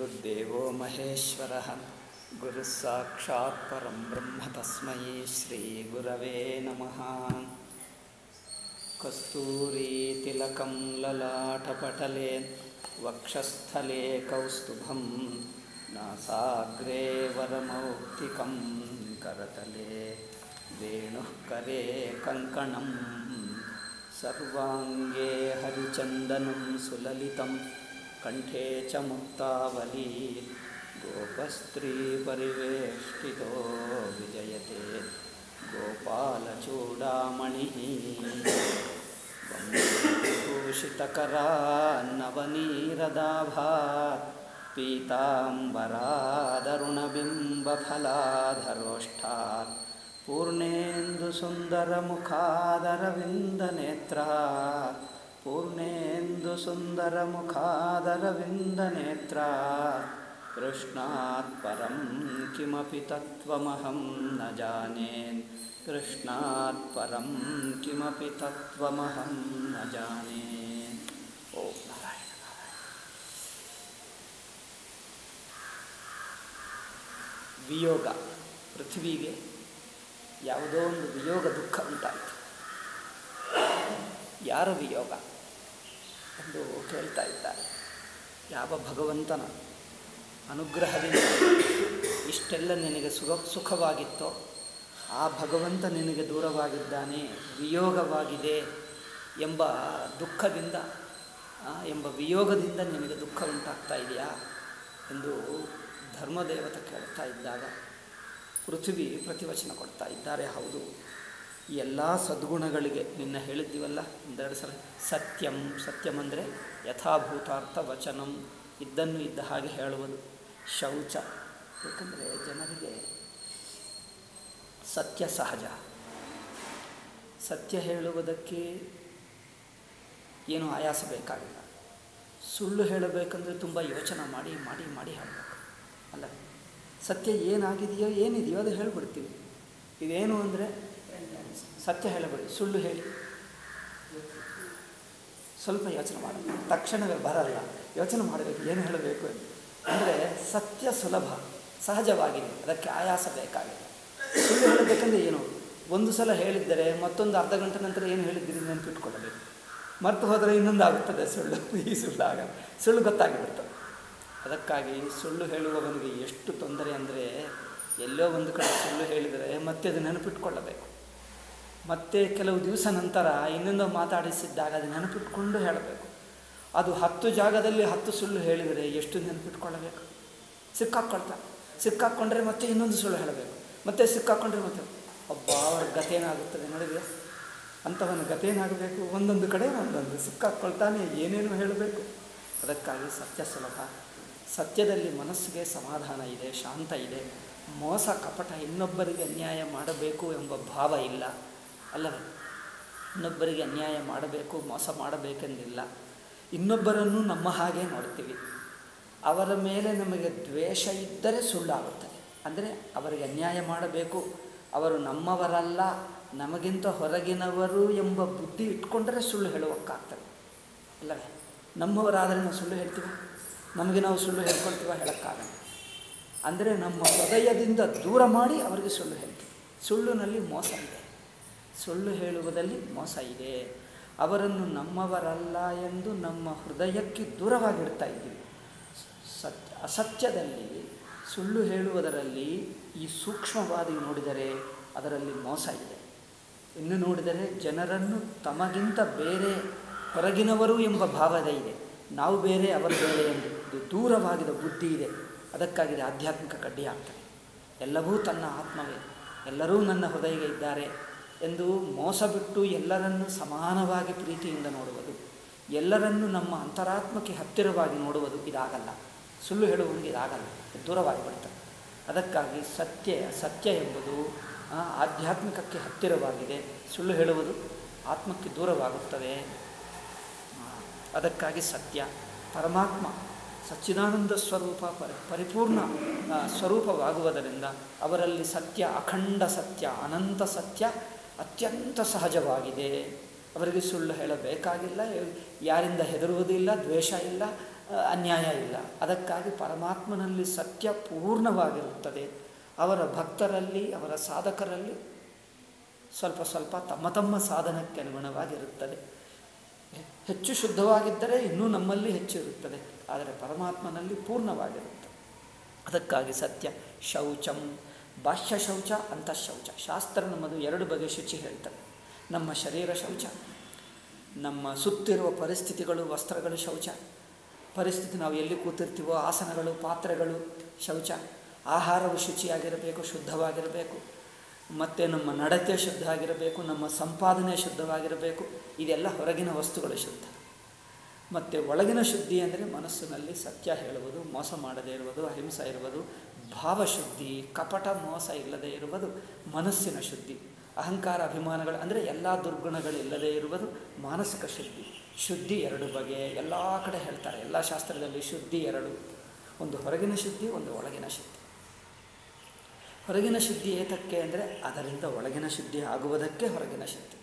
ಗುರುರ್ದೇವೋ ಮಹೇಶ್ವರಃ ಗುರುಃ ಸಾಕ್ಷಾತ್ ಪರಂ ಬ್ರಹ್ಮ ತಸ್ಮೈ ಶ್ರೀ ಗುರವೇ ನಮಃ. ಕಸ್ತೂರಿ ತಿಲಕಂ ಲಲಾಟಪಟಲೆ ವಕ್ಷಸ್ಥಲೆ ಕೌಸ್ತುಭಂ ನಾಸಾಗ್ರೆ ವರಮೌಕ್ತಿಕಂ ಕರತಲೆ ವೇಣುಃ ಕರೆ ಕಂಕಣಂ ಸರ್ವಾಂಗೇ ಹರಿಚಂದನಂ ಸುಲಲಿತಂ ಕಂಠೇ ಚ ಮುಕ್ತಾವಲಿ ಗೋಪಸ್ತ್ರೀ ಪರಿವೇಷ್ಟಿತೋ ವಿಜಯತೆ ಗೋಪಾಲಚೂಡಾಮಣಿ ಭೂಷಿತಕರಾನ್ನವನೀರದಾಭಾತ್ ಪೀತಾಂಬರಾದರುಣಬಿಂಬಫಲಾಧರೋಷ್ಠಾತ್ ಪೂರ್ಣೇಂದುಸುಂದರಮುಖಾದರವಿಂದನೇತ್ರಾತ್ ಪೂರ್ಣೇಂದುಸುಂದರಮುಖಾದರವಿಂದನೇತ್ರಾತ್ ಕೃಷ್ಣಾತ್ ಪರಂ ಕಿಮಪಿ ತತ್ವಮಹಂ ನ ಜಾನೆ ಕೃಷ್ಣಾತ್ ಪರಂ ಕಿಮಪಿ ತತ್ವಮಹಂ ನ ಜಾನೆ. ಓಂ ನಾರಾಯಣ ನಾರಾಯಣ. ವಿಯೋಗ, ಪೃಥ್ವಿಗೆ ಯಾವುದೋ ಒಂದು ವಿಯೋಗ ದುಃಖ ಉಂಟಾಯಿತು. ಯಾರ ವಿಯೋಗ ಎಂದು ಕೇಳ್ತಾ ಇದ್ದಾರೆ. ಯಾವ ಭಗವಂತನ ಅನುಗ್ರಹದಿಂದ ಇಷ್ಟೆಲ್ಲ ನಿನಗೆ ಸುಖವಾಗಿತ್ತೋ ಆ ಭಗವಂತ ನಿನಗೆ ದೂರವಾಗಿದ್ದಾನೆ, ವಿಯೋಗವಾಗಿದೆ ಎಂಬ ದುಃಖದಿಂದ ಎಂಬ ವಿಯೋಗದಿಂದ ನಿನಗೆ ದುಃಖ ಉಂಟಾಗ್ತಾ ಇದೆಯಾ ಎಂದು ಧರ್ಮದೇವತೆ ಕೇಳ್ತಾ ಇದ್ದಾಗ ಪೃಥ್ವಿ ಪ್ರತಿವಚನ ಕೊಡ್ತಾ ಇದ್ದಾರೆ. ಹೌದು, ಈ ಎಲ್ಲ ಸದ್ಗುಣಗಳಿಗೆ ನಿನ್ನ ಹೇಳಿದ್ದೀವಲ್ಲ ಒಂದೆರಡು ಸಲ, ಸತ್ಯಂ, ಸತ್ಯಂ ಅಂದರೆ ಯಥಾಭೂತಾರ್ಥ ವಚನಂ, ಇದ್ದನ್ನು ಇದ್ದ ಹಾಗೆ ಹೇಳುವುದು. ಶೌಚ, ಏಕೆಂದರೆ ಜನರಿಗೆ ಸತ್ಯ ಸಹಜ, ಸತ್ಯ ಹೇಳುವುದಕ್ಕೆ ಏನು ಆಯಾಸ ಬೇಕಾಗಿಲ್ಲ. ಸುಳ್ಳು ಹೇಳಬೇಕಂದ್ರೆ ತುಂಬ ಯೋಚನೆ ಮಾಡಿ ಮಾಡಿ ಮಾಡಿ ಹೇಳಬೇಕು ಅಲ್ಲ. ಸತ್ಯ ಏನಾಗಿದೆಯೋ ಏನಿದೆಯೋ ಅದು ಹೇಳಿಬಿಡ್ತೀವಿ. ಇದೇನು ಅಂದರೆ ಸತ್ಯ ಹೇಳಬೇಡಿ, ಸುಳ್ಳು ಹೇಳಿ ಸ್ವಲ್ಪ ಯೋಚನೆ ಮಾಡಬೇಕು, ತಕ್ಷಣವೇ ಬರಲ್ಲ, ಯೋಚನೆ ಮಾಡಬೇಕು ಏನು ಹೇಳಬೇಕು ಅಂದರೆ ಸತ್ಯ ಸುಲಭ ಸಹಜವಾಗಿದೆ, ಅದಕ್ಕೆ ಆಯಾಸ ಬೇಕಾಗಿದೆ. ಸುಳ್ಳು ಹೇಳಬೇಕಂದ್ರೆ ಏನು, ಒಂದು ಸಲ ಹೇಳಿದ್ದರೆ ಮತ್ತೊಂದು ಅರ್ಧ ಗಂಟೆ ನಂತರ ಏನು ಹೇಳಿದ್ದೀರಿ ನೆನಪಿಟ್ಕೊಳ್ಳಬೇಕು, ಮರೆತು ಹೋದರೆ ಇನ್ನೊಂದು ಆಗುತ್ತದೆ ಸುಳ್ಳು. ಈ ಸುಳ್ಳಾಗ ಸುಳ್ಳು ಗೊತ್ತಾಗಿಬಿಡ್ತದೆ. ಅದಕ್ಕಾಗಿ ಸುಳ್ಳು ಹೇಳುವವನಿಗೆ ಎಷ್ಟು ತೊಂದರೆ ಅಂದರೆ, ಎಲ್ಲೋ ಒಂದು ಕಡೆ ಸುಳ್ಳು ಹೇಳಿದರೆ ಮತ್ತೆ ಅದು ನೆನಪಿಟ್ಕೊಳ್ಳಬೇಕು, ಮತ್ತೆ ಕೆಲವು ದಿವಸ ನಂತರ ಇನ್ನೊಂದು ಮಾತಾಡಿಸಿದ್ದಾಗ ಅದು ನೆನಪಿಟ್ಕೊಂಡು ಹೇಳಬೇಕು. ಅದು 10 ಜಾಗದಲ್ಲಿ 10 ಸುಳ್ಳು ಹೇಳಿದರೆ ಎಷ್ಟು ನೆನಪಿಟ್ಕೊಳ್ಳಬೇಕು. ಸಿಕ್ಕಾಕ್ಕೊಂಡ್ರೆ ಮತ್ತೆ ಇನ್ನೊಂದು ಸುಳ್ಳು ಹೇಳಬೇಕು, ಮತ್ತೆ ಸಿಕ್ಕಾಕ್ಕೊಂಡ್ರೆ ಮತ್ತೆ ಅವರ ಗತೇನಾಗುತ್ತದೆ ನೋಡಿದ್ರೆ, ಅಂಥವನ ಗತೇನಾಗಬೇಕು. ಒಂದೊಂದು ಕಡೆ ಒಂದೊಂದು ಸಿಕ್ಕಾಕ್ಕೊಳ್ತಾನೆ, ಏನೇನು ಹೇಳಬೇಕು. ಅದಕ್ಕಾಗಿ ಸತ್ಯ ಸುಲಭ, ಸತ್ಯದಲ್ಲಿ ಮನಸ್ಸಿಗೆ ಸಮಾಧಾನ ಇದೆ, ಶಾಂತ ಇದೆ. ಮೋಸ ಕಪಟ, ಇನ್ನೊಬ್ಬರಿಗೆ ಅನ್ಯಾಯ ಮಾಡಬೇಕು ಎಂಬ ಭಾವ ಇಲ್ಲ ಅಲ್ಲವೇ. ಇನ್ನೊಬ್ಬರಿಗೆ ಅನ್ಯಾಯ ಮಾಡಬೇಕು, ಮೋಸ ಮಾಡಬೇಕೆಂದಿಲ್ಲ. ಇನ್ನೊಬ್ಬರನ್ನು ನಮ್ಮ ಹಾಗೆ ನೋಡ್ತೀವಿ. ಅವರ ಮೇಲೆ ನಮಗೆ ದ್ವೇಷ ಇದ್ದರೆ ಸುಳ್ಳಾಗುತ್ತದೆ. ಅಂದರೆ ಅವರಿಗೆ ಅನ್ಯಾಯ ಮಾಡಬೇಕು, ಅವರು ನಮ್ಮವರಲ್ಲ, ನಮಗಿಂತ ಹೊರಗಿನವರು ಎಂಬ ಬುದ್ಧಿ ಇಟ್ಕೊಂಡ್ರೆ ಸುಳ್ಳು ಹೇಳುವಕ್ಕಾಗ್ತದೆ ಅಲ್ಲವೇ. ನಮ್ಮವರಾದರೆ ನಾವು ಸುಳ್ಳು ಹೇಳ್ತೀವಿ, ನಮಗೆ ನಾವು ಸುಳ್ಳು ಹೇಳ್ಕೊಳ್ತೀವ, ಹೇಳೋಕ್ಕಾಗಲ್ಲ. ಅಂದರೆ ನಮ್ಮ ಹೃದಯದಿಂದ ದೂರ ಮಾಡಿ ಅವರಿಗೆ ಸುಳ್ಳು ಹೇಳ್ತೀವಿ. ಸುಳ್ಳಿನಲ್ಲಿ ಮೋಸ ಇದೆ, ಸುಳ್ಳು ಹೇಳುವುದಲ್ಲಿ ಮೋಸ ಇದೆ. ಅವರನ್ನು ನಮ್ಮವರಲ್ಲ ಎಂದು ನಮ್ಮ ಹೃದಯಕ್ಕೆ ದೂರವಾಗಿಡ್ತಾ ಇದ್ದೀವಿ. ಅಸತ್ಯದಲ್ಲಿ, ಸುಳ್ಳು ಹೇಳುವುದರಲ್ಲಿ ಈ ಸೂಕ್ಷ್ಮವಾದಿ ನೋಡಿದರೆ ಅದರಲ್ಲಿ ಮೋಸ ಇದೆ. ಇನ್ನು ನೋಡಿದರೆ ಜನರನ್ನು ತಮಗಿಂತ ಬೇರೆ ಹೊರಗಿನವರು ಎಂಬ ಭಾವದ ಇದೆ. ನಾವು ಬೇರೆ ಅವರು ಬೇರೆ ಎಂದು ದೂರವಾಗಿದ ಬುದ್ಧಿ ಇದೆ. ಅದಕ್ಕಾಗಿದೆ ಆಧ್ಯಾತ್ಮಿಕ ಕಡ್ಡಿ ಆಗ್ತದೆ. ಎಲ್ಲವೂ ತನ್ನ ಆತ್ಮವೇ, ಎಲ್ಲರೂ ನನ್ನ ಹೃದಯಗೆ ಇದ್ದಾರೆ ಎಂದು ಮೋಸ ಬಿಟ್ಟು ಎಲ್ಲರನ್ನು ಸಮಾನವಾಗಿ ಪ್ರೀತಿಯಿಂದ ನೋಡುವುದು, ಎಲ್ಲರನ್ನು ನಮ್ಮ ಅಂತರಾತ್ಮಕ್ಕೆ ಹತ್ತಿರವಾಗಿ ನೋಡುವುದು ಇದಾಗಲ್ಲ. ಸುಳ್ಳು ಹೇಳುವುದಕ್ಕೆ ಇದಾಗಲ್ಲ, ದೂರವಾಗಿ ಬಿಡ್ತದೆ. ಅದಕ್ಕಾಗಿ ಸತ್ಯ ಎಂಬುದು ಆಧ್ಯಾತ್ಮಿಕಕ್ಕೆ ಹತ್ತಿರವಾಗಿದೆ, ಸುಳ್ಳು ಹೇಳುವುದು ಆತ್ಮಕ್ಕೆ ದೂರವಾಗುತ್ತದೆ. ಅದಕ್ಕಾಗಿ ಸತ್ಯ ಪರಮಾತ್ಮ ಸಚ್ಚಿದಾನಂದ ಸ್ವರೂಪ ಪರಿಪೂರ್ಣ ಸ್ವರೂಪವಾಗುವುದರಿಂದ ಅವರಲ್ಲಿ ಸತ್ಯ, ಅಖಂಡ ಸತ್ಯ, ಅನಂತ ಸತ್ಯ ಅತ್ಯಂತ ಸಹಜವಾಗಿದೆ. ಅವರಿಗೆ ಸುಳ್ಳು ಹೇಳಬೇಕಾಗಿಲ್ಲ, ಯಾರಿಂದ ಹೆದರುವುದಿಲ್ಲ, ದ್ವೇಷ ಇಲ್ಲ, ಅನ್ಯಾಯ ಇಲ್ಲ. ಅದಕ್ಕಾಗಿ ಪರಮಾತ್ಮನಲ್ಲಿ ಸತ್ಯ ಪೂರ್ಣವಾಗಿರುತ್ತದೆ. ಅವರ ಭಕ್ತರಲ್ಲಿ, ಅವರ ಸಾಧಕರಲ್ಲಿ ಸ್ವಲ್ಪ ಸ್ವಲ್ಪ ತಮ್ಮ ತಮ್ಮ ಸಾಧನಕ್ಕೆ ಅನುಗುಣವಾಗಿರುತ್ತದೆ. ಹೆಚ್ಚು ಶುದ್ಧವಾಗಿದ್ದರೆ ಇನ್ನೂ ನಮ್ಮಲ್ಲಿ ಹೆಚ್ಚು ಇರುತ್ತದೆ, ಆದರೆ ಪರಮಾತ್ಮನಲ್ಲಿ ಪೂರ್ಣವಾಗಿರುತ್ತದೆ. ಅದಕ್ಕಾಗಿ ಸತ್ಯ. ಶೌಚಂ, ಬಾಹ್ಯ ಶೌಚ, ಅಂತಃಶೌಚ. ಶಾಸ್ತ್ರ ನಮ್ಮದು ಎರಡು ಬಗೆಯ ಶುಚಿ ಹೇಳ್ತದೆ. ನಮ್ಮ ಶರೀರ ಶೌಚ, ನಮ್ಮ ಸುತ್ತಿರುವ ಪರಿಸ್ಥಿತಿಗಳು, ವಸ್ತ್ರಗಳು ಶೌಚ. ಪರಿಸ್ಥಿತಿ, ನಾವು ಎಲ್ಲಿ ಕೂತಿರ್ತೀವೋ ಆಸನಗಳು, ಪಾತ್ರೆಗಳು ಶೌಚ. ಆಹಾರವು ಶುಚಿಯಾಗಿರಬೇಕು, ಶುದ್ಧವಾಗಿರಬೇಕು. ಮತ್ತು ನಮ್ಮ ನಡತೆ ಶುದ್ಧ ಆಗಿರಬೇಕು, ನಮ್ಮ ಸಂಪಾದನೆ ಶುದ್ಧವಾಗಿರಬೇಕು. ಇದೆಲ್ಲ ಹೊರಗಿನ ವಸ್ತುಗಳು ಶುದ್ಧ. ಮತ್ತು ಒಳಗಿನ ಶುದ್ಧಿ ಅಂದರೆ ಮನಸ್ಸಿನಲ್ಲಿ ಸತ್ಯ ಹೇಳುವುದು, ಮೋಸ ಮಾಡದೇ ಇರುವುದು, ಅಹಿಂಸೆ ಇರುವುದು, ಭಾವಶುದ್ಧಿ, ಕಪಟ ಮೋಸ ಇಲ್ಲದೇ ಇರುವುದು ಮನಸ್ಸಿನ ಶುದ್ಧಿ. ಅಹಂಕಾರ ಅಭಿಮಾನಗಳು ಅಂದರೆ ಎಲ್ಲ ದುರ್ಗುಣಗಳಿಲ್ಲದೇ ಇರುವುದು ಮಾನಸಿಕ ಶುದ್ಧಿ. ಶುದ್ಧಿ ಎರಡು ಬಗೆ, ಎಲ್ಲ ಕಡೆ ಹೇಳ್ತಾರೆ, ಎಲ್ಲ ಶಾಸ್ತ್ರದಲ್ಲಿ ಶುದ್ಧಿ ಎರಡು. ಒಂದು ಹೊರಗಿನ ಶುದ್ಧಿ, ಒಂದು ಒಳಗಿನ ಶುದ್ಧಿ. ಹೊರಗಿನ ಶುದ್ಧಿ ಏತಕ್ಕೆ ಅಂದರೆ ಅದರಿಂದ ಒಳಗಿನ ಶುದ್ಧಿ ಆಗುವುದಕ್ಕೆ ಹೊರಗಿನ ಶುದ್ಧಿ.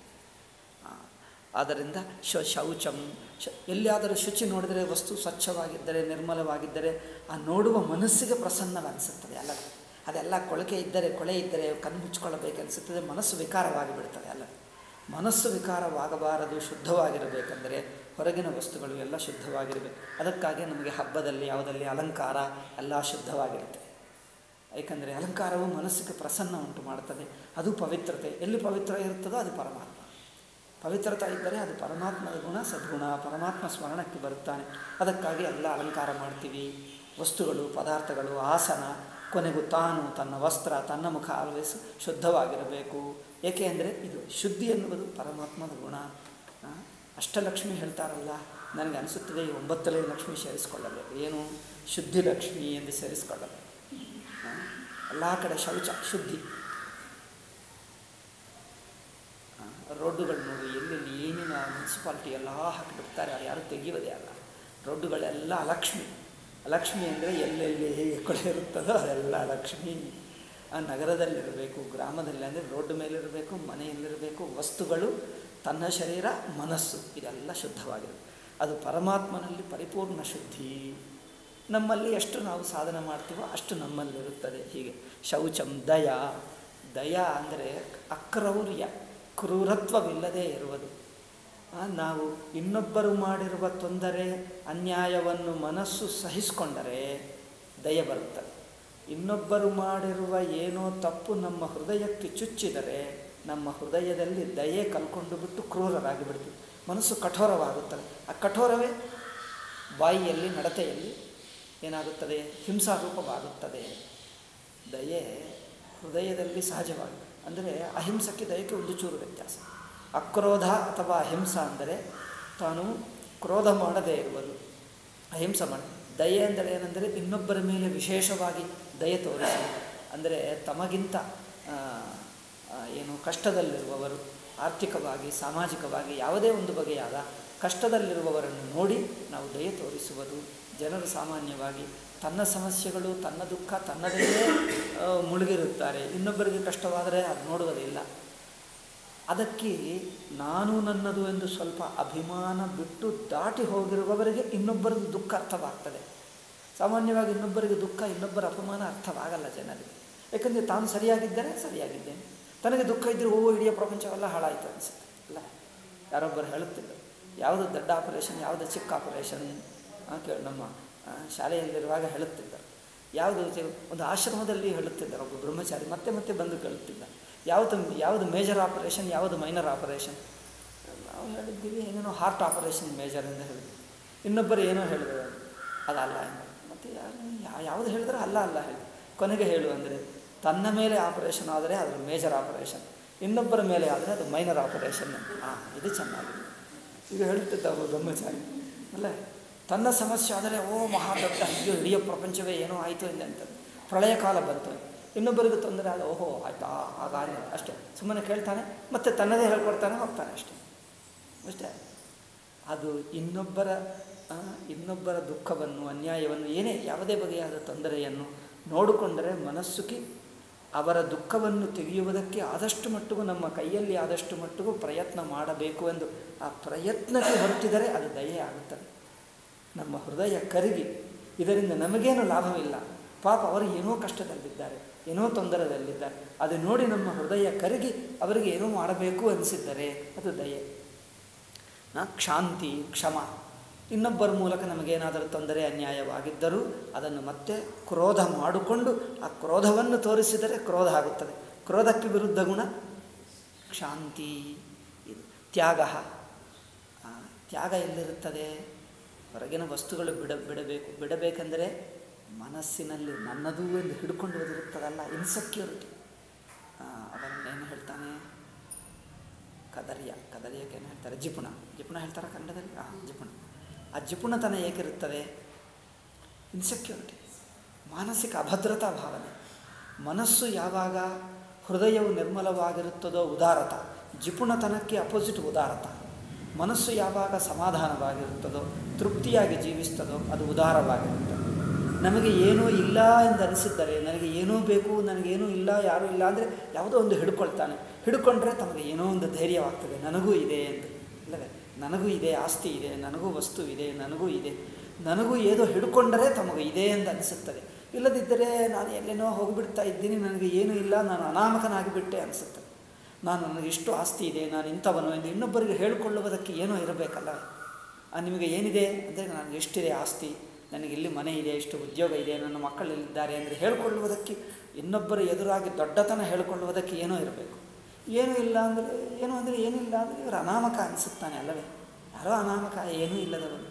ಆದ್ದರಿಂದ ಶೌಚಂ, ಎಲ್ಲಿಯಾದರೂ ಶುಚಿ ನೋಡಿದರೆ, ವಸ್ತು ಸ್ವಚ್ಛವಾಗಿದ್ದರೆ, ನಿರ್ಮಲವಾಗಿದ್ದರೆ ಆ ನೋಡುವ ಮನಸ್ಸಿಗೆ ಪ್ರಸನ್ನವನಿಸುತ್ತದೆ. ಅಲ್ಲ, ಅದೆಲ್ಲ ಕೊಳಕೆ ಇದ್ದರೆ, ಕೊಳೆ ಇದ್ದರೆ ಕಣ್ಣು ಮುಚ್ಚಿಕೊಳ್ಳಬೇಕನ್ನಿಸುತ್ತದೆ, ಮನಸ್ಸು ವಿಕಾರವಾಗಿ ಬಿಡ್ತದೆ. ಅಲ್ಲ, ಮನಸ್ಸು ವಿಕಾರವಾಗಬಾರದು, ಶುದ್ಧವಾಗಿರಬೇಕೆಂದರೆ ಹೊರಗಿನ ವಸ್ತುಗಳು ಎಲ್ಲ ಶುದ್ಧವಾಗಿರಬೇಕು. ಅದಕ್ಕಾಗಿ ನಮಗೆ ಹಬ್ಬದಲ್ಲಿ ಯಾವುದಲ್ಲಿ ಅಲಂಕಾರ ಎಲ್ಲ ಶುದ್ಧವಾಗಿರುತ್ತೆ. ಏಕೆಂದರೆ ಅಲಂಕಾರವು ಮನಸ್ಸಿಗೆ ಪ್ರಸನ್ನ ಉಂಟು ಮಾಡುತ್ತದೆ. ಅದು ಪವಿತ್ರತೆ. ಎಲ್ಲಿ ಪವಿತ್ರ ಇರುತ್ತದೋ ಅದು ಪರಮಾತ್ಮ. ಪವಿತ್ರತೆ ಇದ್ದರೆ ಅದು ಪರಮಾತ್ಮದ ಗುಣ, ಸದ್ಗುಣ, ಪರಮಾತ್ಮ ಸ್ಮರಣಕ್ಕೆ ಬರುತ್ತಾನೆ. ಅದಕ್ಕಾಗಿ ಎಲ್ಲ ಅಲಂಕಾರ ಮಾಡ್ತೀವಿ. ವಸ್ತುಗಳು, ಪದಾರ್ಥಗಳು, ಆಸನ, ಕೊನೆಗೂ ತಾನು, ತನ್ನ ವಸ್ತ್ರ, ತನ್ನ ಮುಖ ಆಲ್ವೇಸ್ ಶುದ್ಧವಾಗಿರಬೇಕು. ಏಕೆ ಅಂದರೆ ಇದು ಶುದ್ಧಿ ಎನ್ನುವುದು ಪರಮಾತ್ಮದ ಗುಣ. ಅಷ್ಟಲಕ್ಷ್ಮಿ ಹೇಳ್ತಾರಲ್ಲ, ನನಗೆ ಅನಿಸುತ್ತದೆ ಈ 9ನೇ ಲಕ್ಷ್ಮಿ ಸೇರಿಸ್ಕೊಳ್ಳಬೇಕು. ಏನು? ಶುದ್ಧಿ ಲಕ್ಷ್ಮಿ ಎಂದು ಸೇರಿಸ್ಕೊಳ್ಳಬೇಕು. ಎಲ್ಲ ಕಡೆ ಶೌಚ, ಶುದ್ಧಿ. ರೋಡ್ಡುಗಳು ನೋಡಿ, ಎಲ್ಲೆಲ್ಲಿ ಏನೇನು ಮುನ್ಸಿಪಾಲ್ಟಿ ಎಲ್ಲ ಹಾಕಿಬಿಡ್ತಾರೆ, ಅದು ಯಾರು ತೆಗೆಯೋದೇ ಅಲ್ಲ. ರೋಡ್ಡುಗಳೆಲ್ಲ ಅಲಕ್ಷ್ಮಿ. ಅಲಕ್ಷ್ಮಿ ಅಂದರೆ ಎಲ್ಲೆಲ್ಲಿ ಕೊಳೆ ಇರುತ್ತದೋ ಅದೆಲ್ಲ ಲಕ್ಷ್ಮಿ. ನಗರದಲ್ಲಿರಬೇಕು, ಗ್ರಾಮದಲ್ಲಿ ಅಂದರೆ ರೋಡ್ ಮೇಲಿರಬೇಕು, ಮನೆಯಲ್ಲಿರಬೇಕು. ವಸ್ತುಗಳು, ತನ್ನ ಶರೀರ, ಮನಸ್ಸು ಇದೆಲ್ಲ ಶುದ್ಧವಾಗಿರುತ್ತೆ. ಅದು ಪರಮಾತ್ಮನಲ್ಲಿ ಪರಿಪೂರ್ಣ ಶುದ್ಧಿ. ನಮ್ಮಲ್ಲಿ ಎಷ್ಟು ನಾವು ಸಾಧನೆ ಮಾಡ್ತೀವೋ ಅಷ್ಟು ನಮ್ಮಲ್ಲಿರುತ್ತದೆ. ಹೀಗೆ ಶೌಚಂ, ದಯ. ದಯ ಅಂದರೆ ಅಕ್ರೌರ್ಯ, ಕ್ರೂರತ್ವವಿಲ್ಲದೆ ಇರುವುದು. ನಾವು ಇನ್ನೊಬ್ಬರು ಮಾಡಿರುವ ತೊಂದರೆ, ಅನ್ಯಾಯವನ್ನು ಮನಸ್ಸು ಸಹಿಸಿಕೊಂಡರೆ ದಯ ಬರುತ್ತದೆ. ಇನ್ನೊಬ್ಬರು ಮಾಡಿರುವ ಏನೋ ತಪ್ಪು ನಮ್ಮ ಹೃದಯಕ್ಕೆ ಚುಚ್ಚಿದರೆ ನಮ್ಮ ಹೃದಯದಲ್ಲಿ ದಯೆ ಕಲ್ಕೊಂಡು ಬಿಟ್ಟು ಕ್ರೂರರಾಗಿ ಬಿಡ್ತೀವಿ. ಮನಸ್ಸು ಕಠೋರವಾಗುತ್ತದೆ. ಆ ಕಠೋರವೇ ಬಾಯಿಯಲ್ಲಿ, ನಡತೆಯಲ್ಲಿ ಏನಾಗುತ್ತದೆ? ಹಿಂಸಾರೂಪವಾಗುತ್ತದೆ. ದಯೆ ಹೃದಯದಲ್ಲಿ ಸಹಜವಾಗಿ, ಅಂದರೆ ಅಹಿಂಸಕ್ಕೆ ದಯಕ್ಕೆ ಒಂದು ಚೂರು ವ್ಯತ್ಯಾಸ. ಅಕ್ರೋಧ ಅಥವಾ ಅಹಿಂಸ ಅಂದರೆ ತಾನು ಕ್ರೋಧ ಮಾಡದೇ ಇರುವುದು, ಅಹಿಂಸೆ ಮಾಡಿ. ದಯೆ ಅಂದರೆ ಏನೆಂದರೆ ಇನ್ನೊಬ್ಬರ ಮೇಲೆ ವಿಶೇಷವಾಗಿ ದಯೆ ತೋರಿಸುವುದು. ಅಂದರೆ ತಮಗಿಂತ ಏನು ಕಷ್ಟದಲ್ಲಿರುವವರು, ಆರ್ಥಿಕವಾಗಿ, ಸಾಮಾಜಿಕವಾಗಿ ಯಾವುದೇ ಒಂದು ಬಗೆಯಾದ ಕಷ್ಟದಲ್ಲಿರುವವರನ್ನು ನೋಡಿ ನಾವು ದಯೆ ತೋರಿಸುವುದು. ಜನರು ಸಾಮಾನ್ಯವಾಗಿ ತನ್ನ ಸಮಸ್ಯೆಗಳು, ತನ್ನ ದುಃಖ ತನ್ನದಲ್ಲೇ ಮುಳುಗಿರುತ್ತಾರೆ. ಇನ್ನೊಬ್ಬರಿಗೆ ಕಷ್ಟವಾದರೆ ಅದು ನೋಡುವುದಿಲ್ಲ. ಅದಕ್ಕೆ ನಾನು ನನ್ನದು ಎಂದು ಸ್ವಲ್ಪ ಅಭಿಮಾನ ಬಿಟ್ಟು ದಾಟಿ ಹೋಗಿರುವವರಿಗೆ ಇನ್ನೊಬ್ಬರದ್ದು ದುಃಖ ಅರ್ಥವಾಗ್ತದೆ. ಸಾಮಾನ್ಯವಾಗಿ ಇನ್ನೊಬ್ಬರಿಗೆ ದುಃಖ, ಇನ್ನೊಬ್ಬರ ಅಪಮಾನ ಅರ್ಥವಾಗಲ್ಲ ಜನರಿಗೆ. ಯಾಕಂದರೆ ತಾನು ಸರಿಯಾಗಿದ್ದರೆ ಸರಿಯಾಗಿದ್ದೇನೆ, ತನಗೆ ದುಃಖ ಇದ್ದರೆ ಇಡೀ ಪ್ರಪಂಚವೆಲ್ಲ ಹಾಳಾಯಿತು ಅನಿಸುತ್ತೆ. ಅಲ್ಲ, ಯಾರೊಬ್ಬರು ಹೇಳುತ್ತಿದ್ದರು, ಯಾವುದು ದೊಡ್ಡ ಆಪರೇಷನ್, ಯಾವುದು ಚಿಕ್ಕ ಆಪರೇಷನ್ ನಮ್ಮ ಶಾಲೆಯಲ್ಲಿರುವಾಗ ಹೇಳುತ್ತಿದ್ದರು. ಒಂದು ಆಶ್ರಮದಲ್ಲಿ ಹೇಳುತ್ತಿದ್ದರು ಒಬ್ಬ ಬ್ರಹ್ಮಚಾರಿ, ಮತ್ತೆ ಮತ್ತೆ ಬಂದು ಕೇಳುತ್ತಿದ್ದ, ಯಾವುದು ಮೇಜರ್ ಆಪರೇಷನ್, ಯಾವುದು ಮೈನರ್ ಆಪರೇಷನ್. ನಾವು ಹೇಳಿದ್ದೀವಿ ಏನೇನೋ ಹಾರ್ಟ್ ಆಪರೇಷನ್ ಮೇಜರ್ ಎಂದು ಹೇಳಿದ್ವಿ. ಇನ್ನೊಬ್ಬರು ಏನೋ ಹೇಳಿದ್ರು, ಅದಲ್ಲ. ಮತ್ತು ಯಾವುದು ಹೇಳಿದ್ರೆ ಅಲ್ಲ ಹೇಳಿ ಕೊನೆಗೆ ಹೇಳು ಅಂದರೆ, ತನ್ನ ಮೇಲೆ ಆಪರೇಷನ್ ಆದರೆ ಅದು ಮೇಜರ್ ಆಪರೇಷನ್, ಇನ್ನೊಬ್ಬರ ಮೇಲೆ ಆದರೆ ಅದು ಮೈನರ್ ಆಪರೇಷನ್. ಇದು ಚೆನ್ನಾಗಿದೆ. ಈಗ ಹೇಳುತ್ತಿದ್ದ ಒಬ್ಬ ಬ್ರಹ್ಮಚಾರಿ ಅಲ್ಲ, ತನ್ನ ಸಮಸ್ಯೆ ಆದರೆ ಮಹಾ ದೊಡ್ಡ, ಅಯ್ಯೋ ಇಡೀ ಪ್ರಪಂಚವೇ ಏನೋ ಆಯಿತು ಎಂದಂಥದ್ದು, ಪ್ರಳಯ ಕಾಲ ಬಂತು. ಇನ್ನೊಬ್ಬರಿಗೆ ತೊಂದರೆ ಆದ, ಆಯ್ತಾ ಹಾಗಾಗಲಿ ಅಷ್ಟೇ, ಸುಮ್ಮನೆ ಕೇಳ್ತಾನೆ, ಮತ್ತು ತನ್ನದೇ ಹೇಳ್ಕೊಡ್ತಾನೆ, ಹೋಗ್ತಾನೆ ಅಷ್ಟೇ. ಅದು ಇನ್ನೊಬ್ಬರ ದುಃಖವನ್ನು, ಅನ್ಯಾಯವನ್ನು, ಯಾವುದೇ ಬಗೆಯಾದ ತೊಂದರೆಯನ್ನು ನೋಡಿಕೊಂಡರೆ ಮನಸ್ಸುಗೆ ಅವರ ದುಃಖವನ್ನು ತೆಗೆಯುವುದಕ್ಕೆ ಆದಷ್ಟು ಮಟ್ಟಿಗೂ, ನಮ್ಮ ಕೈಯಲ್ಲಿ ಆದಷ್ಟು ಮಟ್ಟಿಗೂ ಪ್ರಯತ್ನ ಮಾಡಬೇಕು ಎಂದು ಆ ಪ್ರಯತ್ನಕ್ಕೆ ಹೊರಟಿದರೆ ಅದು ದಯೆ ಆಗುತ್ತದೆ. ನಮ್ಮ ಹೃದಯ ಕರಗಿ ಇದರಿಂದ ನಮಗೇನು ಲಾಭವಿಲ್ಲ, ಪಾಪ ಅವರು ಏನೋ ಕಷ್ಟದಲ್ಲಿದ್ದಾರೆ, ಏನೋ ತೊಂದರೆಯಲ್ಲಿದ್ದಾರೆ, ಅದು ನೋಡಿ ನಮ್ಮ ಹೃದಯ ಕರಗಿ ಅವರಿಗೆ ಏನೋ ಮಾಡಬೇಕು ಅನಿಸಿದ್ದರೆ ಅದು ದಯೆ. ಕ್ಷಾಂತಿ, ಕ್ಷಮ. ಇನ್ನೊಬ್ಬರ ಮೂಲಕ ನಮಗೇನಾದರೂ ತೊಂದರೆ ಅನ್ಯಾಯವಾಗಿದ್ದರೂ ಅದನ್ನು ಮತ್ತೆ ಕ್ರೋಧ ಮಾಡಿಕೊಂಡು ಆ ಕ್ರೋಧವನ್ನು ತೋರಿಸಿದರೆ ಕ್ರೋಧ ಆಗುತ್ತದೆ. ಕ್ರೋಧಕ್ಕೆ ವಿರುದ್ಧ ಗುಣ ಕ್ಷಾಂತಿ. ಇದು ತ್ಯಾಗ. ತ್ಯಾಗ ಎಲ್ಲಿರುತ್ತದೆ? ಹೊರಗಿನ ವಸ್ತುಗಳು ಬಿಡಬೇಕು. ಬಿಡಬೇಕೆಂದರೆ ಮನಸ್ಸಿನಲ್ಲಿ ನನ್ನದು ಎಂದು ಹಿಡ್ಕೊಳ್ಳುವುದಿರುತ್ತದಲ್ಲ, ಇನ್ಸೆಕ್ಯೂರಿಟಿ. ಅವರನ್ನೇನು ಹೇಳ್ತಾನೆ? ಕದರ್ಯಕ್ಕೆ ಏನು ಹೇಳ್ತಾರೆ? ಜಿಪುಣ ಹೇಳ್ತಾರೆ ಕನ್ನಡದಲ್ಲಿ. ಜಿಪುಣ. ಆ ಜಿಪುಣತನ ಏಕಿರುತ್ತದೆ? ಇನ್ಸೆಕ್ಯೂರಿಟಿ, ಮಾನಸಿಕ ಅಭದ್ರತಾ ಭಾವನೆ. ಮನಸ್ಸು ಯಾವಾಗ ಹೃದಯವು ನಿರ್ಮಲವಾಗಿರುತ್ತದೋ ಉದಾರತ. ಜಿಪುಣತನಕ್ಕೆ ಅಪೋಸಿಟ್ ಉದಾರತ. ಮನಸ್ಸು ಯಾವಾಗ ಸಮಾಧಾನವಾಗಿರುತ್ತದೋ, ತೃಪ್ತಿಯಾಗಿ ಜೀವಿಸ್ತದೋ ಅದು ಉದಾರವಾಗಿರುತ್ತದೆ. ನಮಗೆ ಏನೂ ಇಲ್ಲ ಎಂದು ಅನಿಸಿದ್ದರೆ, ನನಗೆ ಏನೂ ಬೇಕು, ನನಗೇನೂ ಇಲ್ಲ, ಯಾರೂ ಇಲ್ಲ ಅಂದರೆ ಯಾವುದೋ ಒಂದು ಹಿಡ್ಕೊಳ್ತಾನೆ. ಹಿಡ್ಕೊಂಡ್ರೆ ತಮಗೆ ಏನೋ ಒಂದು ಧೈರ್ಯವಾಗ್ತದೆ, ನನಗೂ ಇದೆ ಎಂದು. ಇಲ್ಲವೇ? ನನಗೂ ಇದೆ, ಆಸ್ತಿ ಇದೆ, ನನಗೂ ವಸ್ತು ಇದೆ, ನನಗೂ ಇದೆ, ನನಗೂ ಏನೋ ಹಿಡ್ಕೊಂಡರೆ ತಮಗೆ ಇದೆ ಎಂದು ಅನಿಸುತ್ತದೆ. ಇಲ್ಲದಿದ್ದರೆ ನಾನು ಎಲ್ಲೇನೋ ಹೋಗಿಬಿಡ್ತಾ ಇದ್ದೀನಿ, ನನಗೆ ಏನೂ ಇಲ್ಲ, ನಾನು ಅನಾಮಕನಾಗಿಬಿಟ್ಟೆ ಅನಿಸುತ್ತದೆ. ನನಗೆ ಇಷ್ಟು ಆಸ್ತಿ ಇದೆ, ನಾನು ಇಂಥವನು ಎಂದು ಇನ್ನೊಬ್ಬರಿಗೆ ಹೇಳಿಕೊಳ್ಳುವುದಕ್ಕೆ ಏನೋ ಇರಬೇಕಲ್ಲ. ನಿಮಗೆ ಏನಿದೆ ಅಂದರೆ, ನನಗೆ ಎಷ್ಟಿದೆ ಆಸ್ತಿ, ನನಗೆ ಇಲ್ಲಿ ಮನೆ ಇದೆ, ಇಷ್ಟು ಉದ್ಯೋಗ ಇದೆ, ನನ್ನ ಮಕ್ಕಳಿದ್ದಾರೆ ಅಂದರೆ ಹೇಳಿಕೊಳ್ಳುವುದಕ್ಕೆ, ಇನ್ನೊಬ್ಬರ ಎದುರಾಗಿ ದೊಡ್ಡತನ ಹೇಳಿಕೊಳ್ಳುವುದಕ್ಕೆ ಏನೋ ಇರಬೇಕು. ಏನೂ ಇಲ್ಲ ಅಂದರೆ, ಏನಿಲ್ಲ ಅಂದರೆ ಇವರು ಅನಾಮಕ ಅನಿಸುತ್ತಾನೆ ಅಲ್ಲವೇ? ಯಾರೋ ಅನಾಮಕ, ಏನೂ ಇಲ್ಲದವರು.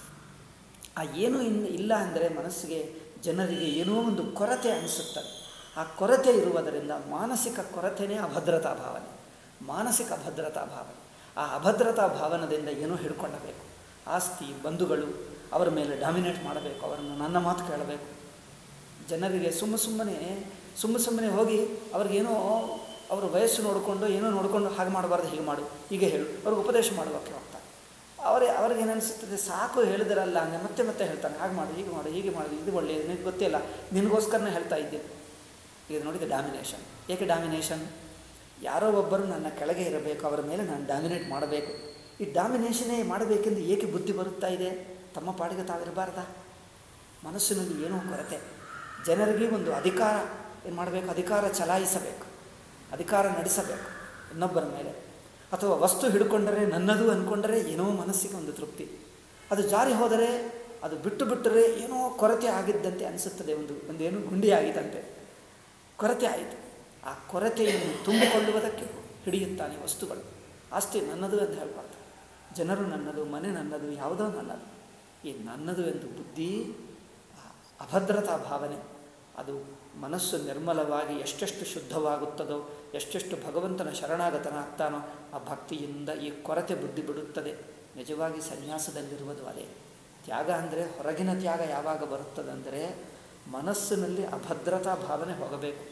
ಆ ಏನೂ ಇಲ್ಲ ಅಂದರೆ ಮನಸ್ಸಿಗೆ, ಜನರಿಗೆ ಏನೋ ಒಂದು ಕೊರತೆ ಅನಿಸುತ್ತದೆ. ಆ ಕೊರತೆ ಇರುವುದರಿಂದ ಮಾನಸಿಕ ಕೊರತೆಯೇ ಅಭದ್ರತಾ ಭಾವನೆ. ಮಾನಸಿಕ ಅಭದ್ರತಾ ಭಾವನೆ. ಆ ಅಭದ್ರತಾ ಭಾವನದಿಂದ ಏನೋ ಹಿಡ್ಕೊಳ್ಳಬೇಕು. ಆಸ್ತಿ, ಬಂಧುಗಳು, ಅವರ ಮೇಲೆ ಡಾಮಿನೇಟ್ ಮಾಡಬೇಕು, ಅವರನ್ನು ನನ್ನ ಮಾತು ಕೇಳಬೇಕು. ಜನರಿಗೆ ಸುಮ್ಮನೆ ಹೋಗಿ ಅವ್ರಿಗೇನೋ ಅವರ ವಯಸ್ಸು ನೋಡಿಕೊಂಡು ಏನೋ ನೋಡಿಕೊಂಡು ಹಾಗೆ ಮಾಡಬಾರ್ದು, ಹೀಗೆ ಮಾಡು, ಹೀಗೆ ಹೇಳು, ಅವ್ರಿಗೆ ಉಪದೇಶ ಮಾಡೋಕ್ಕೆ ಹೋಗ್ತಾರೆ. ಅವ್ರಿಗೇನಿಸುತ್ತದೆ, ಸಾಕು ಹೇಳಿದಿರಲ್ಲ ಅಂದರೆ ಮತ್ತೆ ಹೇಳ್ತಾನೆ, ಹಾಗೆ ಮಾಡು, ಹೀಗೆ ಮಾಡು, ಇದು ಒಳ್ಳೆಯದು, ನಿನಗೆ ಗೊತ್ತಿಲ್ಲ, ನಿನಗೋಸ್ಕರನೇ ಹೇಳ್ತಾ ಇದ್ದೀನಿ. ಈಗ ನೋಡಿದ ಡಾಮಿನೇಷನ್. ಏಕೆ ಡಾಮಿನೇಷನ್? ಯಾರೋ ಒಬ್ಬರು ನನ್ನ ಕೆಳಗೆ ಇರಬೇಕು, ಅವರ ಮೇಲೆ ನಾನು ಡಾಮಿನೇಟ್ ಮಾಡಬೇಕು. ಈ ಡಾಮಿನೇಷನ್ನೇ ಮಾಡಬೇಕೆಂದು ಏಕೆ ಬುದ್ಧಿ ಬರುತ್ತಾ ಇದೆ? ತಮ್ಮ ಪಾಡಿಗೆ ತಾವಿರಬಾರ್ದಾ? ಮನಸ್ಸಿನಲ್ಲಿ ಏನೋ ಕೊರತೆ. ಜನರಿಗೆ ಒಂದು ಅಧಿಕಾರ ಏನು ಮಾಡಬೇಕು? ಅಧಿಕಾರ ಚಲಾಯಿಸಬೇಕು, ಅಧಿಕಾರ ನಡೆಸಬೇಕು ಇನ್ನೊಬ್ಬರ ಮೇಲೆ. ಅಥವಾ ವಸ್ತು ಹಿಡ್ಕೊಂಡರೆ, ನನ್ನದು ಅಂದ್ಕೊಂಡರೆ ಏನೋ ಮನಸ್ಸಿಗೆ ಒಂದು ತೃಪ್ತಿ. ಅದು ಜಾರಿ ಹೋದರೆ, ಅದು ಬಿಟ್ಟರೆ ಏನೋ ಕೊರತೆ ಆಗಿದ್ದಂತೆ ಅನಿಸುತ್ತದೆ. ಒಂದೇನೋ ಗುಂಡಿ ಆಗಿದ್ದಂತೆ ಕೊರತೆ ಆಯಿತು. ಆ ಕೊರತೆಯನ್ನು ತುಂಬಿಕೊಳ್ಳುವುದಕ್ಕೆ ಹಿಡಿಯುತ್ತಾನೆ ವಸ್ತುಗಳು. ಆಸ್ತಿ ನನ್ನದು ಅಂತ ಹೇಳ್ಕೊಳ್ತಾರೆ. ಜನರು ನನ್ನದು, ಮನೆ ನನ್ನದು, ಯಾವುದೋ ನನ್ನದು. ಈ ನನ್ನದು ಎಂದು ಬುದ್ಧಿ, ಅಭದ್ರತಾ ಭಾವನೆ. ಅದು ಮನಸ್ಸು ನಿರ್ಮಲವಾಗಿ ಎಷ್ಟೆಷ್ಟು ಶುದ್ಧವಾಗುತ್ತದೋ, ಎಷ್ಟೆಷ್ಟು ಭಗವಂತನ ಶರಣಾಗತನಾಗ್ತಾನೋ ಆ ಭಕ್ತಿಯಿಂದ ಈ ಕೊರತೆ ಬುದ್ಧಿ ಬಿಡುತ್ತದೆ. ನಿಜವಾಗಿ ಸನ್ಯಾಸದಲ್ಲಿರುವುದು ಅದೇ. ತ್ಯಾಗ ಅಂದರೆ, ಹೊರಗಿನ ತ್ಯಾಗ ಯಾವಾಗ ಬರುತ್ತದಂದರೆ ಮನಸ್ಸಿನಲ್ಲಿ ಅಭದ್ರತಾ ಭಾವನೆ ಹೋಗಬೇಕು.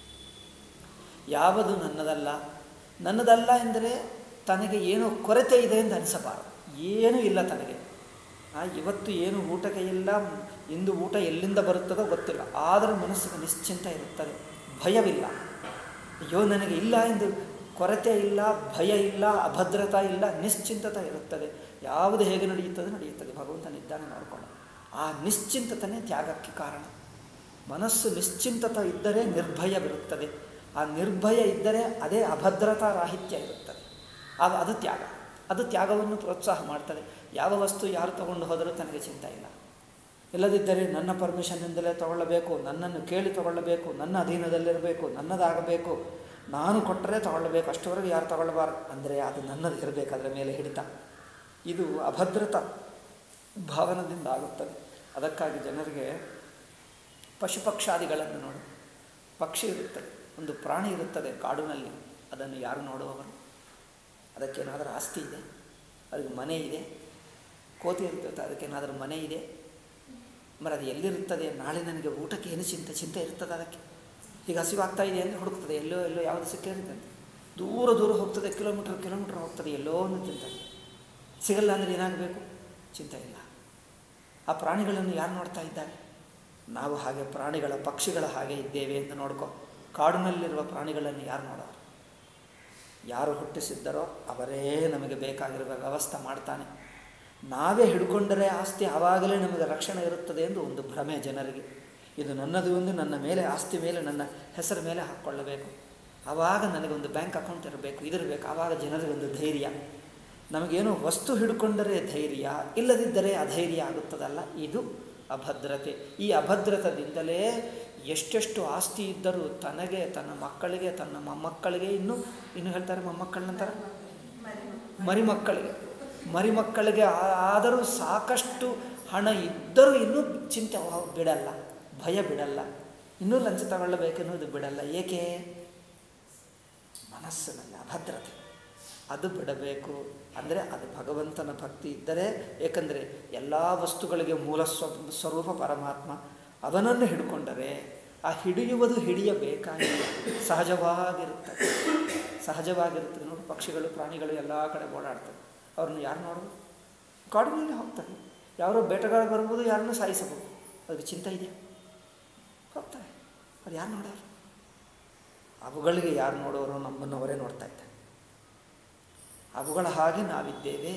ಯಾವುದು ನನ್ನದಲ್ಲ ಎಂದರೆ ತನಗೆ ಏನೋ ಕೊರತೆ ಇದೆ ಎಂದು ಅನಿಸಬಾರದು. ಏನೂ ಇಲ್ಲ ತನಗೆ. ಇವತ್ತು ಏನು ಊಟಕ್ಕೆ ಇಲ್ಲ, ಇಂದು ಊಟ ಎಲ್ಲಿಂದ ಬರುತ್ತದೋ ಗೊತ್ತಿಲ್ಲ, ಆದರೆ ಮನಸ್ಸಿಗೆ ನಿಶ್ಚಿಂತ ಇರುತ್ತದೆ, ಭಯವಿಲ್ಲ. ಅಯ್ಯೋ ನನಗೆ ಇಲ್ಲ ಎಂದು ಕೊರತೆ ಇಲ್ಲ, ಭಯ ಇಲ್ಲ, ಅಭದ್ರತಾ ಇಲ್ಲ, ನಿಶ್ಚಿಂತತೆ ಇರುತ್ತದೆ. ಯಾವುದು ಹೇಗೆ ನಡೆಯುತ್ತದೆ ಭಗವಂತನಿದ್ದಾನೆ ನೋಡಿಕೊಂಡು. ಆ ನಿಶ್ಚಿಂತತನೇ ತ್ಯಾಗಕ್ಕೆ ಕಾರಣ. ಮನಸ್ಸು ನಿಶ್ಚಿಂತತೆ ಇದ್ದರೆ ನಿರ್ಭಯವಿರುತ್ತದೆ. ಆ ನಿರ್ಭಯ ಇದ್ದರೆ ಅದೇ ಅಭದ್ರತಾ ರಾಹಿತ್ಯ ಇರುತ್ತದೆ. ಅದು ತ್ಯಾಗ. ಅದು ತ್ಯಾಗವನ್ನು ಪ್ರೋತ್ಸಾಹ ಮಾಡ್ತದೆ. ಯಾವ ವಸ್ತು ಯಾರು ತಗೊಂಡು ಹೋದರೂ ತನಗೆ ಚಿಂತೆ ಇಲ್ಲ. ಇಲ್ಲದಿದ್ದರೆ ನನ್ನ ಪರ್ಮಿಷನ್ನಿಂದಲೇ ತಗೊಳ್ಳಬೇಕು, ನನ್ನನ್ನು ಕೇಳಿ ತಗೊಳ್ಳಬೇಕು, ನನ್ನ ಅಧೀನದಲ್ಲಿರಬೇಕು, ನನ್ನದಾಗಬೇಕು, ನಾನು ಕೊಟ್ಟರೆ ತಗೊಳ್ಳಬೇಕು, ಅಷ್ಟವರೆಗೂ ಯಾರು ತಗೊಳ್ಳಬಾರ್ದು ಅಂದರೆ ಅದು ನನ್ನದು ಇರಬೇಕು, ಅದರ ಮೇಲೆ ಹಿಡಿತ. ಇದು ಅಭದ್ರತಾ ಭಾವನದಿಂದ ಆಗುತ್ತದೆ. ಅದಕ್ಕಾಗಿ ಜನರಿಗೆ ಪಶುಪಕ್ಷಾದಿಗಳನ್ನು ನೋಡು. ಪಕ್ಷಿ ಇರುತ್ತದೆ, ಒಂದು ಪ್ರಾಣಿ ಇರುತ್ತದೆ ಕಾಡಿನಲ್ಲಿ, ಅದನ್ನು ಯಾರು ನೋಡುವವರು? ಅದಕ್ಕೇನಾದರೂ ಆಸ್ತಿ ಇದೆ, ಅದಕ್ಕೆ ಮನೆ ಇದೆ. ಕೋತಿ ಇರ್ತದೆ, ಅದಕ್ಕೇನಾದರೂ ಮನೆ ಇದೆ. ಮರ ಅದು ಎಲ್ಲಿರುತ್ತದೆ? ನಾಳೆ ನನಗೆ ಊಟಕ್ಕೆ ಏನು ಚಿಂತೆ ಇರ್ತದೆ ಅದಕ್ಕೆ. ಈಗ ಹಸಿವಾಗ್ತಾ ಇದೆ ಅಂದರೆ ಹುಡುಕ್ತದೆ, ಎಲ್ಲೋ ಯಾವುದು ಸಿಕ್ಕಿರ್ತದೆ. ದೂರ ಹೋಗ್ತದೆ, ಕಿಲೋಮೀಟರ್ ಹೋಗ್ತದೆ, ಎಲ್ಲೋ ಒಂದು ತಿಂತದೆ. ಸಿಗಲ್ಲ ಅಂದರೆ ಏನಾಗಬೇಕು? ಚಿಂತೆ ಇಲ್ಲ. ಆ ಪ್ರಾಣಿಗಳನ್ನು ಯಾರು ನೋಡ್ತಾ ಇದ್ದಾರೆ? ನಾವು ಹಾಗೆ ಪ್ರಾಣಿಗಳ ಪಕ್ಷಿಗಳ ಹಾಗೆ ಇದ್ದೇವೆ ಅಂತ ನೋಡ್ಕೊ. ಕಾಡಿನಲ್ಲಿರುವ ಪ್ರಾಣಿಗಳನ್ನು ಯಾರು ನೋಡೋರು? ಯಾರು ಹುಟ್ಟಿಸಿದ್ದರೋ ಅವರೇ ನಮಗೆ ಬೇಕಾಗಿರುವ ವ್ಯವಸ್ಥೆ ಮಾಡ್ತಾನೆ. ನಾವೇ ಹಿಡ್ಕೊಂಡರೆ ಆಸ್ತಿ ಆವಾಗಲೇ ನಮಗೆ ರಕ್ಷಣೆ ಇರುತ್ತದೆ ಎಂದು ಒಂದು ಭ್ರಮೆ ಜನರಿಗೆ. ಇದು ನನ್ನದು ಒಂದು, ನನ್ನ ಮೇಲೆ ಆಸ್ತಿ ಮೇಲೆ ನನ್ನ ಹೆಸರ ಮೇಲೆ ಹಾಕ್ಕೊಳ್ಳಬೇಕು, ಆವಾಗ ನನಗೊಂದು ಬ್ಯಾಂಕ್ ಅಕೌಂಟ್ ಇರಬೇಕು, ಇದಿರಬೇಕು, ಆವಾಗ ಜನರಿಗೊಂದು ಧೈರ್ಯ. ನಮಗೇನೋ ವಸ್ತು ಹಿಡ್ಕೊಂಡರೆ ಧೈರ್ಯ, ಇಲ್ಲದಿದ್ದರೆ ಅಧೈರ್ಯ ಆಗುತ್ತದಲ್ಲ, ಇದು ಅಭದ್ರತೆ. ಈ ಅಭದ್ರತದಿಂದಲೇ ಎಷ್ಟೆಷ್ಟು ಆಸ್ತಿ ಇದ್ದರೂ ತನಗೆ, ತನ್ನ ಮಕ್ಕಳಿಗೆ, ತನ್ನ ಮೊಮ್ಮಕ್ಕಳಿಗೆ, ಇನ್ನು ಹೇಳ್ತಾರೆ ಮೊಮ್ಮಕ್ಕಳ ನಂತರ ಮರಿಮಕ್ಕಳಿಗೆ ಆದರೂ ಸಾಕಷ್ಟು ಹಣ ಇದ್ದರೂ ಇನ್ನೂ ಚಿಂತೆ ಬಿಡಲ್ಲ, ಭಯ ಬಿಡಲ್ಲ, ಇನ್ನೂ ಲಂಚ ತಗೊಳ್ಳಬೇಕೆನ್ನುವುದು ಬಿಡಲ್ಲ. ಏಕೆ? ಮನಸ್ಸಿನಲ್ಲಿ ಅಭದ್ರತೆ. ಅದು ಬಿಡಬೇಕು. ಅಂದರೆ ಅದು ಭಗವಂತನ ಭಕ್ತಿ ಇದ್ದರೆ, ಏಕೆಂದರೆ ಎಲ್ಲ ವಸ್ತುಗಳಿಗೆ ಮೂಲ ಸ್ವರೂಪ ಪರಮಾತ್ಮ, ಅವನನ್ನು ಹಿಡ್ಕೊಂಡರೆ ಆ ಹಿಡಿಯುವುದು ಹಿಡಿಯಬೇಕಾಗಿಲ್ಲ, ಸಹಜವಾಗಿರುತ್ತದೆ. ನೋಡಿ, ಪಕ್ಷಿಗಳು ಪ್ರಾಣಿಗಳು ಎಲ್ಲ ಕಡೆ ಓಡಾಡ್ತವೆ. ಅವ್ರನ್ನ ಯಾರು ನೋಡೋದು? ಕಾಡಿನಲ್ಲಿ ಹೋಗ್ತಾರೆ. ಯಾರೋ ಬೇಟೆಗಾರ ಬರ್ಬೋದು, ಯಾರನ್ನೂ ಸಾಯಿಸಬಹುದು, ಅದಕ್ಕೆ ಚಿಂತೆ ಇದೆ, ಹೋಗ್ತಾರೆ. ಅದು ಯಾರು ನೋಡೋರು? ಅವುಗಳಿಗೆ ಯಾರು ನೋಡೋರು? ನಮ್ಮನ್ನವರೇ ನೋಡ್ತಾ ಇದ್ದಾರೆ. ಅವುಗಳ ಹಾಗೆ ನಾವಿದ್ದೇವೆ.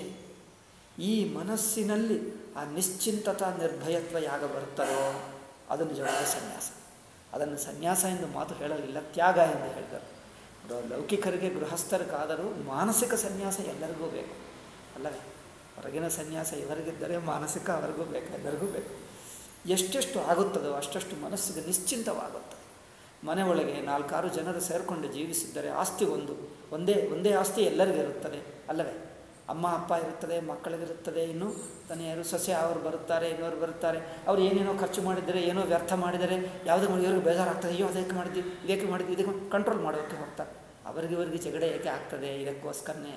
ಈ ಮನಸ್ಸಿನಲ್ಲಿ ಆ ನಿಶ್ಚಿಂತತಾ ನಿರ್ಭಯತ್ವ ಯಾಗ ಬರುತ್ತದೋ ಅದು ನಿಜವಾದ ಸನ್ಯಾಸ. ಅದನ್ನು ಸನ್ಯಾಸ ಎಂದು ಮಾತು ಹೇಳಲಿಲ್ಲ, ತ್ಯಾಗ ಎಂದು ಹೇಳಿದರು. ಲೌಕಿಕರಿಗೆ, ಗೃಹಸ್ಥರಿಗಾದರೂ ಮಾನಸಿಕ ಸನ್ಯಾಸ ಎಲ್ಲರಿಗೂ ಬೇಕು ಅಲ್ಲವೇ? ಹೊರಗಿನ ಸನ್ಯಾಸ ಇವರಿಗಿದ್ದರೆ ಮಾನಸಿಕ ಅವರಿಗೂ ಬೇಕು, ಎಲ್ಲರಿಗೂ ಬೇಕು. ಎಷ್ಟೆಷ್ಟು ಆಗುತ್ತದೋ ಅಷ್ಟಷ್ಟು ಮನಸ್ಸಿಗೆ ನಿಶ್ಚಿಂತವಾಗುತ್ತದೆ. ಮನೆ ಒಳಗೆ 4-6 ಜನರು ಸೇರಿಕೊಂಡು ಜೀವಿಸಿದ್ದರೆ ಆಸ್ತಿ ಒಂದೇ ಆಸ್ತಿ ಎಲ್ಲರಿಗಿರುತ್ತದೆ ಅಲ್ಲವೇ? ಅಮ್ಮ ಅಪ್ಪ ಇರುತ್ತದೆ, ಮಕ್ಕಳಿಗಿರುತ್ತದೆ, ಇನ್ನು ತನೆಯರು ಸೊಸೆ ಅವರು ಬರುತ್ತಾರೆ, ಇನ್ನವರು ಬರುತ್ತಾರೆ. ಅವರು ಏನೇನೋ ಖರ್ಚು ಮಾಡಿದರೆ, ಏನೋ ವ್ಯರ್ಥ ಮಾಡಿದರೆ, ಯಾವುದೋ ಇವ್ರಿಗೆ ಬೇಜಾರಾಗ್ತದೆ, ಅಯ್ಯೋ ಅದಕ್ಕೆ ಮಾಡಿದ್ವಿ, ಇದಕ್ಕೆ ಕಂಟ್ರೋಲ್ ಮಾಡೋಕ್ಕೆ ಹೋಗ್ತಾರೆ. ಇವರಿಗೆ ಜಗಳ ಏಕೆ ಆಗ್ತದೆ? ಇದಕ್ಕೋಸ್ಕರನೇ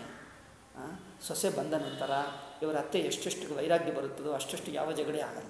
ಸೊಸೆ ಬಂದ ನಂತರ ಇವರ ಅತ್ತೆ ಎಷ್ಟೆಷ್ಟು ವೈರಾಗ್ಯ ಬರುತ್ತದೋ ಅಷ್ಟೆಷ್ಟು ಯಾವ ಜಗಳೇ ಆಗಲ್ಲ.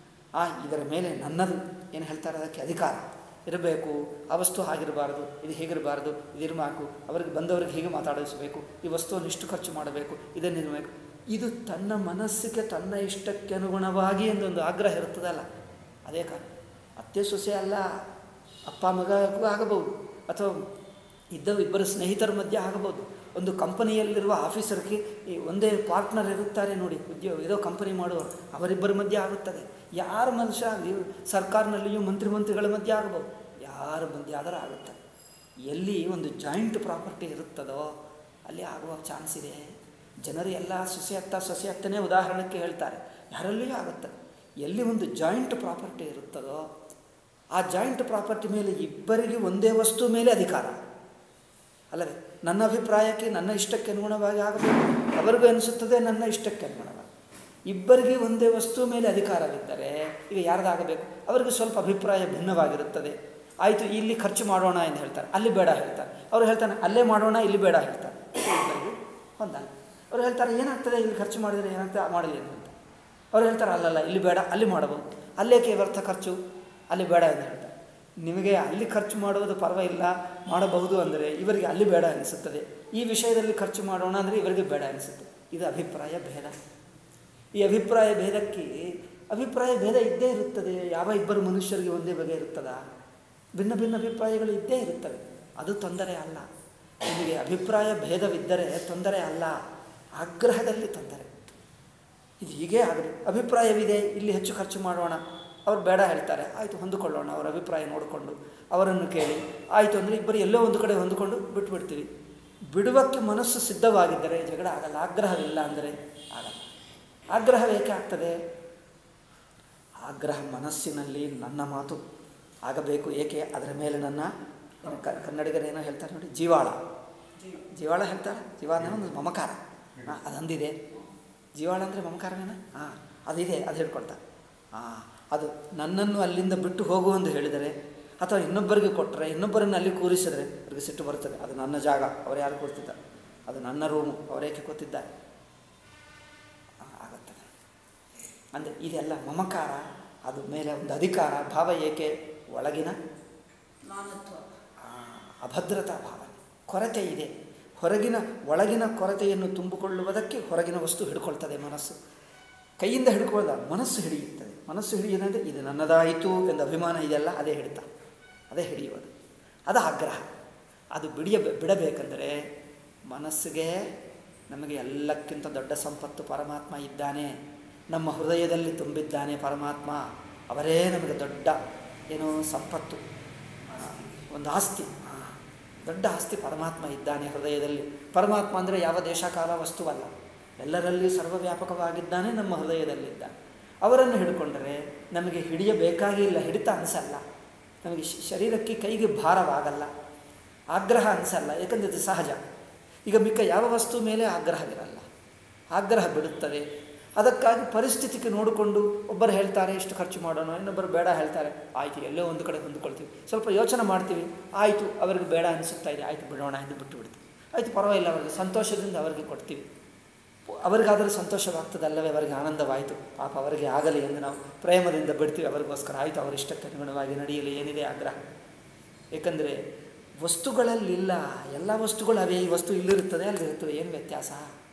ಇದರ ಮೇಲೆ ನನ್ನದು ಏನು ಹೇಳ್ತಾರೆ, ಅದಕ್ಕೆ ಅಧಿಕಾರ ಇರಬೇಕು. ಆ ವಸ್ತು ಹಾಗಿರಬಾರ್ದು, ಇದು ಹೀಗಿರಬಾರ್ದು, ಇದಿರಬೇಕು, ಅವರಿಗೆ ಬಂದವರಿಗೆ ಹೀಗೆ ಮಾತಾಡಿಸಬೇಕು, ಈ ವಸ್ತುವನ್ನು ಇಷ್ಟು ಖರ್ಚು ಮಾಡಬೇಕು, ಇದನ್ನಿರಬೇಕು. ಇದು ತನ್ನ ಮನಸ್ಸಿಗೆ, ತನ್ನ ಇಷ್ಟಕ್ಕೆ ಅನುಗುಣವಾಗಿ ಎಂದೊಂದು ಆಗ್ರಹ ಇರುತ್ತದಲ್ಲ, ಅದೇ ಕಾರಣ. ಅತ್ತೆ ಸೊಸೆ ಅಲ್ಲ, ಅಪ್ಪ ಮಗಗೂ ಆಗಬಹುದು, ಅಥವಾ ಇಬ್ಬರು ಸ್ನೇಹಿತರ ಮಧ್ಯೆ ಆಗಬಹುದು. ಒಂದು ಕಂಪನಿಯಲ್ಲಿರುವ ಆಫೀಸರ್ಗೆ ಒಂದೇ ಪಾರ್ಟ್ನರ್ ಇರುತ್ತಾರೆ ನೋಡಿ, ಏನೋ ಕಂಪನಿ ಮಾಡುವವರು, ಅವರಿಬ್ಬರ ಮಧ್ಯೆ ಆಗುತ್ತದೆ. ಯಾರ ಮನುಷ್ಯ ಸರ್ಕಾರನಲ್ಲಿಯೂ ಮಂತ್ರಿಗಳ ಮಧ್ಯೆ ಆಗಬಹುದು, ಯಾರ ಮಧ್ಯೆ ಆದರೂ ಆಗುತ್ತದೆ. ಎಲ್ಲಿ ಒಂದು ಜಾಯಿಂಟ್ ಪ್ರಾಪರ್ಟಿ ಇರುತ್ತದೋ ಅಲ್ಲಿ ಆಗುವ ಚಾನ್ಸ್ ಇದೆ. ಜನರು ಎಲ್ಲ ಸೊಸೆ ಅತ್ತನೇ ಉದಾಹರಣೆಗೆ ಹೇಳ್ತಾರೆ, ಯಾರಲ್ಲಿಯೂ ಆಗುತ್ತದೆ. ಎಲ್ಲಿ ಒಂದು ಜಾಯಿಂಟ್ ಪ್ರಾಪರ್ಟಿ ಇರುತ್ತದೋ ಆ ಜಾಯಿಂಟ್ ಪ್ರಾಪರ್ಟಿ ಮೇಲೆ ಇಬ್ಬರಿಗೆ ಒಂದೇ ವಸ್ತು ಮೇಲೆ ಅಧಿಕಾರ ಅಲ್ಲವೇ? ನನ್ನ ಅಭಿಪ್ರಾಯಕ್ಕೆ, ನನ್ನ ಇಷ್ಟಕ್ಕೆ ಅನುಗುಣವಾಗಿ ಆಗಬೇಕು, ಅವರಿಗೂ ಅನಿಸುತ್ತದೆ ನನ್ನ ಇಷ್ಟಕ್ಕೆ ಅನುಗುಣವಾಗಿ. ಇಬ್ಬರಿಗೆ ಒಂದೇ ವಸ್ತು ಮೇಲೆ ಅಧಿಕಾರವಿದ್ದರೆ ಈಗ ಯಾರ್ದಾಗಬೇಕು? ಅವರಿಗೆ ಸ್ವಲ್ಪ ಅಭಿಪ್ರಾಯ ಭಿನ್ನವಾಗಿರುತ್ತದೆ. ಆಯಿತು, ಇಲ್ಲಿ ಖರ್ಚು ಮಾಡೋಣ ಎಂದು ಹೇಳ್ತಾರೆ, ಅಲ್ಲಿ ಬೇಡ ಹೇಳ್ತಾರೆ. ಅವರು ಹೇಳ್ತಾನೆ ಅಲ್ಲೇ ಮಾಡೋಣ, ಇಲ್ಲಿ ಬೇಡ ಹೇಳ್ತಾರೆ. ಇಬ್ಬರಿಗೆ ಹೊಂದಾಣ. ಅವ್ರು ಹೇಳ್ತಾರೆ ಏನಾಗ್ತದೆ ಇಲ್ಲಿ ಖರ್ಚು ಮಾಡಿದರೆ, ಏನಾಗ್ತದೆ ಮಾಡಲಿ ಅಂತ. ಅವ್ರು ಹೇಳ್ತಾರೆ ಅಲ್ಲಲ್ಲ, ಇಲ್ಲಿ ಬೇಡ, ಅಲ್ಲಿ ಮಾಡಬಹುದು, ಅಲ್ಲೇಕೆ ವ್ಯರ್ಥ ಖರ್ಚು, ಅಲ್ಲಿ ಬೇಡ ಎಂದು ಹೇಳ್ತಾರೆ. ನಿಮಗೆ ಅಲ್ಲಿ ಖರ್ಚು ಮಾಡುವುದು ಪರವಾಗಿಲ್ಲ, ಮಾಡಬಹುದು ಅಂದರೆ ಇವರಿಗೆ ಅಲ್ಲಿ ಬೇಡ ಅನಿಸುತ್ತದೆ. ಈ ವಿಷಯದಲ್ಲಿ ಖರ್ಚು ಮಾಡೋಣ ಅಂದರೆ ಇವರಿಗೆ ಬೇಡ ಅನಿಸುತ್ತೆ. ಇದು ಅಭಿಪ್ರಾಯ ಭೇದ. ಈ ಅಭಿಪ್ರಾಯ ಭೇದ ಇದ್ದೇ ಇರುತ್ತದೆ. ಯಾವ ಇಬ್ಬರು ಮನುಷ್ಯರಿಗೆ ಒಂದೇ ಬಗೆ ಇರುತ್ತದಾ? ಭಿನ್ನ ಅಭಿಪ್ರಾಯಗಳು ಇದ್ದೇ ಇರುತ್ತವೆ. ಅದು ತೊಂದರೆ ಅಲ್ಲ. ನಿಮಗೆ ಅಭಿಪ್ರಾಯ ಭೇದವಿದ್ದರೆ ತೊಂದರೆ ಅಲ್ಲ, ಆಗ್ರಹದಲ್ಲಿ ತೊಂದರೆ. ಇದು ಹೀಗೇ ಆಗಲಿ, ಅಭಿಪ್ರಾಯವಿದೆ, ಇಲ್ಲಿ ಹೆಚ್ಚು ಖರ್ಚು ಮಾಡೋಣ, ಅವ್ರು ಬೇಡ ಹೇಳ್ತಾರೆ, ಆಯಿತು ಹೊಂದಿಕೊಳ್ಳೋಣ, ಅವರ ಅಭಿಪ್ರಾಯ ನೋಡಿಕೊಂಡು ಅವರನ್ನು ಕೇಳಿ ಆಯಿತು ಅಂದರೆ ಇಬ್ಬರು ಎಲ್ಲೋ ಒಂದು ಕಡೆ ಹೊಂದಿಕೊಂಡು ಬಿಟ್ಬಿಡ್ತೀವಿ. ಬಿಡುವಕ್ಕೆ ಮನಸ್ಸು ಸಿದ್ಧವಾಗಿದ್ದರೆ ಜಗಳ ಆಗಲ್ಲ. ಆಗ್ರಹವಿಲ್ಲ ಅಂದರೆ ಆಗಲ್ಲ. ಆಗ್ರಹ ಏಕೆ ಆಗ್ತದೆ? ಆಗ್ರಹ ಮನಸ್ಸಿನಲ್ಲಿ ನನ್ನ ಮಾತು ಆಗಬೇಕು. ಏಕೆ? ಅದರ ಮೇಲೆ ನನ್ನ ಕನ್ನಡಿಗರೇನೋ ಹೇಳ್ತಾರೆ ನೋಡಿ, ಜೀವಾಳ ಹೇಳ್ತಾರೆ. ಜೀವಾಳ ಒಂದು ಮಮಕಾರ ಅದೊಂದಿದೆ. ಜೀವಾಳ ಅಂದರೆ ಮಮಕಾರವೇನ? ಅದಿದೆ, ಅದು ಹೇಳ್ಕೊಳ್ತಾರೆ. ಅದು ನನ್ನನ್ನು ಅಲ್ಲಿಂದ ಬಿಟ್ಟು ಹೋಗುವಂದು ಹೇಳಿದರೆ, ಅಥವಾ ಇನ್ನೊಬ್ಬರಿಗೆ ಕೊಟ್ಟರೆ, ಇನ್ನೊಬ್ಬರನ್ನು ಅಲ್ಲಿ ಕೂರಿಸಿದರೆ ಅವ್ರಿಗೆ ಸಿಟ್ಟು ಬರ್ತದೆ. ಅದು ನನ್ನ ಜಾಗ, ಅವರು ಯಾರು ಕೂರ್ತಿದ್ದಾರೆ, ಅದು ನನ್ನ ರೂಮು, ಅವರೇಕೆ ಕೂತಿದ್ದಾರೆ ಆಗುತ್ತದೆ. ಅಂದರೆ ಇದೆಲ್ಲ ಮಮಕಾರ, ಅದು ಮೇಲೆ ಒಂದು ಅಧಿಕಾರ ಭಾವ. ಏಕೆ? ಒಳಗಿನ ಅಭದ್ರತಾ ಭಾವನೆ, ಕೊರತೆ ಇದೆ. ಒಳಗಿನ ಕೊರತೆಯನ್ನು ತುಂಬಿಕೊಳ್ಳುವುದಕ್ಕೆ ಹೊರಗಿನ ವಸ್ತು ಹಿಡ್ಕೊಳ್ತದೆ ಮನಸ್ಸು. ಕೈಯಿಂದ ಹಿಡ್ಕೊಳ್ಳೋದ, ಮನಸ್ಸು ಹಿಡಿಯುತ್ತದೆ. ಮನಸ್ಸು ಹಿಡಿಯುವುದಂದರೆ ಇದು ನನ್ನದಾಯಿತು ಎಂದು ಅಭಿಮಾನ ಇದೆಲ್ಲ ಅದೇ ಹಿಡಿಯುವುದು. ಅದು ಆಗ್ರಹ. ಅದು ಬಿಡಬೇಕೆಂದರೆ ಮನಸ್ಸಿಗೆ ನಮಗೆ ಎಲ್ಲಕ್ಕಿಂತ ದೊಡ್ಡ ಸಂಪತ್ತು ಪರಮಾತ್ಮ ಇದ್ದಾನೆ. ನಮ್ಮ ಹೃದಯದಲ್ಲಿ ತುಂಬಿದ್ದಾನೆ ಪರಮಾತ್ಮ. ಅವರೇ ನಮಗೆ ದೊಡ್ಡ ಏನು ಸಂಪತ್ತು, ಒಂದು ಆಸ್ತಿ, ದೊಡ್ಡ ಆಸ್ತಿ ಪರಮಾತ್ಮ ಇದ್ದಾನೆ ಹೃದಯದಲ್ಲಿ. ಪರಮಾತ್ಮ ಅಂದರೆ ಯಾವ ದೇಶ ಕಾಲ ವಸ್ತುವಲ್ಲ, ಎಲ್ಲರಲ್ಲಿ ಸರ್ವವ್ಯಾಪಕವಾಗಿದ್ದಾನೆ, ನಮ್ಮ ಹೃದಯದಲ್ಲಿದ್ದಾನೆ. ಅವರನ್ನು ಹಿಡ್ಕೊಂಡರೆ ನಮಗೆ ಹಿಡಿಯಬೇಕಾಗಿಲ್ಲ, ಹಿಡಿತ ಅನಿಸಲ್ಲ, ನಮಗೆ ಶರೀರಕ್ಕೆ ಕೈಗೆ ಭಾರವಾಗಲ್ಲ, ಆಗ್ರಹ ಅನಿಸಲ್ಲ, ಏಕೆಂದರೆ ಇದು ಸಹಜ. ಈಗ ಮಿಕ್ಕ ಯಾವ ವಸ್ತು ಮೇಲೆ ಆಗ್ರಹವಿರಲ್ಲ, ಆಗ್ರಹ ಬಿಡುತ್ತದೆ. ಅದಕ್ಕಾಗಿ ಪರಿಸ್ಥಿತಿಗೆ ನೋಡಿಕೊಂಡು ಒಬ್ಬರು ಹೇಳ್ತಾರೆ ಇಷ್ಟು ಖರ್ಚು ಮಾಡೋಣ, ಇನ್ನೊಬ್ಬರು ಬೇಡ ಹೇಳ್ತಾರೆ, ಆಯಿತು ಎಲ್ಲೋ ಒಂದು ಕಡೆ ಹೊಂದ್ಕೊಳ್ತೀವಿ, ಸ್ವಲ್ಪ ಯೋಚನೆ ಮಾಡ್ತೀವಿ, ಆಯಿತು ಅವರಿಗೆ ಬೇಡ ಅನಿಸುತ್ತಾ ಇದೆ, ಆಯಿತು ಬಿಡೋಣ ಎಂದು ಬಿಟ್ಟು ಬಿಡ್ತೀವಿ, ಆಯಿತು ಪರವಾಗಿಲ್ಲ, ಅವರಿಗೆ ಸಂತೋಷದಿಂದ ಅವರಿಗೆ ಕೊಡ್ತೀವಿ, ಅವರಿಗಾದರೂ ಸಂತೋಷವಾಗ್ತದಲ್ಲವೇ, ಅವರಿಗೆ ಆನಂದವಾಯಿತು, ಪಾಪ ಅವರಿಗೆ ಆಗಲಿ ಎಂದು ನಾವು ಪ್ರೇಮದಿಂದ ಬಿಡ್ತೀವಿ, ಅವರಿಗೋಸ್ಕರ ಆಯಿತು ಅವರ ಇಷ್ಟಕ್ಕೆ ಅನುಗುಣವಾಗಿ ನಡೆಯಲಿ, ಏನಿದೆ ಆಗ್ರಹ. ಏಕೆಂದರೆ ವಸ್ತುಗಳಲ್ಲಿಲ್ಲ, ಎಲ್ಲ ವಸ್ತುಗಳು ಅವೇ, ಈ ವಸ್ತು ಇಲ್ಲಿರುತ್ತದೆ ಅಲ್ಲಿರುತ್ತದೆ, ಏನು ವ್ಯತ್ಯಾಸ?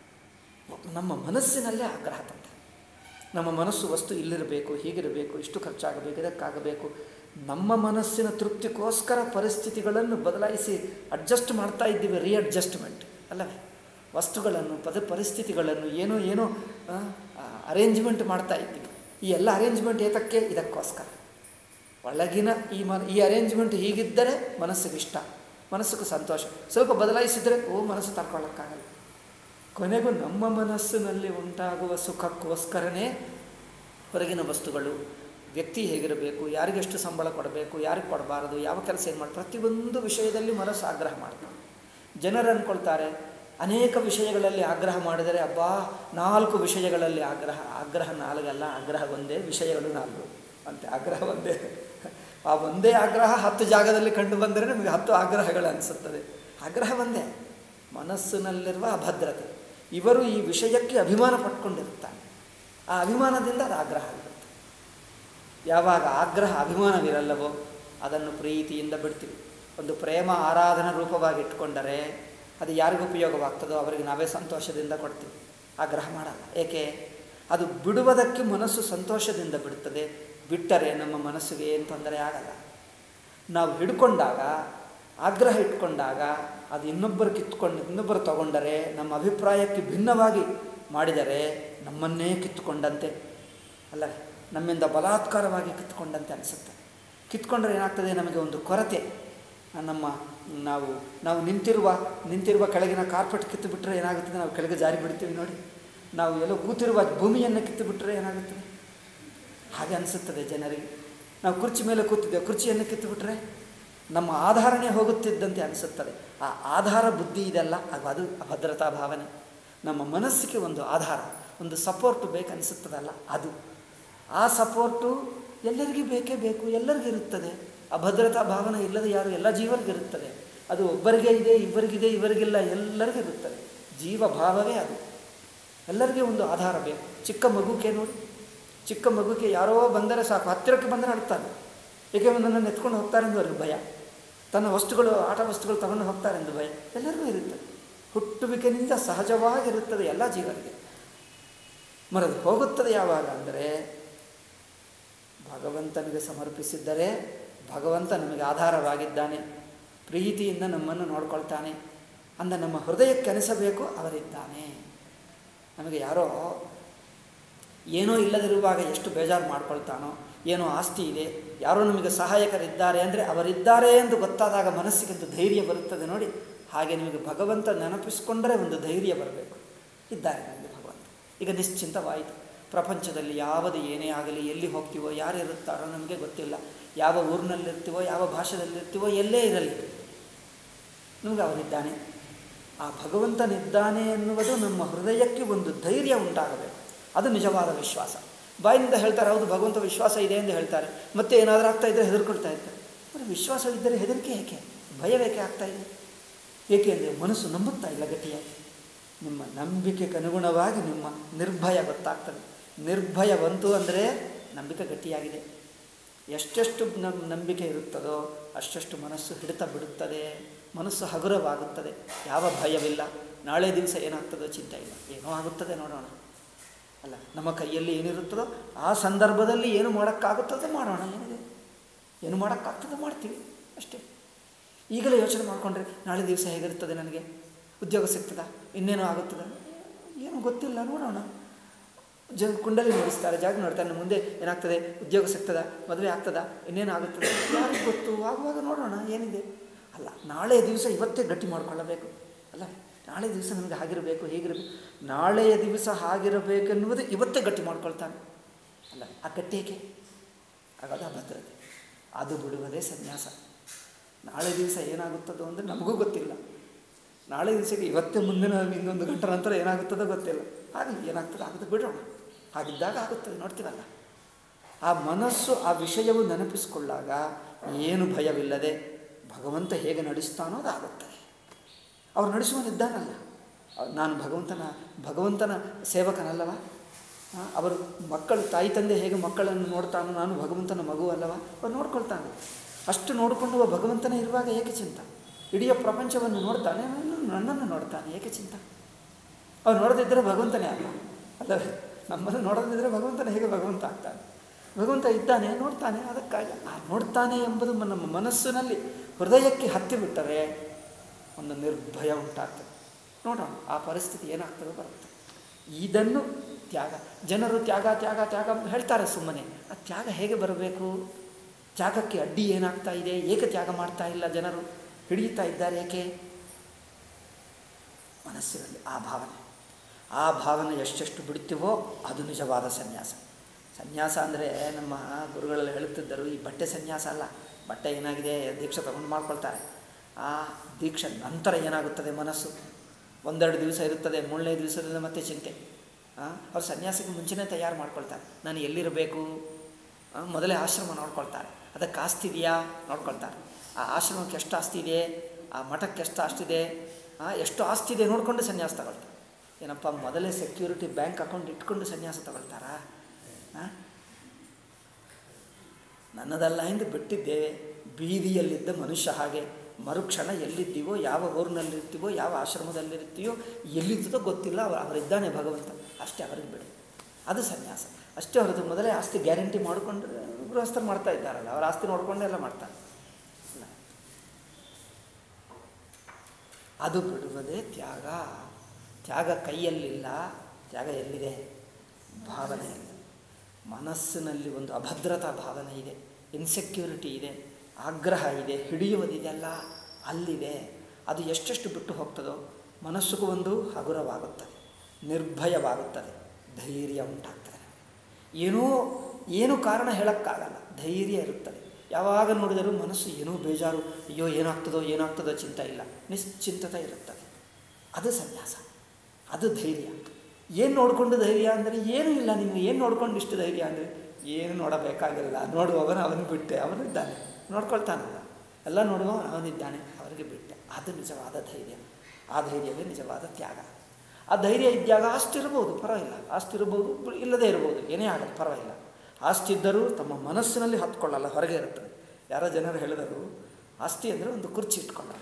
ನಮ್ಮ ಮನಸ್ಸಿನಲ್ಲೇ ಆಗ್ರಹ ತಂದೆ. ನಮ್ಮ ಮನಸ್ಸು ವಸ್ತು ಇಲ್ಲಿರಬೇಕು, ಹೀಗಿರಬೇಕು, ಇಷ್ಟು ಖರ್ಚಾಗಬೇಕು, ಇದಕ್ಕಾಗಬೇಕು. ನಮ್ಮ ಮನಸ್ಸಿನ ತೃಪ್ತಿಗೋಸ್ಕರ ಪರಿಸ್ಥಿತಿಗಳನ್ನು ಬದಲಾಯಿಸಿ ಅಡ್ಜಸ್ಟ್ ಮಾಡ್ತಾ ಇದ್ದೀವಿ, ರೀಅಡ್ಜಸ್ಟ್ಮೆಂಟ್ ಅಲ್ಲವೇ? ವಸ್ತುಗಳನ್ನು ಪರಿಸ್ಥಿತಿಗಳನ್ನು ಏನೋ ಅರೇಂಜ್ಮೆಂಟ್ ಮಾಡ್ತಾ ಇದ್ದೀವಿ. ಈ ಎಲ್ಲ ಅರೇಂಜ್ಮೆಂಟ್ ಏತಕ್ಕೆ? ಇದಕ್ಕೋಸ್ಕರ. ಒಳಗಿನ ಈ ಅರೇಂಜ್ಮೆಂಟ್ ಹೀಗಿದ್ದರೆ ಮನಸ್ಸಿಗೆ ಇಷ್ಟ, ಮನಸ್ಸಿಗೆ ಸಂತೋಷ. ಸ್ವಲ್ಪ ಬದಲಾಯಿಸಿದರೆ ಮನಸ್ಸು ತಡ್ಕೊಳ್ಳೋಕ್ಕಾಗಲ್ಲ. ಕೊನೆಗೂ ನಮ್ಮ ಮನಸ್ಸಿನಲ್ಲಿ ಉಂಟಾಗುವ ಸುಖಕ್ಕೋಸ್ಕರನೇ ಹೊರಗಿನ ವಸ್ತುಗಳು, ವ್ಯಕ್ತಿ ಹೇಗಿರಬೇಕು, ಯಾರಿಗೆಷ್ಟು ಸಂಬಳ ಕೊಡಬೇಕು, ಯಾರಿಗೆ ಕೊಡಬಾರದು, ಯಾವ ಕೆಲಸ ಏನು ಮಾಡಿ, ಪ್ರತಿಯೊಂದು ವಿಷಯದಲ್ಲಿ ಮನಸ್ಸು ಆಗ್ರಹ ಮಾಡ್ತಾರೆ. ಜನರು ಅಂದ್ಕೊಳ್ತಾರೆ ಅನೇಕ ವಿಷಯಗಳಲ್ಲಿ ಆಗ್ರಹ ಮಾಡಿದರೆ ಅಬ್ಬಾ 4 ವಿಷಯಗಳಲ್ಲಿ ಆಗ್ರಹ 4 ಅಲ್ಲ, ಆಗ್ರಹ ಒಂದೇ, ವಿಷಯಗಳು 4 ಅಂತೆ. ಆಗ್ರಹ ಒಂದೇ. ಆ ಒಂದೇ ಆಗ್ರಹ 10 ಜಾಗದಲ್ಲಿ ಕಂಡು ಬಂದರೆ ನಮಗೆ 10 ಆಗ್ರಹಗಳು ಅನಿಸುತ್ತದೆ. ಆಗ್ರಹ ಒಂದೇ, ಮನಸ್ಸಿನಲ್ಲಿರುವ ಅಭದ್ರತೆ. ಇವರು ಈ ವಿಷಯಕ್ಕೆ ಅಭಿಮಾನ ಪಟ್ಕೊಂಡಿರ್ತಾನೆ, ಆ ಅಭಿಮಾನದಿಂದ ಅದು ಆಗ್ರಹ ಆಗುತ್ತೆ. ಯಾವಾಗ ಆಗ್ರಹ ಅಭಿಮಾನವಿರಲ್ಲವೋ ಅದನ್ನು ಪ್ರೀತಿಯಿಂದ ಬಿಡ್ತೀವಿ. ಒಂದು ಪ್ರೇಮ ಆರಾಧನಾ ರೂಪವಾಗಿ ಇಟ್ಕೊಂಡರೆ ಅದು ಯಾರಿಗೂ ಉಪಯೋಗವಾಗ್ತದೋ ಅವರಿಗೆ ನಾವೇ ಸಂತೋಷದಿಂದ ಕೊಡ್ತೀವಿ, ಆಗ್ರಹ ಮಾಡಲ್ಲ. ಏಕೆ? ಅದು ಬಿಡುವುದಕ್ಕೆ ಮನಸ್ಸು ಸಂತೋಷದಿಂದ ಬಿಡುತ್ತದೆ. ಬಿಟ್ಟರೆ ನಮ್ಮ ಮನಸ್ಸಿಗೆ ಏನು ತೊಂದರೆ ಆಗಲ್ಲ. ನಾವು ಹಿಡ್ಕೊಂಡಾಗ, ಆಗ್ರಹ ಇಟ್ಕೊಂಡಾಗ ಅದು ಇನ್ನೊಬ್ಬರು ತಗೊಂಡರೆ, ನಮ್ಮ ಅಭಿಪ್ರಾಯಕ್ಕೆ ಭಿನ್ನವಾಗಿ ಮಾಡಿದರೆ ನಮ್ಮನ್ನೇ ಕಿತ್ತುಕೊಂಡಂತೆ ಅಲ್ಲವೇ? ನಮ್ಮಿಂದ ಬಲಾತ್ಕಾರವಾಗಿ ಕಿತ್ತುಕೊಂಡಂತೆ ಅನಿಸುತ್ತೆ. ಕಿತ್ಕೊಂಡ್ರೆ ಏನಾಗ್ತದೆ? ನಮಗೆ ಒಂದು ಕೊರತೆ. ನಾವು ನಿಂತಿರುವ ಕೆಳಗಿನ ಕಾರ್ಪೆಟ್ ಕಿತ್ತು ಬಿಟ್ಟರೆ ಏನಾಗುತ್ತದೆ? ನಾವು ಕೆಳಗೆ ಜಾರಿ ಬಿಡ್ತೀವಿ ನೋಡಿ. ನಾವು ಎಲ್ಲೋ ಕೂತಿರುವ ಭೂಮಿಯನ್ನು ಕಿತ್ತು ಬಿಟ್ಟರೆ ಏನಾಗುತ್ತದೆ? ಹಾಗೆ ಅನಿಸುತ್ತದೆ ಜನರಿಗೆ. ನಾವು ಕುರ್ಚಿ ಮೇಲೆ ಕೂತಿದ್ದೇವೆ, ಕುರ್ಚಿಯನ್ನು ಕಿತ್ತು ಬಿಟ್ಟರೆ ನಮ್ಮ ಆಧಾರನೇ ಹೋಗುತ್ತಿದ್ದಂತೆ ಅನಿಸುತ್ತದೆ. ಆ ಆಧಾರ ಬುದ್ಧಿ ಇದೆಲ್ಲ, ಅದು ಅಭದ್ರತಾ ಭಾವನೆ. ನಮ್ಮ ಮನಸ್ಸಿಗೆ ಒಂದು ಆಧಾರ, ಒಂದು ಸಪೋರ್ಟು ಬೇಕನ್ನಿಸುತ್ತದಲ್ಲ, ಅದು. ಆ ಸಪೋರ್ಟು ಎಲ್ಲರಿಗೂ ಬೇಕೇ ಬೇಕು, ಎಲ್ಲರಿಗಿರುತ್ತದೆ. ಅಭದ್ರತಾ ಭಾವನೆ ಇಲ್ಲದೆ ಯಾರು? ಎಲ್ಲ ಜೀವರಿಗಿರುತ್ತದೆ. ಅದು ಒಬ್ಬರಿಗೆ ಇದೆ, ಇವರಿಗಿದೆ, ಇವರಿಗಿಲ್ಲ, ಎಲ್ಲರಿಗಿರುತ್ತದೆ. ಜೀವ ಭಾವವೇ ಅದು. ಎಲ್ಲರಿಗೂ ಒಂದು ಆಧಾರ ಬೇಕು. ಚಿಕ್ಕ ಮಗುಕ್ಕೆ ನೋಡಿ, ಚಿಕ್ಕ ಮಗುಕ್ಕೆ ಯಾರೋ ಬಂದರೆ ಸಾಕು, ಹತ್ತಿರಕ್ಕೆ ಬಂದರೆ ಅಳ್ತಾನೆ. ಏಕೆ? ನನ್ನನ್ನು ಎತ್ಕೊಂಡು ಹೋಗ್ತಾರೆಂದು ಅವ್ರಿಗೆ ಭಯ, ತನ್ನ ವಸ್ತುಗಳು, ಆಟ ವಸ್ತುಗಳು ತಗೊಂಡು ಹೋಗ್ತಾರೆಂದು ಭಯ. ಎಲ್ಲರಿಗೂ ಇರುತ್ತದೆ. ಹುಟ್ಟುವಿಕೆಯಿಂದ ಸಹಜವಾಗಿರುತ್ತದೆ ಎಲ್ಲ ಜೀವರಿಗೆ. ಮರೆದು ಹೋಗುತ್ತದೆ ಯಾವಾಗ ಅಂದರೆ ಭಗವಂತನಿಗೆ ಸಮರ್ಪಿಸಿದ್ದರೆ ಭಗವಂತ ನಮಗೆ ಆಧಾರವಾಗಿದ್ದಾನೆ, ಪ್ರೀತಿಯಿಂದ ನಮ್ಮನ್ನು ನೋಡ್ಕೊಳ್ತಾನೆ ಅಂದ ನಮ್ಮ ಹೃದಯಕ್ಕೆ ಅನಿಸಬೇಕು ಅವರಿದ್ದಾನೆ. ನಮಗೆ ಯಾರೋ ಏನೋ ಇಲ್ಲದಿರುವಾಗ ಎಷ್ಟು ಬೇಜಾರು ಮಾಡ್ಕೊಳ್ತಾನೋ, ಏನೋ ಆಸ್ತಿ ಇದೆ, ಯಾರೋ ನಮಗೆ ಸಹಾಯಕರಿದ್ದಾರೆ ಅಂದರೆ ಅವರಿದ್ದಾರೆ ಎಂದು ಗೊತ್ತಾದಾಗ ಮನಸ್ಸಿಗೆ ಒಂದು ಧೈರ್ಯ ಬರುತ್ತದೆ ನೋಡಿ. ಹಾಗೆ ನಿಮಗೆ ಭಗವಂತ ನೆನಪಿಸಿಕೊಂಡರೆ ಒಂದು ಧೈರ್ಯ ಬರಬೇಕು, ಇದ್ದಾರೆ ನನಗೆ ಭಗವಂತ. ಈಗ ನಿಶ್ಚಿಂತವಾಯಿತು. ಪ್ರಪಂಚದಲ್ಲಿ ಯಾವುದು ಏನೇ ಆಗಲಿ, ಎಲ್ಲಿ ಹೋಗ್ತೀವೋ, ಯಾರು ಇರುತ್ತಾರೋ ನಮಗೆ ಗೊತ್ತಿಲ್ಲ. ಯಾವ ಊರಿನಲ್ಲಿರ್ತೀವೋ, ಯಾವ ಭಾಷೆಯಲ್ಲಿರ್ತೀವೋ, ಎಲ್ಲೇ ಇರಲಿ ನಮಗೆ ಅವನಿದ್ದಾನೆ. ಆ ಭಗವಂತನಿದ್ದಾನೆ ಎನ್ನುವುದು ನಮ್ಮ ಹೃದಯಕ್ಕೆ ಒಂದು ಧೈರ್ಯ ಉಂಟಾಗಬೇಕು. ಅದು ನಿಜವಾದ ವಿಶ್ವಾಸ. ಬಾಯಿನಿಂದ ಹೇಳ್ತಾರೆ ಹೌದು ಭಗವಂತ ವಿಶ್ವಾಸ ಇದೆ ಎಂದು ಹೇಳ್ತಾರೆ, ಮತ್ತೆ ಏನಾದರೂ ಆಗ್ತಾ ಇದ್ದರೆ ಹೆದರ್ಕೊಳ್ತಾ ಇರ್ತಾರೆ. ಆದರೆ ವಿಶ್ವಾಸವಿದ್ದರೆ ಹೆದರಿಕೆ ಏಕೆ? ಭಯವೇಕೆ ಆಗ್ತಾ ಇದೆ? ಏಕೆ ಅಂದರೆ ಮನಸ್ಸು ನಂಬುತ್ತಾ ಇಲ್ಲ ಗಟ್ಟಿಯಾಗಿ. ನಿಮ್ಮ ನಂಬಿಕೆಗೆ ಅನುಗುಣವಾಗಿ ನಿಮ್ಮ ನಿರ್ಭಯ ಗೊತ್ತಾಗ್ತದೆ. ನಿರ್ಭಯ ಬಂತು ಅಂದರೆ ನಂಬಿಕೆ ಗಟ್ಟಿಯಾಗಿದೆ. ಎಷ್ಟೆಷ್ಟು ನಂಬಿಕೆ ಇರುತ್ತದೋ ಅಷ್ಟೆಷ್ಟು ಮನಸ್ಸು ಹಿಡಿತ ಬಿಡುತ್ತದೆ, ಮನಸ್ಸು ಹಗುರವಾಗುತ್ತದೆ. ಯಾವ ಭಯವಿಲ್ಲ. ನಾಳೆ ದಿವಸ ಏನಾಗ್ತದೋ ಚಿಂತೆ ಇಲ್ಲ, ಏನೋ ಆಗುತ್ತದೆ ನೋಡೋಣ ಅಲ್ಲ. ನಮ್ಮ ಕೈಯಲ್ಲಿ ಏನಿರುತ್ತದೋ ಆ ಸಂದರ್ಭದಲ್ಲಿ ಏನು ಮಾಡೋಕ್ಕಾಗುತ್ತದೋ ಮಾಡೋಣ. ಏನಿದೆ, ಏನು ಮಾಡೋಕ್ಕಾಗ್ತದೋ ಮಾಡ್ತೀವಿ ಅಷ್ಟೇ. ಈಗಲೇ ಯೋಚನೆ ಮಾಡಿಕೊಂಡ್ರೆ ನಾಳೆ ದಿವಸ ಹೇಗಿರ್ತದೆ, ನನಗೆ ಉದ್ಯೋಗ ಸಿಗ್ತದ, ಇನ್ನೇನೋ ಆಗುತ್ತದೆ, ಏನು ಗೊತ್ತಿಲ್ಲ, ನೋಡೋಣ. ಕುಂಡಲಿ ನೋಡಿಸ್ತಾರೆ, ಜಾಗ ನೋಡ್ತಾರೆ, ಮುಂದೆ ಏನಾಗ್ತದೆ, ಉದ್ಯೋಗ ಸಿಗ್ತದ, ಮದುವೆ ಆಗ್ತದ, ಇನ್ನೇನು ಆಗುತ್ತದೆ, ಯಾರಿಗೆ ಗೊತ್ತು, ಆಗುವಾಗ ನೋಡೋಣ ಏನಿದೆ. ಅಲ್ಲ, ನಾಳೆಯ ದಿವಸ ಇವತ್ತೇ ಗಟ್ಟಿ ಮಾಡಿಕೊಳ್ಳಬೇಕು ಅಲ್ಲ. ನಾಳೆ ದಿವಸ ನಮಗೆ ಹಾಗಿರಬೇಕು, ಹೀಗಿರಬೇಕು, ನಾಳೆಯ ದಿವಸ ಹಾಗಿರಬೇಕೆನ್ನುವುದು ಇವತ್ತೇ ಗಟ್ಟಿ ಮಾಡ್ಕೊಳ್ತಾನೆ ಅಲ್ಲ. ಆ ಗಟ್ಟಿ ಏಕೆ ಆಗೋದು ಭದ್ರತೆ, ಅದು ಬಿಡುವುದೇ ಸನ್ಯಾಸ. ನಾಳೆ ದಿವಸ ಏನಾಗುತ್ತದೋ ಅಂದರೆ ನಮಗೂ ಗೊತ್ತಿಲ್ಲ. ನಾಳೆ ದಿವಸಕ್ಕೆ ಇವತ್ತೇ ಮುಂದಿನ ಇನ್ನೊಂದು ಗಂಟೆ ನಂತರ ಏನಾಗುತ್ತದೋ ಗೊತ್ತಿಲ್ಲ. ಆಗಲಿ, ಏನಾಗ್ತದೆ ಆಗುತ್ತೆ, ಬಿಡೋಣ. ಹಾಗಿದ್ದಾಗ ಆಗುತ್ತದೆ, ನೋಡ್ತೀವಲ್ಲ. ಆ ಮನಸ್ಸು ಆ ವಿಷಯವು ನೆನಪಿಸಿಕೊಳ್ಳಾಗ ಏನು ಭಯವಿಲ್ಲದೆ ಭಗವಂತ ಹೇಗೆ ನಡೆಸ್ತಾನೋ ಅದಾಗುತ್ತದೆ. ಅವ್ರು ನಡೆಸುವನಿದ್ದಾನಲ್ಲ, ನಾನು ಭಗವಂತನ ಸೇವಕನಲ್ಲವ. ಅವರು ಮಕ್ಕಳು, ತಾಯಿ ತಂದೆ ಹೇಗೆ ಮಕ್ಕಳನ್ನು ನೋಡ್ತಾನೋ ನಾನು ಭಗವಂತನ ಮಗು ಅಲ್ಲವ, ಅವ್ರು ನೋಡ್ಕೊಳ್ತಾನೆ. ಅಷ್ಟು ನೋಡಿಕೊಂಡು ಭಗವಂತನೇ ಇರುವಾಗ ಏಕೆ ಚಿಂತ? ಇಡೀ ಪ್ರಪಂಚವನ್ನು ನೋಡ್ತಾನೆ, ನನ್ನನ್ನು ನೋಡ್ತಾನೆ, ಏಕೆ ಚಿಂತ? ಅವ್ರು ನೋಡದಿದ್ದರೆ ಭಗವಂತನೇ ಅಲ್ಲ ಅಲ್ಲವೇ? ನಮ್ಮನ್ನು ನೋಡದಿದ್ದರೆ ಭಗವಂತನೇ ಹೇಗೆ ಭಗವಂತ ಆಗ್ತಾನೆ? ಭಗವಂತ ಇದ್ದಾನೆ, ನೋಡ್ತಾನೆ. ಅದಕ್ಕಾಗಿ ಆ ನೋಡ್ತಾನೆ ಎಂಬುದು ನಮ್ಮ ಮನಸ್ಸಿನಲ್ಲಿ ಹೃದಯಕ್ಕೆ ಹತ್ತಿಬಿಟ್ಟರೆ ಒಂದು ನಿರ್ಭಯ ಉಂಟಾಗ್ತದೆ. ನೋಡೋಣ ಆ ಪರಿಸ್ಥಿತಿ ಏನಾಗ್ತದೆ ಬರುತ್ತೆ. ಇದನ್ನು ತ್ಯಾಗ, ಜನರು ತ್ಯಾಗ ತ್ಯಾಗ ತ್ಯಾಗ ಅಂತ ಹೇಳ್ತಾರೆ ಸುಮ್ಮನೆ. ಆ ತ್ಯಾಗ ಹೇಗೆ ಬರಬೇಕು? ತ್ಯಾಗಕ್ಕೆ ಅಡ್ಡಿ ಏನಾಗ್ತಾ ಇದೆ? ಏಕೆ ತ್ಯಾಗ ಮಾಡ್ತಾ ಇಲ್ಲ ಜನರು? ಹಿಡಿಯುತ್ತಾ ಇದ್ದಾರೆ ಏಕೆ? ಮನಸ್ಸಿನಲ್ಲಿ ಆ ಭಾವನೆ ಎಷ್ಟೆಷ್ಟು ಬಿಡ್ತೀವೋ ಅದು ನಿಜವಾದ ಸನ್ಯಾಸ. ಸನ್ಯಾಸ ಅಂದರೆ ನಮ್ಮ ಗುರುಗಳೆಲ್ಲ ಹೇಳುತ್ತಿದ್ದರು, ಈ ಬಟ್ಟೆ ಸನ್ಯಾಸ ಅಲ್ಲ. ಬಟ್ಟೆ ಏನಾಗಿದೆ, ದೀಕ್ಷೆ ತಗೊಂಡು ಮಾಡ್ಕೊಳ್ತಾರೆ. ಆ ದೀಕ್ಷೆ ನಂತರ ಏನಾಗುತ್ತದೆ, ಮನಸ್ಸು ಒಂದೆರಡು ದಿವಸ ಇರುತ್ತದೆ, ಮೂರನೇ ದಿವಸದಿಂದ ಮತ್ತೆ ಚಿಂತೆ. ಅವ್ರು ಸನ್ಯಾಸಕ್ಕೆ ಮುಂಚೆನೇ ತಯಾರು ಮಾಡ್ಕೊಳ್ತಾರೆ. ನಾನು ಎಲ್ಲಿರಬೇಕು, ಮೊದಲೇ ಆಶ್ರಮ ನೋಡ್ಕೊಳ್ತಾರೆ. ಅದಕ್ಕೆ ಆಸ್ತಿ ಇದೆಯಾ ನೋಡ್ಕೊಳ್ತಾರೆ. ಆ ಆಶ್ರಮಕ್ಕೆ ಎಷ್ಟು ಆಸ್ತಿ ಇದೆ, ಆ ಮಠಕ್ಕೆ ಎಷ್ಟು ಆಸ್ತಿ ಇದೆ, ಎಷ್ಟು ಆಸ್ತಿ ಇದೆ ನೋಡಿಕೊಂಡು ಸನ್ಯಾಸ ತಗೊಳ್ತಾರೆ. ಏನಪ್ಪ, ಮೊದಲೇ ಸೆಕ್ಯೂರಿಟಿ ಬ್ಯಾಂಕ್ ಅಕೌಂಟ್ ಇಟ್ಕೊಂಡು ಸನ್ಯಾಸ ತಗೊಳ್ತಾರಾ? ನನ್ನದಲ್ಲ ಎಂದು ಬಿಟ್ಟಿದ್ದೇವೆ. ಬೀದಿಯಲ್ಲಿದ್ದ ಮನುಷ್ಯ ಹಾಗೆ ಮರುಕ್ಷಣ ಎಲ್ಲಿದ್ದೀವೋ, ಯಾವ ಊರಿನಲ್ಲಿರ್ತೀವೋ, ಯಾವ ಆಶ್ರಮದಲ್ಲಿರ್ತೀವೋ, ಎಲ್ಲಿದ್ದದೋ ಗೊತ್ತಿಲ್ಲ, ಅವರಿದ್ದಾನೆ ಭಗವಂತ, ಅಷ್ಟೇ ಅವರಿಗೆ ಬಿಡಿ. ಅದು ಸನ್ಯಾಸ ಅಷ್ಟೇ ಹೊರತು ಮೊದಲೇ ಆಸ್ತಿ ಗ್ಯಾರಂಟಿ ಮಾಡಿಕೊಂಡು ಗೃಹಸ್ಥರು ಮಾಡ್ತಾ ಇದ್ದಾರಲ್ಲ, ಅವರ ಆಸ್ತಿ ನೋಡಿಕೊಂಡೆಲ್ಲ ಮಾಡ್ತಾರೆ. ಅದು ಬಿಡುವುದೇ ತ್ಯಾಗ. ತ್ಯಾಗ ಕೈಯಲ್ಲಿಲ್ಲ, ತ್ಯಾಗ ಎಲ್ಲಿದೆ? ಭಾವನೆಯಲ್ಲಿ. ಮನಸ್ಸಿನಲ್ಲಿ ಒಂದು ಅಭದ್ರತಾ ಭಾವನೆ ಇದೆ, ಇನ್ಸೆಕ್ಯೂರಿಟಿ ಇದೆ, ಆಗ್ರಹ ಇದೆ, ಹಿಡಿಯುವುದಿದೆಲ್ಲ ಅಲ್ಲಿದೆ. ಅದು ಎಷ್ಟೆಷ್ಟು ಬಿಟ್ಟು ಹೋಗ್ತದೋ ಮನಸ್ಸಿಗೂ ಒಂದು ಹಗುರವಾಗುತ್ತದೆ, ನಿರ್ಭಯವಾಗುತ್ತದೆ, ಧೈರ್ಯ ಉಂಟಾಗ್ತದೆ. ಏನೂ ಕಾರಣ ಹೇಳೋಕ್ಕಾಗಲ್ಲ, ಧೈರ್ಯ ಇರುತ್ತದೆ. ಯಾವಾಗ ನೋಡಿದರೂ ಮನಸ್ಸು ಏನೋ ಬೇಜಾರು, ಅಯ್ಯೋ ಏನಾಗ್ತದೋ ಚಿಂತೆ ಇಲ್ಲ, ನಿಶ್ಚಿಂತತೆ ಇರುತ್ತದೆ. ಅದು ಸನ್ಯಾಸ, ಅದು ಧೈರ್ಯ. ಏನು ನೋಡಿಕೊಂಡು ಧೈರ್ಯ ಅಂದರೆ ಏನೂ ಇಲ್ಲ. ನಿಮಗೆ ಏನು ನೋಡ್ಕೊಂಡು ಇಷ್ಟು ಧೈರ್ಯ ಅಂದರೆ ಏನು ನೋಡಬೇಕಾಗಿಲ್ಲ, ಅವನು ಬಿಟ್ಟೆ, ಅವನಿದ್ದಾನೆ ನೋಡ್ಕೊಳ್ತಾನಲ್ಲ, ಎಲ್ಲ ನೋಡುವ ಅವನಿದ್ದಾನೆ, ಅವರಿಗೆ ಬಿಟ್ಟೆ. ಅದು ನಿಜವಾದ ಧೈರ್ಯ. ಆ ಧೈರ್ಯವೇ ನಿಜವಾದ ತ್ಯಾಗ. ಆ ಧೈರ್ಯ ಇದ್ದಾಗ ಆಸ್ತಿ ಇರ್ಬೋದು, ಪರವಾಗಿಲ್ಲ. ಆಸ್ತಿ ಇರ್ಬೋದು, ಇಲ್ಲದೇ ಇರ್ಬೋದು, ಏನೇ ಆಗಲ್ಲ, ಪರವಾಗಿಲ್ಲ. ಆಸ್ತಿ ಇದ್ದರೂ ತಮ್ಮ ಮನಸ್ಸಿನಲ್ಲಿ ಹತ್ಕೊಳ್ಳಲ್ಲ, ಹೊರಗೆ ಇರುತ್ತದೆ. ಯಾರೋ ಜನರು ಹೇಳಿದರು, ಆಸ್ತಿ ಅಂದರೆ ಒಂದು ಕುರ್ಚಿ ಇಟ್ಕೊಳ್ಳಲ್ಲ.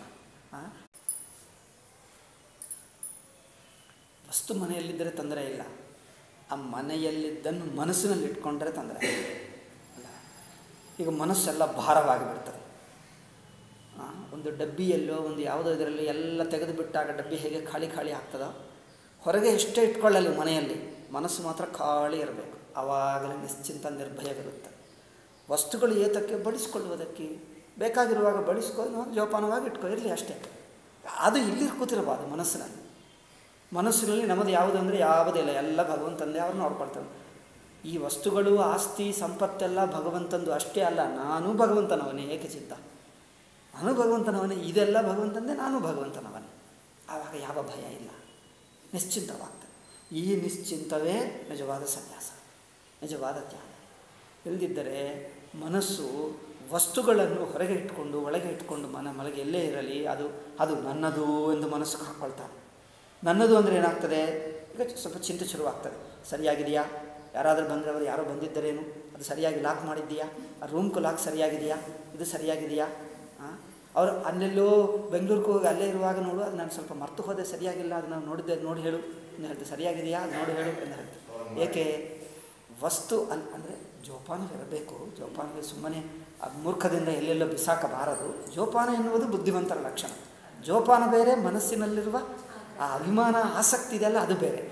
ವಸ್ತು ಮನೆಯಲ್ಲಿದ್ದರೆ ತೊಂದರೆ ಇಲ್ಲ, ಆ ಮನೆಯಲ್ಲಿದ್ದನ್ನು ಮನಸ್ಸಿನಲ್ಲಿ ಇಟ್ಕೊಂಡ್ರೆ ತೊಂದರೆ ಅಲ್ಲ. ಈಗ ಮನಸ್ಸೆಲ್ಲ ಭಾರವಾಗಿ ಬಿಡ್ತದೆ. ಒಂದು ಡಬ್ಬಿಯಲ್ಲೋ ಒಂದು ಯಾವುದೋ ಇದರಲ್ಲಿ ಎಲ್ಲ ತೆಗೆದು ಬಿಟ್ಟಾಗ ಡಬ್ಬಿ ಹೇಗೆ ಖಾಲಿ ಆಗ್ತದೋ, ಹೊರಗೆ ಎಷ್ಟೇ ಇಟ್ಕೊಳ್ಳಲಿ ಮನೆಯಲ್ಲಿ, ಮನಸ್ಸು ಮಾತ್ರ ಖಾಲಿ ಇರಬೇಕು. ಆವಾಗಲೇ ನಿಶ್ಚಿಂತ ನಿರ್ಭಯವಿರುತ್ತೆ. ವಸ್ತುಗಳು ಏತಕ್ಕೆ? ಬಳಸ್ಕೊಳ್ಳುವುದಕ್ಕೆ. ಬೇಕಾಗಿರುವಾಗ ಬಳಸ್ಕೊ, ಜೋಪಾನವಾಗಿ ಇಟ್ಕೊ, ಇರಲಿ ಅಷ್ಟೇ. ಅದು ಇಲ್ಲಿ ಕೂತಿರಬಾರ್ದು ಮನಸ್ಸಿನಲ್ಲಿ ನಮ್ಮದು ಯಾವುದು ಅಂದರೆ ಯಾವುದೇ ಇಲ್ಲ, ಎಲ್ಲ ಭಗವಂತಂದೇ ಅವ್ರು ನೋಡ್ಕೊಳ್ತಾನೆ. ಈ ವಸ್ತುಗಳು, ಆಸ್ತಿ, ಸಂಪತ್ತೆಲ್ಲ ಭಗವಂತಂದು ಅಷ್ಟೇ ಅಲ್ಲ, ನಾನು ಭಗವಂತನವನೇ. ಏಕೆ ಚಿಂತ? ನಾನು ಭಗವಂತನವನೇ, ಇದೆಲ್ಲ ಭಗವಂತಂದೇ, ನಾನು ಭಗವಂತನವನೇ. ಆವಾಗ ಯಾವ ಭಯ ಇಲ್ಲ, ನಿಶ್ಚಿಂತವಾಗ್ತದೆ. ಈ ನಿಶ್ಚಿಂತವೇ ನಿಜವಾದ ಸನ್ಯಾಸ, ನಿಜವಾದ ತ್ಯಾಗ. ಇಲ್ಲದಿದ್ದರೆ ಮನಸ್ಸು ವಸ್ತುಗಳನ್ನು ಹೊರಗೆ ಇಟ್ಕೊಂಡು ಒಳಗೆ ಇಟ್ಕೊಂಡು ಮಲಗಿ ಎಲ್ಲೇ ಇರಲಿ, ಅದು ನನ್ನದು ಎಂದು ಮನಸ್ಸಿಗೆ ಹಾಕ್ಕೊಳ್ತಾನೆ. ನನ್ನದು ಅಂದರೆ ಏನಾಗ್ತದೆ? ಈಗ ಸ್ವಲ್ಪ ಚಿಂತೆ ಶುರುವಾಗ್ತದೆ. ಸರಿಯಾಗಿದೆಯಾ? ಯಾರಾದರೂ ಬಂದರೆ, ಅವರು ಯಾರೋ ಬಂದಿದ್ದರೇನು, ಅದು ಸರಿಯಾಗಿ ಲಾಕ್ ಮಾಡಿದ್ದೀಯಾ? ಆ ರೂಮ್ಗೂ ಲಾಕ್ ಸರಿಯಾಗಿದೆಯಾ? ಇದು ಸರಿಯಾಗಿದೆಯಾ? ಅವರು ಅಲ್ಲೆಲ್ಲೋ ಬೆಂಗಳೂರಿಗೆ ಹೋಗಿ ಅಲ್ಲೇ ಇರುವಾಗ ನೋಡು, ಅದು ನಾನು ಸ್ವಲ್ಪ ಮರ್ತು ಹೋದೆ, ಸರಿಯಾಗಿಲ್ಲ, ಅದು ನಾನು ನೋಡಿದ್ದೆ, ನೋಡಿ ಹೇಳು ಎಂದು ಹೇಳ್ತೆ. ಸರಿಯಾಗಿದೆಯಾ? ಅದು ನೋಡಿ ಹೇಳು ಎಂದು ಹೇಳ್ತೆ. ಏಕೆ? ವಸ್ತು ಅಂದರೆ ಜೋಪಾನವಿರಬೇಕು. ಜೋಪಾನವೇ ಸುಮ್ಮನೆ ಮೂರ್ಖದಿಂದ ಎಲ್ಲೆಲ್ಲೋ ಬಿಸಾಕಬಾರದು. ಜೋಪಾನ ಎನ್ನುವುದು ಬುದ್ಧಿವಂತರ ಲಕ್ಷಣ. ಜೋಪಾನ ಬೇರೆ, ಮನಸ್ಸಿನಲ್ಲಿರುವ ಆ ಅಭಿಮಾನ, ಆಸಕ್ತಿ ಇದೆಯಲ್ಲ, ಅದು ಬೇರೆ.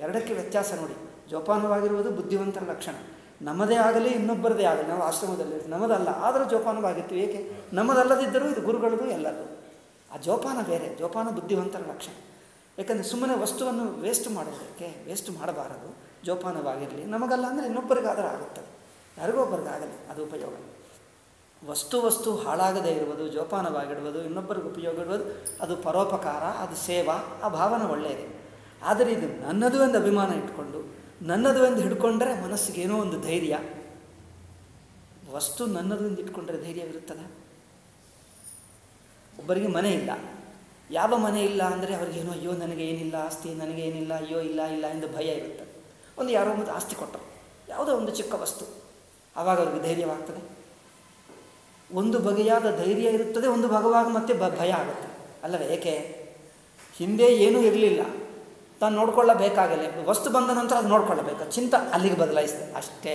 ಎರಡಕ್ಕೆ ವ್ಯತ್ಯಾಸ ನೋಡಿ. ಜೋಪಾನವಾಗಿರುವುದು ಬುದ್ಧಿವಂತರ ಲಕ್ಷಣ. ನಮ್ಮದೇ ಆಗಲಿ ಇನ್ನೊಬ್ಬರದೇ ಆಗಲಿ, ನಾವು ಆಶ್ರಮದಲ್ಲಿ ನಮ್ಮದಲ್ಲ ಆದರೂ ಜೋಪಾನವಾಗಿರ್ತೀವಿ. ಏಕೆ? ನಮ್ಮದಲ್ಲದಿದ್ದರೂ ಇದು ಗುರುಗಳದು ಎಲ್ಲದು. ಆ ಜೋಪಾನ ಬೇರೆ, ಜೋಪಾನ ಬುದ್ಧಿವಂತರ ಲಕ್ಷಣ. ಯಾಕಂದರೆ ಸುಮ್ಮನೆ ವಸ್ತುವನ್ನು ವೇಸ್ಟ್ ಮಾಡೋದಕ್ಕೆ, ವೇಸ್ಟ್ ಮಾಡಬಾರದು. ಜೋಪಾನವಾಗಿರಲಿ. ನಮಗಲ್ಲ ಅಂದರೆ ಇನ್ನೊಬ್ಬರಿಗಾದರೂ ಆಗುತ್ತದೆ, ಯಾರಿಗೋ ಒಬ್ಬರಿಗಾಗಲಿ, ಅದು ಉಪಯೋಗ. ವಸ್ತು ಹಾಳಾಗದೇ ಇರುವುದು, ಜೋಪಾನವಾಗಿಡುವುದು, ಇನ್ನೊಬ್ಬರಿಗೆ ಉಪಯೋಗ ಇಡುವುದು, ಅದು ಪರೋಪಕಾರ, ಅದು ಸೇವಾ, ಆ ಭಾವನೆ ಒಳ್ಳೆಯದೇ. ಆದರೆ ಇದು ನನ್ನದು ಎಂದು ಅಭಿಮಾನ ಇಟ್ಕೊಂಡು, ನನ್ನದು ಎಂದು ಹಿಡ್ಕೊಂಡ್ರೆ ಮನಸ್ಸಿಗೇನೋ ಒಂದು ಧೈರ್ಯ. ವಸ್ತು ನನ್ನದು ಎಂದು ಇಟ್ಕೊಂಡ್ರೆ ಧೈರ್ಯವಿರುತ್ತದೆ. ಒಬ್ಬರಿಗೆ ಮನೆ ಇಲ್ಲ, ಯಾವ ಮನೆ ಇಲ್ಲ ಅಂದರೆ ಅವ್ರಿಗೇನೋ ಅಯ್ಯೋ ನನಗೆ ಏನಿಲ್ಲ ಆಸ್ತಿ, ನನಗೆ ಏನಿಲ್ಲ, ಅಯ್ಯೋ ಇಲ್ಲ ಎಂದು ಭಯ ಇರುತ್ತೆ. ಒಂದು ಯಾರೋ ಒಂದು ಆಸ್ತಿ ಕೊಟ್ಟರು, ಯಾವುದೋ ಒಂದು ಚಿಕ್ಕ ವಸ್ತು, ಆವಾಗ ಅವ್ರಿಗೆ ಧೈರ್ಯವಾಗ್ತದೆ. ಒಂದು ಬಗೆಯಾದ ಧೈರ್ಯ ಇರುತ್ತದೆ, ಒಂದು ಭಾಗವಾಗ ಮತ್ತೆ ಭಯ ಆಗುತ್ತೆ ಅಲ್ಲವೇ? ಏಕೆ? ಹಿಂದೆ ಏನೂ ಇರಲಿಲ್ಲ, ತಾನು ನೋಡ್ಕೊಳ್ಳಬೇಕಾಗಲ್ಲ. ವಸ್ತು ಬಂದ ನಂತರ ಅದು ನೋಡ್ಕೊಳ್ಳಬೇಕು, ಚಿಂತ ಅಲ್ಲಿಗೆ ಬದಲಾಯಿಸ್ತದೆ ಅಷ್ಟೇ.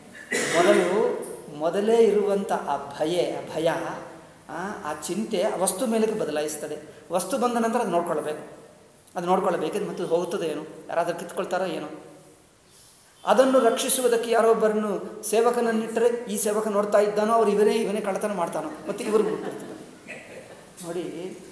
ಮೊದಲೇ ಇರುವಂಥ ಆ ಭಯ, ಆ ಚಿಂತೆ ಆ ವಸ್ತು ಮೇಲಕ್ಕೆ ಬದಲಾಯಿಸ್ತದೆ. ವಸ್ತು ಬಂದ ನಂತರ ಅದು ನೋಡ್ಕೊಳ್ಳಬೇಕಿದ್ದು ಮತ್ತು ಹೋಗುತ್ತದೆ ಏನು, ಯಾರಾದರೂ ಕಿತ್ಕೊಳ್ತಾರೋ ಏನೋ. ಅದನ್ನು ರಕ್ಷಿಸುವುದಕ್ಕೆ ಯಾರೊಬ್ಬರನ್ನು ಸೇವಕನನ್ನಿಟ್ಟರೆ ಈ ಸೇವಕ ನೋಡ್ತಾ ಇದ್ದಾನೋ, ಅವ್ರು ಇವನೇ ಕಳ್ಳತನ ಮಾಡ್ತಾನೋ, ಮತ್ತು ಇವ್ರಿಗೆ ಬಿಟ್ಟಿರ್ತಾರೆ ನೋಡಿ.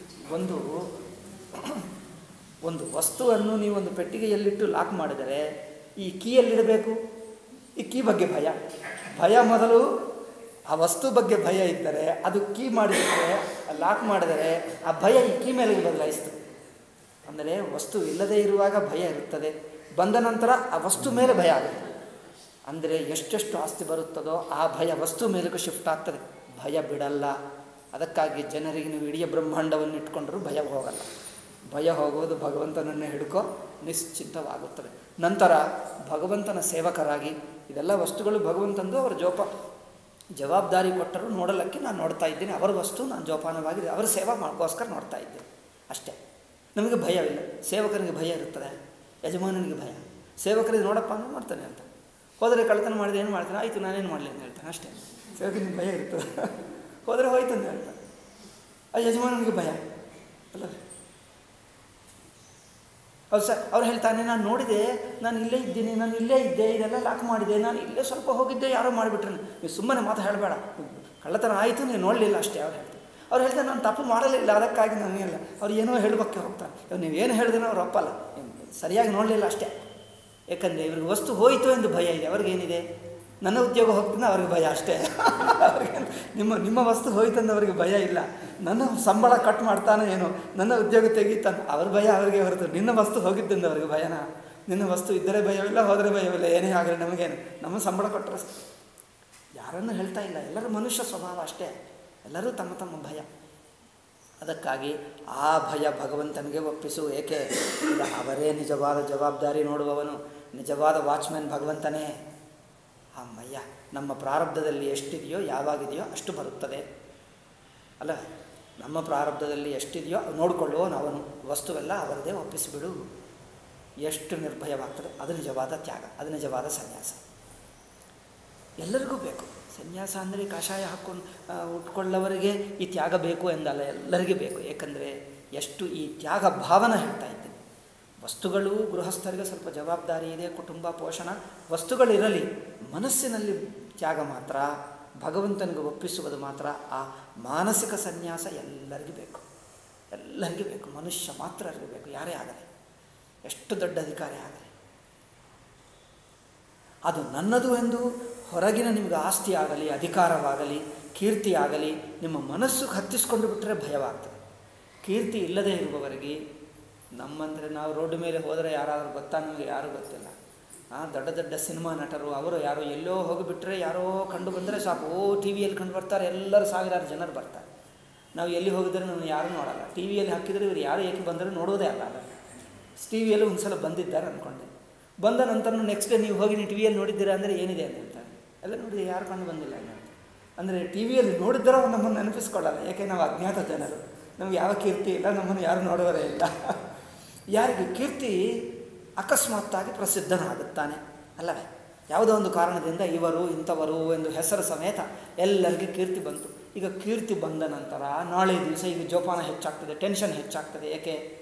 ಒಂದು ವಸ್ತುವನ್ನು ನೀವು ಒಂದು ಪೆಟ್ಟಿಗೆಯಲ್ಲಿಟ್ಟು ಲಾಕ್ ಮಾಡಿದರೆ ಈ ಕೀಯಲ್ಲಿಡಬೇಕು. ಈ ಕೀ ಬಗ್ಗೆ ಭಯ ಮೊದಲು ಆ ವಸ್ತು ಬಗ್ಗೆ ಭಯ ಇದ್ದರೆ, ಅದು ಕೀ ಮಾಡಿದರೆ, ಲಾಕ್ ಮಾಡಿದರೆ ಆ ಭಯ ಈ ಕೀ ಮೇಲೆ ಬದಲಾಯಿಸ್ತದೆ. ಅಂದರೆ ವಸ್ತು ಇಲ್ಲದೇ ಇರುವಾಗ ಭಯ ಇರುತ್ತದೆ, ಬಂದ ನಂತರ ಆ ವಸ್ತು ಮೇಲೆ ಭಯ ಆಗುತ್ತೆ. ಅಂದರೆ ಎಷ್ಟೆಷ್ಟು ಆಸ್ತಿ ಬರುತ್ತದೋ ಆ ಭಯ ವಸ್ತು ಮೇಲಕ್ಕೂ ಶಿಫ್ಟ್ ಆಗ್ತದೆ. ಭಯ ಬಿಡಲ್ಲ. ಅದಕ್ಕಾಗಿ ಜನರಿಗೆ ನೀವು ಇಡೀ ಬ್ರಹ್ಮಾಂಡವನ್ನು ಇಟ್ಕೊಂಡ್ರೂ ಭಯ ಹೋಗಲ್ಲ. ಭಯ ಹೋಗುವುದು ಭಗವಂತನನ್ನೇ ಹಿಡ್ಕೋ, ನಿಶ್ಚಿಂತವಾಗುತ್ತದೆ. ನಂತರ ಭಗವಂತನ ಸೇವಕರಾಗಿ, ಇದೆಲ್ಲ ವಸ್ತುಗಳು ಭಗವಂತಂದು ಅವರ ಜವಾಬ್ದಾರಿ ಕೊಟ್ಟರು ನೋಡಲಿಕ್ಕೆ ನಾನು ನೋಡ್ತಾ ಇದ್ದೀನಿ, ಅವರ ವಸ್ತು ನಾನು ಜೋಪಾನವಾಗಿ ಅವರ ಸೇವಾ ಮಾಡೋಕ್ಕೋಸ್ಕರ ನೋಡ್ತಾ ಇದ್ದೇನೆ ಅಷ್ಟೇ. ನಮಗೆ ಭಯವಿಲ್ಲ. ಸೇವಕನಿಗೆ ಭಯ ಇರುತ್ತದೆ, ಯಜಮಾನನಿಗೆ ಭಯ. ಸೇವಕರಿಗೆ ನೋಡಪ್ಪ ಅಂದ್ರೆ ಮಾಡ್ತಾನೆ ಅಂತ, ಹೋದರೆ ಕಳ್ಳತನ ಮಾಡಿದ್ರೆ ಏನು ಮಾಡ್ತಾನೆ, ಆಯಿತು ನಾನೇನು ಮಾಡಲಿ ಅಂತ ಹೇಳ್ತಾನೆ ಅಷ್ಟೇ. ಸೇವಕನಿಗೆ ಭಯ ಇರ್ತದೆ, ಹೋದರೆ ಹೋಯ್ತು ಅಂತ ಹೇಳ್ತಾನೆ. ಆ ಯಜಮಾನನಿಗೆ ಭಯ ಅಲ್ಲ. ಹೌದು ಸರ್, ಅವ್ರು ಹೇಳ್ತಾನೆ ನಾನು ನೋಡಿದೆ, ನಾನು ಇಲ್ಲೇ ಇದ್ದೀನಿ, ನಾನು ಇಲ್ಲೇ ಇದ್ದೆ, ಇದೆಲ್ಲ ಲಾಕ್ ಮಾಡಿದೆ, ನಾನು ಇಲ್ಲೇ ಸ್ವಲ್ಪ ಹೋಗಿದ್ದೆ, ಯಾರೋ ಮಾಡಿಬಿಟ್ರೆ ನೀವು ಸುಮ್ಮನೆ ಮಾತು ಹೇಳಬೇಡ, ಕಳ್ಳತನ ಆಯಿತು ನೀವು ನೋಡಲಿಲ್ಲ ಅಷ್ಟೇ. ಅವ್ರು ಹೇಳ್ತಾರೆ ನಾನು ತಪ್ಪು ಮಾಡಲಿಲ್ಲ, ಅದಕ್ಕಾಗಿ ನನಗಿಲ್ಲ. ಅವ್ರು ಏನೋ ಹೇಳೋಕ್ಕೆ ಹೋಗ್ತಾರೆ. ನೀವೇನು ಹೇಳಿದ್ರೂ ಅವ್ರು ಒಪ್ಪಲ್ಲ, ಸರಿಯಾಗಿ ನೋಡಲಿಲ್ಲ ಅಷ್ಟೇ. ಯಾಕಂದರೆ ಇವ್ರಿಗೆ ವಸ್ತು ಹೋಯಿತು ಎಂದು ಭಯ ಇದೆ. ಅವ್ರಿಗೇನಿದೆ, ನನ್ನ ಉದ್ಯೋಗ ಹೋಗ್ತೀನಿ ಅವ್ರಿಗೆ ಭಯ ಅಷ್ಟೇ. ಅವ್ರಿಗೆ ನಿಮ್ಮ ವಸ್ತು ಹೋಯ್ತಂದು ಅವ್ರಿಗೆ ಭಯ ಇಲ್ಲ. ನನ್ನ ಸಂಬಳ ಕಟ್ ಮಾಡ್ತಾನೆ ಏನೋ, ನನ್ನ ಉದ್ಯೋಗ ತೆಗೀತಾನೆ, ಅವ್ರ ಭಯ ಅವ್ರಿಗೆ ಹೊರತು ನಿನ್ನ ವಸ್ತು ಹೋಗಿದ್ದಂದು ಅವ್ರಿಗೆ ಭಯನ. ನಿನ್ನ ವಸ್ತು ಇದ್ದರೆ ಭಯವಿಲ್ಲ, ಹೋದರೆ ಭಯವಿಲ್ಲ, ಏನೇ ಆಗಲಿ ನಮಗೇನು, ನಮ್ಮ ಸಂಬಳ ಕೊಟ್ಟರೆ ಯಾರನ್ನು ಹೇಳ್ತಾ ಇಲ್ಲ. ಎಲ್ಲರೂ ಮನುಷ್ಯ ಸ್ವಭಾವ ಅಷ್ಟೇ, ಎಲ್ಲರೂ ತಮ್ಮ ತಮ್ಮ ಭಯ. ಅದಕ್ಕಾಗಿ ಆ ಭಯ ಭಗವಂತನಿಗೆ ಒಪ್ಪಿಸು. ಏಕೆ? ಅವರೇ ನಿಜವಾದ ಜವಾಬ್ದಾರಿ ನೋಡುವವನು, ನಿಜವಾದ ವಾಚ್ಮ್ಯಾನ್ ಭಗವಂತನೇ. ಅಮ್ಮಯ್ಯ, ನಮ್ಮ ಪ್ರಾರಬ್ಧದಲ್ಲಿ ಎಷ್ಟಿದೆಯೋ ಯಾವಾಗಿದೆಯೋ ಅಷ್ಟು ಬರುತ್ತದೆ ಅಲ್ಲ. ನಮ್ಮ ಪ್ರಾರಬ್ಧದಲ್ಲಿ ಎಷ್ಟಿದೆಯೋ ನೋಡಿಕೊಳ್ಳುವವನು ಅವನು, ವಸ್ತುವೆಲ್ಲ ಅವರದೇ ಒಪ್ಪಿಸಿಬಿಡು. ಎಷ್ಟು ನಿರ್ಭಯವಾಗ್ತದೆ. ಅದು ನಿಜವಾದ ತ್ಯಾಗ, ಅದು ನಿಜವಾದ ಸನ್ಯಾಸ. ಎಲ್ಲರಿಗೂ ಬೇಕು ಸನ್ಯಾಸ. ಅಂದರೆ ಕಷಾಯ ಹಾಕ್ಕೊಂಡು ಉಟ್ಕೊಳ್ಳೋವರಿಗೆ ಈ ತ್ಯಾಗ ಬೇಕು ಎಂದಲ್ಲ, ಎಲ್ಲರಿಗೂ ಬೇಕು. ಏಕೆಂದರೆ ಎಷ್ಟು ಈ ತ್ಯಾಗ ಭಾವನೆ ಹೇಳ್ತಾ ಇದ್ದೀನಿ. ವಸ್ತುಗಳು ಗೃಹಸ್ಥರಿಗೆ ಸ್ವಲ್ಪ ಜವಾಬ್ದಾರಿ ಇದೆ, ಕುಟುಂಬ ಪೋಷಣ ವಸ್ತುಗಳಿರಲಿ, ಮನಸ್ಸಿನಲ್ಲಿ ತ್ಯಾಗ ಮಾತ್ರ, ಭಗವಂತನಿಗೆ ಒಪ್ಪಿಸುವುದು ಮಾತ್ರ. ಆ ಮಾನಸಿಕ ಸನ್ಯಾಸ ಎಲ್ಲರಿಗೂ ಬೇಕು, ಎಲ್ಲರಿಗೂ ಬೇಕು. ಮನುಷ್ಯ ಮಾತ್ರ ಬೇಕು, ಯಾರೇ ಆಗಲಿ, ಎಷ್ಟು ದೊಡ್ಡ ಅಧಿಕಾರಿ ಆಗಲಿ. ಅದು ನನ್ನದು ಎಂದು ಹೊರಗಿನ ನಿಮಗೆ ಆಸ್ತಿ ಆಗಲಿ, ಅಧಿಕಾರವಾಗಲಿ, ಕೀರ್ತಿ ಆಗಲಿ, ನಿಮ್ಮ ಮನಸ್ಸು ಹತ್ತಿಸ್ಕೊಂಡು ಬಿಟ್ಟರೆ ಭಯವಾಗ್ತದೆ. ಕೀರ್ತಿ ಇಲ್ಲದೇ ಇರುವವರಿಗೆ, ನಮ್ಮಂದರೆ ನಾವು ರೋಡ್ ಮೇಲೆ ಹೋದರೆ ಯಾರಾದರೂ ಗೊತ್ತಾ? ನಮಗೆ ಯಾರೂ ಗೊತ್ತಿಲ್ಲ. ದೊಡ್ಡ ದೊಡ್ಡ ಸಿನಿಮಾ ನಟರು ಅವರು ಯಾರೋ ಎಲ್ಲೋ ಹೋಗಿಬಿಟ್ರೆ, ಯಾರೋ ಕಂಡು ಬಂದರೆ ಸಾಕು, ಟಿ ವಿಯಲ್ಲಿ ಕಂಡು ಬರ್ತಾರೆ, ಎಲ್ಲರೂ ಸಾವಿರಾರು ಜನರು ಬರ್ತಾರೆ. ನಾವು ಎಲ್ಲಿ ಹೋಗಿದ್ರೆ ನಾವು ಯಾರೂ ನೋಡಲ್ಲ. ಟಿ ವಿಯಲ್ಲಿ ಹಾಕಿದರೆ ಇವರು ಯಾರು ಏಕೆ ಬಂದರೆ ನೋಡೋದೇ ಅಲ್ಲ. ಟಿ ವಿಯಲ್ಲಿ ಒಂದು ಸಲ ಬಂದಿದ್ದಾರೆ ಅಂದ್ಕೊಂಡೆ, ಬಂದ ನಂತರ ನೆಕ್ಸ್ಟ್ ಡೇ ನೀವು ಹೋಗಿ ನೀವು ಟಿ ವಿಯಲ್ಲಿ ನೋಡಿದ್ದೀರಾ ಅಂದರೆ ಏನಿದೆ ಅಂತ ಹೇಳ್ತಾರೆ. ಎಲ್ಲ ನೋಡಿದ್ರೆ ಯಾರು ಕಂಡು ಬಂದಿಲ್ಲ ಅಂದರೆ ಟಿ ವಿಯಲ್ಲಿ ನೋಡಿದ್ರೆ ನಮ್ಮನ್ನು ನೆನಪಿಸ್ಕೊಳ್ಳಲ್ಲ. ಯಾಕೆ ನಾವು ಅಜ್ಞಾತ ಜನರು, ನಮ್ಗೆ ಯಾವ ಕೀರ್ತಿ ಇಲ್ಲ, ನಮ್ಮನ್ನು ಯಾರು ನೋಡುವರೇ ಇಲ್ಲ. ಯಾರಿಗೆ ಕೀರ್ತಿ ಅಕಸ್ಮಾತ್ತಾಗಿ ಪ್ರಸಿದ್ಧನಾಗುತ್ತಾನೆ ಅಲ್ಲವೇ, ಯಾವುದೋ ಒಂದು ಕಾರಣದಿಂದ ಇವರು ಇಂಥವರು ಎಂದು ಹೆಸರು ಸಮೇತ ಎಲ್ಲರಿಗೂ ಕೀರ್ತಿ ಬಂತು. ಈಗ ಕೀರ್ತಿ ಬಂದ ನಂತರ ನಾಳೆ ದಿವಸ ಈಗ ಜೋಪಾನ ಹೆಚ್ಚಾಗ್ತದೆ, ಟೆನ್ಷನ್ ಹೆಚ್ಚಾಗ್ತದೆ. ಏಕೆ?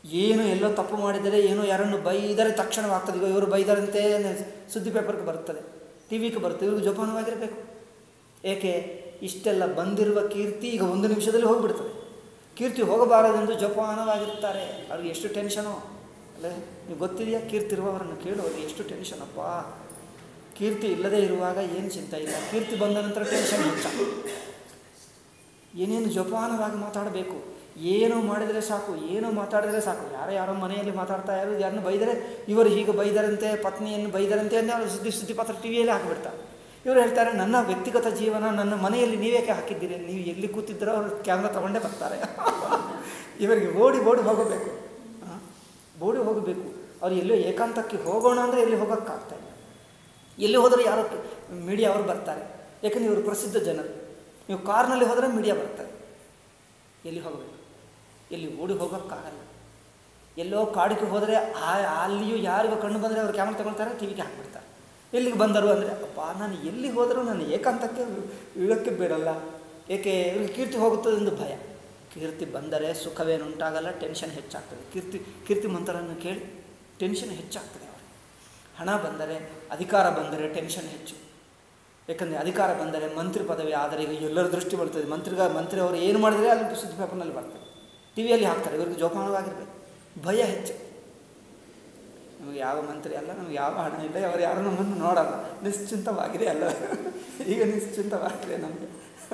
ಏನು ಎಲ್ಲೋ ತಪ್ಪು ಮಾಡಿದರೆ ಏನೋ ಯಾರನ್ನು ಬೈದರೆ ತಕ್ಷಣವಾಗ್ತದೆ. ಈಗ ಇವರು ಬೈದರಂತೆ ಸುದ್ದಿ ಪೇಪರ್ಗೆ ಬರುತ್ತದೆ, ಟಿ ವಿಗೆ ಬರುತ್ತೆ. ಇವ್ರಿಗೆ ಜೋಪಾನವಾಗಿರಬೇಕು. ಏಕೆ? ಇಷ್ಟೆಲ್ಲ ಬಂದಿರುವ ಕೀರ್ತಿ ಈಗ 1 ನಿಮಿಷದಲ್ಲಿ ಹೋಗಿಬಿಡ್ತದೆ. ಕೀರ್ತಿ ಹೋಗಬಾರದೆಂದು ಜೋಪಾನವಾಗಿರ್ತಾರೆ. ಅವ್ರಿಗೆ ಎಷ್ಟು ಟೆನ್ಷನೋ ಅಲ್ಲೇ. ನೀವು ಗೊತ್ತಿದೆಯಾ? ಕೀರ್ತಿ ಇರುವವರನ್ನು ಕೇಳು, ಅವ್ರಿಗೆ ಎಷ್ಟು ಟೆನ್ಷನಪ್ಪ. ಕೀರ್ತಿ ಇಲ್ಲದೇ ಇರುವಾಗ ಏನು ಚಿಂತೆ ಇಲ್ಲ, ಕೀರ್ತಿ ಬಂದ ನಂತರ ಟೆನ್ಷನ್ ಹೆಚ್ಚ. ಏನೇನು ಜೋಪಾನವಾಗಿ ಮಾತಾಡಬೇಕು. ಏನೋ ಮಾಡಿದರೆ ಸಾಕು, ಏನೋ ಮಾತಾಡಿದರೆ ಸಾಕು. ಯಾರೋ ಮನೆಯಲ್ಲಿ ಮಾತಾಡ್ತಾ ಇರೋದು, ಯಾರನ್ನು ಬೈದರೆ ಇವರು ಹೀಗೆ ಬೈದರಂತೆ, ಪತ್ನಿಯನ್ನು ಬೈದರಂತೆ ಅಂತ ಅವರು ಸುದ್ದಿ ಪತ್ರ ಟಿ ವಿಯಲ್ಲಿ ಹಾಕಿಬಿಡ್ತಾರೆ. ಇವರು ಹೇಳ್ತಾರೆ, ನನ್ನ ವ್ಯಕ್ತಿಗತ ಜೀವನ ನನ್ನ ಮನೆಯಲ್ಲಿ ನೀವೇಕೆ ಹಾಕಿದ್ದೀರಿ? ನೀವು ಎಲ್ಲಿ ಕೂತಿದ್ದೀರೋ ಅವರು ಕ್ಯಾಮ್ರಾ ತಗೊಂಡೇ ಬರ್ತಾರೆ. ಇವರಿಗೆ ಓಡಿ ಹೋಗಬೇಕು, ಓಡಿ ಹೋಗಬೇಕು. ಅವ್ರು ಎಲ್ಲೋ ಏಕಾಂತಕ್ಕೆ ಹೋಗೋಣ ಅಂದರೆ ಎಲ್ಲಿ ಹೋಗೋಕ್ಕಾಗ್ತಾಯಿಲ್ಲ. ಎಲ್ಲಿ ಹೋದರೂ ಯಾರೋ ಮೀಡಿಯಾ ಅವರು ಬರ್ತಾರೆ. ಯಾಕಂದರೆ ಇವರು ಪ್ರಸಿದ್ಧ ಜನರು. ನೀವು ಕಾರ್ನಲ್ಲಿ ಹೋದರೆ ಮೀಡಿಯಾ ಬರ್ತಾರೆ. ಎಲ್ಲಿ ಹೋಗಬೇಕು? ಎಲ್ಲಿ ಓಡಿ ಹೋಗೋಕ್ಕಾಗಲ್ಲ. ಎಲ್ಲೋ ಕಾಡಿಗೆ ಹೋದರೆ ಅಲ್ಲಿಯೂ ಯಾರಿಗೂ ಕಣ್ಣು ಬಂದರೆ ಅವರು ಕ್ಯಾಮ್ರಾ ತಗೊಳ್ತಾರೆ, ಟಿ ವಿಗೆ ಹಾಕ್ಬಿಡ್ತಾರೆ. ಎಲ್ಲಿಗೆ ಬಂದರು ಅಂದರೆ, ಅಪ್ಪ ನಾನು ಎಲ್ಲಿ ಹೋದರೂ ನಾನು ಏಕಾಂತಕ್ಕೆ ಇಳಕ್ಕೆ ಬಿಡಲ್ಲ. ಏಕೆ? ಇವ್ರಿಗೆ ಕೀರ್ತಿ ಹೋಗುತ್ತದೆ ಎಂದು ಭಯ. ಕೀರ್ತಿ ಬಂದರೆ ಸುಖವೇನು ಉಂಟಾಗಲ್ಲ, ಟೆನ್ಷನ್ ಹೆಚ್ಚಾಗ್ತದೆ. ಕೀರ್ತಿ ಮಂತ್ರವನ್ನು ಕೇಳಿ ಟೆನ್ಷನ್ ಹೆಚ್ಚಾಗ್ತದೆ. ಅವರು ಹಣ ಬಂದರೆ, ಅಧಿಕಾರ ಬಂದರೆ ಟೆನ್ಷನ್ ಹೆಚ್ಚು. ಯಾಕಂದರೆ ಅಧಿಕಾರ ಬಂದರೆ ಮಂತ್ರಿ ಪದವಿ ಆದರೆ ಈಗ ಎಲ್ಲರ ದೃಷ್ಟಿ ಬರ್ತದೆ. ಮಂತ್ರಿ ಅವರು ಏನು ಮಾಡಿದರೆ ಅಲ್ಲಿ ಸುದ್ದಿ ಪೇಪರ್ನಲ್ಲಿ ಬರ್ತದೆ, ಟಿ ವಿಯಲ್ಲಿ ಹಾಕ್ತಾರೆ. ಇವ್ರಿಗೆ ಜೋಪಾನವಾಗಿರಬೇಕು. ಭಯ ಹೆಚ್ಚು. ನಮಗೆ ಯಾವ ಮಂತ್ರಿ ಅಲ್ಲ, ನಮಗೆ ಯಾವ ಹಣ ಇಲ್ಲ, ಅವರು ಯಾರು ನಮ್ಮನ್ನು ನೋಡಲ್ಲ. ನಿಶ್ಚಿಂತವಾಗಿದೆ ಅಲ್ಲ, ಈಗ ನಿಶ್ಚಿಂತವಾಗಿದೆ ನಮಗೆ.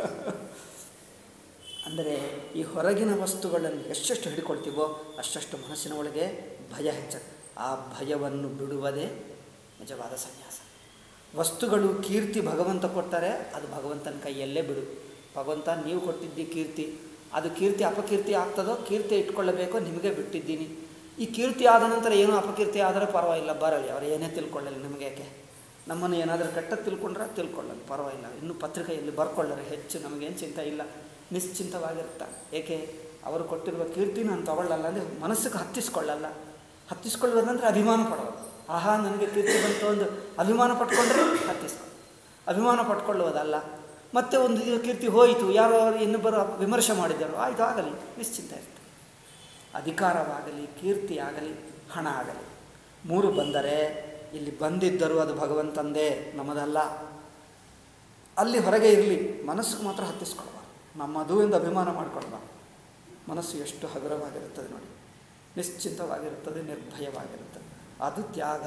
ಅಂದರೆ ಈ ಹೊರಗಿನ ವಸ್ತುಗಳನ್ನು ಎಷ್ಟೆಷ್ಟು ಹಿಡ್ಕೊಳ್ತೀವೋ ಅಷ್ಟಷ್ಟು ಮನಸ್ಸಿನ ಒಳಗೆ ಭಯ ಹೆಚ್ಚುತ್ತೆ. ಆ ಭಯವನ್ನು ಬಿಡುವುದೇ ನಿಜವಾದ ಸನ್ಯಾಸ. ವಸ್ತುಗಳು ಕೀರ್ತಿ ಭಗವಂತ ಕೊಟ್ಟರೆ ಅದು ಭಗವಂತನ ಕೈಯಲ್ಲೇ ಬಿಡು. ಭಗವಂತ ನೀವು ಕೊಟ್ಟಿದ್ದಿ ಕೀರ್ತಿ, ಅದು ಕೀರ್ತಿ ಅಪಕೀರ್ತಿ ಆಗ್ತದೋ, ಕೀರ್ತಿ ಇಟ್ಕೊಳ್ಳಬೇಕೋ ನಿಮಗೆ ಬಿಟ್ಟಿದ್ದೀನಿ. ಈ ಕೀರ್ತಿ ಆದ ನಂತರ ಏನೋ ಅಪಕೀರ್ತಿ ಆದರೆ ಪರವಾಗಿಲ್ಲ, ಬರಲಿ, ಅವರು ಏನೇ ತಿಳ್ಕೊಳ್ಳಲಿ, ನಮಗೆ ಯಾಕೆ? ನಮ್ಮನ್ನು ಏನಾದರೂ ಕೆಟ್ಟದ್ದು ತಿಳ್ಕೊಳ್ಳಲಿ, ಪರವಾಗಿಲ್ಲ. ಇನ್ನೂ ಪತ್ರಿಕೆಯಲ್ಲಿ ಬರ್ಕೊಳ್ಳರೆ ಹೆಚ್ಚು, ನಮಗೇನು ಚಿಂತೆ ಇಲ್ಲ, ನಿಶ್ಚಿಂತವಾಗಿರ್ತಾರೆ. ಏಕೆ? ಅವರು ಕೊಟ್ಟಿರುವ ಕೀರ್ತಿ ನಾನು ತಗೊಳ್ಳಲ್ಲ ಅಂದರೆ ಮನಸ್ಸಿಗೆ ಹತ್ತಿಸ್ಕೊಳ್ಳೋದಂದರೆ ಅಭಿಮಾನ ಪಡೋದು. ಆಹಾ ನನಗೆ ಕೀರ್ತಿ ಬಂತು ಒಂದು ಅಭಿಮಾನ ಪಟ್ಕೊಂಡ್ರೆ ಅಭಿಮಾನ ಪಟ್ಕೊಳ್ಳೋದಲ್ಲ. ಮತ್ತೆ ಒಂದು ಕೀರ್ತಿ ಹೋಯಿತು, ಯಾರೋ ಇನ್ನೊಬ್ಬರು ವಿಮರ್ಶೆ ಮಾಡಿದರು, ಆಯಿತು, ಆಗಲಿ, ನಿಶ್ಚಿಂತ ಇರ್ತಾರೆ. ಅಧಿಕಾರವಾಗಲಿ, ಕೀರ್ತಿ ಆಗಲಿ, ಹಣ ಆಗಲಿ, 3 ಬಂದರೆ ಇಲ್ಲಿ ಬಂದಿದ್ದರೂ ಅದು ಭಗವಂತಂದೇ, ನಮ್ಮದಲ್ಲ. ಅಲ್ಲಿ ಹೊರಗೆ ಇರಲಿ, ಮನಸ್ಸಿಗೆ ಮಾತ್ರ ಹತ್ತಿಸ್ಕೊಳ್ಬಾರ್ದು. ನಮ್ಮದು ಎಂದು ಅಭಿಮಾನ ಮಾಡಿಕೊಳ್ಬಾರ್ದು. ಮನಸ್ಸು ಎಷ್ಟು ಹಗುರವಾಗಿರುತ್ತದೆ ನೋಡಿ, ನಿಶ್ಚಿಂತವಾಗಿರುತ್ತದೆ, ನಿರ್ಭಯವಾಗಿರುತ್ತದೆ. ಅದು ತ್ಯಾಗ.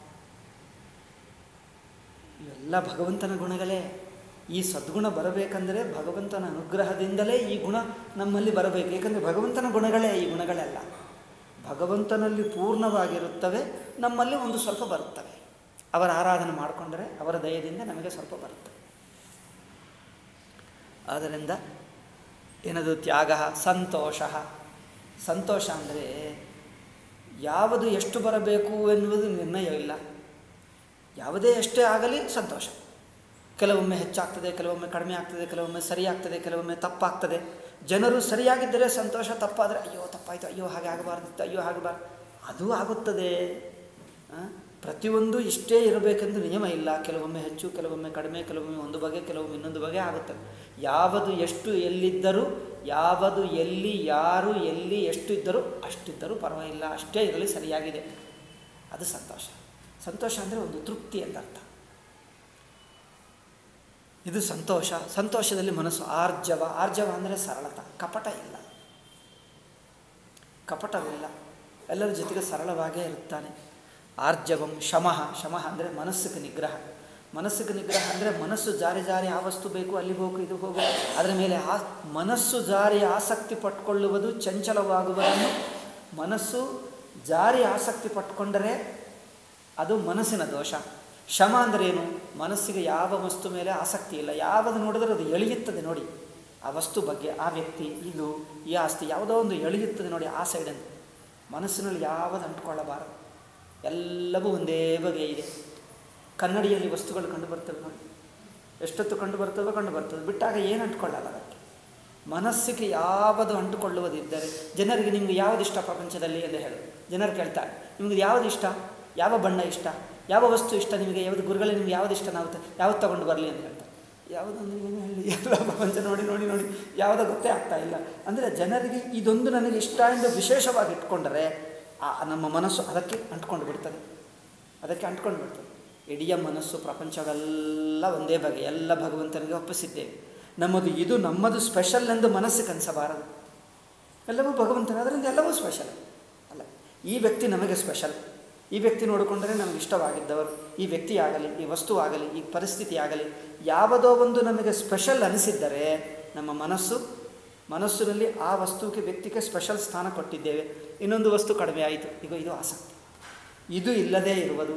ಇವೆಲ್ಲ ಭಗವಂತನ ಗುಣಗಳೇ. ಈ ಸದ್ಗುಣ ಬರಬೇಕಂದರೆ ಭಗವಂತನ ಅನುಗ್ರಹದಿಂದಲೇ ಈ ಗುಣ ನಮ್ಮಲ್ಲಿ ಬರಬೇಕು. ಏಕೆಂದರೆ ಭಗವಂತನ ಗುಣಗಳೇ ಈ ಗುಣಗಳೆಲ್ಲ. ಭಗವಂತನಲ್ಲಿ ಪೂರ್ಣವಾಗಿರುತ್ತವೆ, ನಮ್ಮಲ್ಲಿ ಒಂದು ಸ್ವಲ್ಪ ಬರುತ್ತವೆ. ಅವರ ಆರಾಧನೆ ಮಾಡಿಕೊಂಡರೆ ಅವರ ದಯದಿಂದ ನಮಗೆ ಸ್ವಲ್ಪ ಬರುತ್ತೆ. ಆದ್ದರಿಂದ ಏನದು ತ್ಯಾಗ? ಸಂತೋಷ ಅಂದರೆ ಯಾವುದು ಎಷ್ಟು ಬರಬೇಕು ಎನ್ನುವುದು ನಿರ್ಣಯ ಇಲ್ಲ. ಯಾವುದೇ ಎಷ್ಟೇ ಆಗಲಿ ಸಂತೋಷ. ಕೆಲವೊಮ್ಮೆ ಹೆಚ್ಚಾಗ್ತದೆ, ಕೆಲವೊಮ್ಮೆ ಕಡಿಮೆ ಆಗ್ತದೆ, ಕೆಲವೊಮ್ಮೆ ಸರಿಯಾಗ್ತದೆ, ಕೆಲವೊಮ್ಮೆ ತಪ್ಪಾಗ್ತದೆ. ಜನರು ಸರಿಯಾಗಿದ್ದರೆ ಸಂತೋಷ, ತಪ್ಪಾದರೆ ಅಯ್ಯೋ ತಪ್ಪಾಯಿತು, ಅಯ್ಯೋ ಹಾಗೆ ಆಗಬಾರ್ದಿತ್ತು, ಅಯ್ಯೋ ಆಗಬಾರ್ದು, ಅದು ಆಗುತ್ತದೆ. ಪ್ರತಿಯೊಂದು ಇಷ್ಟೇ ಇರಬೇಕೆಂದು ನಿಯಮ ಇಲ್ಲ. ಕೆಲವೊಮ್ಮೆ ಹೆಚ್ಚು, ಕೆಲವೊಮ್ಮೆ ಕಡಿಮೆ, ಕೆಲವೊಮ್ಮೆ ಒಂದು ಬಗೆ, ಕೆಲವೊಮ್ಮೆ ಇನ್ನೊಂದು ಬಗೆ ಆಗುತ್ತದೆ. ಯಾವುದು ಎಷ್ಟು ಎಲ್ಲಿದ್ದರೂ, ಯಾವುದು ಎಲ್ಲಿ ಯಾರು ಎಲ್ಲಿ ಎಷ್ಟು ಇದ್ದರೂ ಅಷ್ಟಿದ್ದರೂ ಪರವಾಗಿಲ್ಲ, ಅಷ್ಟೇ ಇರಲಿ, ಸರಿಯಾಗಿದೆ, ಅದು ಸಂತೋಷ. ಸಂತೋಷ ಅಂದರೆ ಒಂದು ತೃಪ್ತಿ ಅಂತ ಅರ್ಥ. ಇದು ಸಂತೋಷ. ಸಂತೋಷದಲ್ಲಿ ಮನಸ್ಸು ಆರ್ಜವ ಅಂದರೆ ಸರಳತ, ಕಪಟವಿಲ್ಲ, ಎಲ್ಲರ ಜೊತೆಗೆ ಸರಳವಾಗೇ ಇರುತ್ತಾನೆ. ಆರ್ಜವಂ. ಶಮಃ ಅಂದರೆ ಮನಸ್ಸಿಗೆ ನಿಗ್ರಹ. ಅಂದರೆ ಮನಸ್ಸು ಜಾರಿ ಆ ವಸ್ತು ಬೇಕು, ಅಲ್ಲಿ ಹೋಗು, ಇದು ಹೋಗು, ಅದರ ಮೇಲೆ ಮನಸ್ಸು ಜಾರಿ ಆಸಕ್ತಿ ಪಟ್ಕೊಳ್ಳುವುದು ಚಂಚಲವಾಗುವುದನ್ನು. ಮನಸ್ಸು ಜಾರಿ ಆಸಕ್ತಿ ಪಟ್ಕೊಂಡರೆ ಅದು ಮನಸ್ಸಿನ ದೋಷ. ಶಮ ಅಂದರೇನು? ಮನಸ್ಸಿಗೆ ಯಾವ ವಸ್ತು ಮೇಲೆ ಆಸಕ್ತಿ ಇಲ್ಲ, ಯಾವುದು ನೋಡಿದ್ರೆ ಅದು ಎಳೆಯುತ್ತದೆ ನೋಡಿ, ಆ ವಸ್ತು ಬಗ್ಗೆ, ಆ ವ್ಯಕ್ತಿ, ಇದು ಈ ಆಸ್ತಿ, ಯಾವುದೋ ಒಂದು ಎಳೆಯುತ್ತದೆ ನೋಡಿ, ಆ ಸೈಡನ್ನು. ಮನಸ್ಸಿನಲ್ಲಿ ಯಾವುದು ಅಂಟ್ಕೊಳ್ಳಬಾರದು, ಎಲ್ಲವೂ ಒಂದೇ ಬಗೆ ಇದೆ. ಕನ್ನಡಿಯಲ್ಲಿ ವಸ್ತುಗಳು ಕಂಡು ಬರ್ತವೆ ನೋಡಿ, ಎಷ್ಟೊತ್ತು ಕಂಡು ಬರ್ತವೆ, ಬಿಟ್ಟಾಗ ಏನು ಅಂಟ್ಕೊಳ್ಳಲ್ಲ ಅದಕ್ಕೆ. ಮನಸ್ಸಿಗೆ ಯಾವುದು ಅಂಟುಕೊಳ್ಳುವುದಿದ್ದರೆ, ಜನರಿಗೆ ನಿಮಗೆ ಯಾವುದು ಇಷ್ಟ ಪ್ರಪಂಚದಲ್ಲಿ ಎಂದು ಹೇಳು. ಜನರು ಕೇಳ್ತಾರೆ, ನಿಮಗೆ ಯಾವುದು ಇಷ್ಟ, ಯಾವ ಬಣ್ಣ ಇಷ್ಟ, ಯಾವ ವಸ್ತು ಇಷ್ಟ ನಿಮಗೆ, ಯಾವುದು ಗುರುಗಳೇ ನಿಮಗೆ ಯಾವುದು ಇಷ್ಟ, ಯಾವುದು ತಗೊಂಡು ಬರಲಿ ಅಂತ ಹೇಳ್ತಾರೆ. ಯಾವುದಂದ್ರೆ ಏನು ಹೇಳಿ, ಎಲ್ಲ ಪ್ರಪಂಚ ನೋಡಿ ನೋಡಿ ನೋಡಿ ಯಾವುದೋ ಗೊತ್ತೇ ಆಗ್ತಾ ಇಲ್ಲ. ಅಂದರೆ ಜನರಿಗೆ ಇದೊಂದು ನನಗೆ ಇಷ್ಟ ಎಂದು ವಿಶೇಷವಾಗಿ ಇಟ್ಕೊಂಡರೆ ನಮ್ಮ ಮನಸ್ಸು ಅದಕ್ಕೆ ಅಂಟ್ಕೊಂಡು ಬಿಡ್ತದೆ, ಅದಕ್ಕೆ ಅಂಟ್ಕೊಂಡು ಬಿಡ್ತದೆ. ಇಡೀ ಮನಸ್ಸು ಪ್ರಪಂಚವೆಲ್ಲ ಒಂದೇ ಬಗೆ, ಎಲ್ಲ ಭಗವಂತನಿಗೆ ಒಪ್ಪಿಸಿದ್ದೇವೆ. ನಮ್ಮದು ಸ್ಪೆಷಲ್ ಎಂದು ಮನಸ್ಸಿಗೆ ಅನಿಸಬಾರದು. ಎಲ್ಲವೂ ಭಗವಂತನ, ಅದರಿಂದ ಎಲ್ಲವೂ ಸ್ಪೆಷಲ್ ಅಲ್ಲ. ಈ ವ್ಯಕ್ತಿ ನಮಗೆ ಸ್ಪೆಷಲ್, ಈ ವ್ಯಕ್ತಿ ನೋಡಿಕೊಂಡರೆ ನಮಗೆ ಇಷ್ಟವಾಗಿದ್ದವರು, ಈ ವ್ಯಕ್ತಿ ಆಗಲಿ, ಈ ವಸ್ತು ಆಗಲಿ, ಈ ಪರಿಸ್ಥಿತಿ ಆಗಲಿ, ಯಾವುದೋ ಒಂದು ನಮಗೆ ಸ್ಪೆಷಲ್ ಅನಿಸಿದ್ದರೆ ನಮ್ಮ ಮನಸ್ಸಿನಲ್ಲಿ ಆ ವಸ್ತುವಿಗೆ, ವ್ಯಕ್ತಿಗೆ ಸ್ಪೆಷಲ್ ಸ್ಥಾನ ಕೊಟ್ಟಿದ್ದೇವೆ. ಇನ್ನೊಂದು ವಸ್ತು ಕಡಿಮೆ ಆಯಿತು, ಈಗ ಇದು ಆಸಕ್ತಿ. ಇದು ಇಲ್ಲದೇ ಇರುವುದು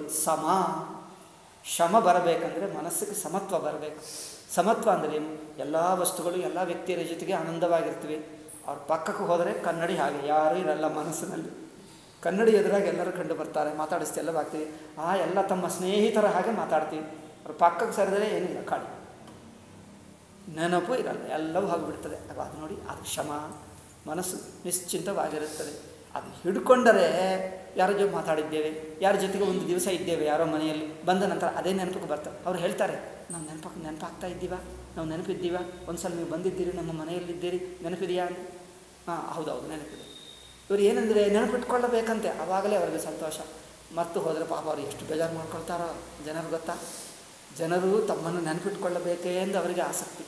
ಶಮ ಬರಬೇಕಂದ್ರೆ ಮನಸ್ಸಿಗೆ ಸಮತ್ವ ಬರಬೇಕು. ಸಮತ್ವ ಅಂದರೆ ಏನು? ಎಲ್ಲ ವಸ್ತುಗಳು ಎಲ್ಲ ವ್ಯಕ್ತಿಯರ ಜೊತೆಗೆ ಆನಂದವಾಗಿರ್ತೀವಿ. ಅವ್ರ ಪಕ್ಕಕ್ಕೆ ಹೋದರೆ ಕನ್ನಡಿ ಹಾಗೆ ಯಾರೂ ಇರಲ್ಲ ಮನಸ್ಸಿನಲ್ಲಿ. ಕನ್ನಡಿ ಎದುರಾಗಿ ಎಲ್ಲರೂ ಕಂಡು ಬರ್ತಾರೆ, ಮಾತಾಡಿಸ್ತೆಲ್ಲವಾಗ್ತೀವಿ. ಎಲ್ಲ ತಮ್ಮ ಸ್ನೇಹಿತರ ಹಾಗೆ ಮಾತಾಡ್ತೀವಿ. ಅವ್ರ ಪಕ್ಕಕ್ಕೆ ಸರಿದರೆ ಏನಿಲ್ಲ, ಕಾಳಿ ನೆನಪು ಇರಲ್ಲ, ಎಲ್ಲವೂ ಆಗಿಬಿಡ್ತದೆ. ಅದು ನೋಡಿ, ಅದು ಶಮ. ಮನಸ್ಸು ನಿಶ್ಚಿಂತವಾಗಿರುತ್ತದೆ. ಅದು ಹಿಡ್ಕೊಂಡರೆ ಯಾರ ಜೊತೆ ಮಾತಾಡಿದ್ದೇವೆ, ಯಾರ ಜೊತೆಗೆ ಒಂದು ದಿವಸ ಇದ್ದೇವೆ, ಯಾರೋ ಮನೆಯಲ್ಲಿ ಬಂದ ನಂತರ ಅದೇ ನೆನಪಿಗೆ ಬರ್ತಾರೆ. ಅವ್ರು ಹೇಳ್ತಾರೆ, ನಾವು ನೆನಪಾಗ್ತಾ ಇದ್ದೀವ, ನಾವು ನೆನಪಿದ್ದೀವ, ಒಂದು ಸಲ ನೀವು ಬಂದಿದ್ದೀರಿ, ನಮ್ಮ ಮನೆಯಲ್ಲಿದ್ದೀರಿ, ನೆನಪಿದೆಯಾ ಅಂತ. ಹೌದೌದು ನೆನಪಿದೆ. ಇವರು ಏನಂದರೆ ನೆನಪಿಟ್ಕೊಳ್ಳಬೇಕಂತೆ, ಆವಾಗಲೇ ಅವ್ರಿಗೆ ಸಂತೋಷ. ಮತ್ತು ಹೋದರೆ ಪಾಪ ಅವ್ರು ಎಷ್ಟು ಬೇಜಾರು ಮಾಡ್ಕೊಳ್ತಾರೋ ಜನರು ಗೊತ್ತಾ. ಜನರು ತಮ್ಮನ್ನು ನೆನಪಿಟ್ಕೊಳ್ಳಬೇಕೇ ಎಂದು ಅವರಿಗೆ ಆಸಕ್ತಿ.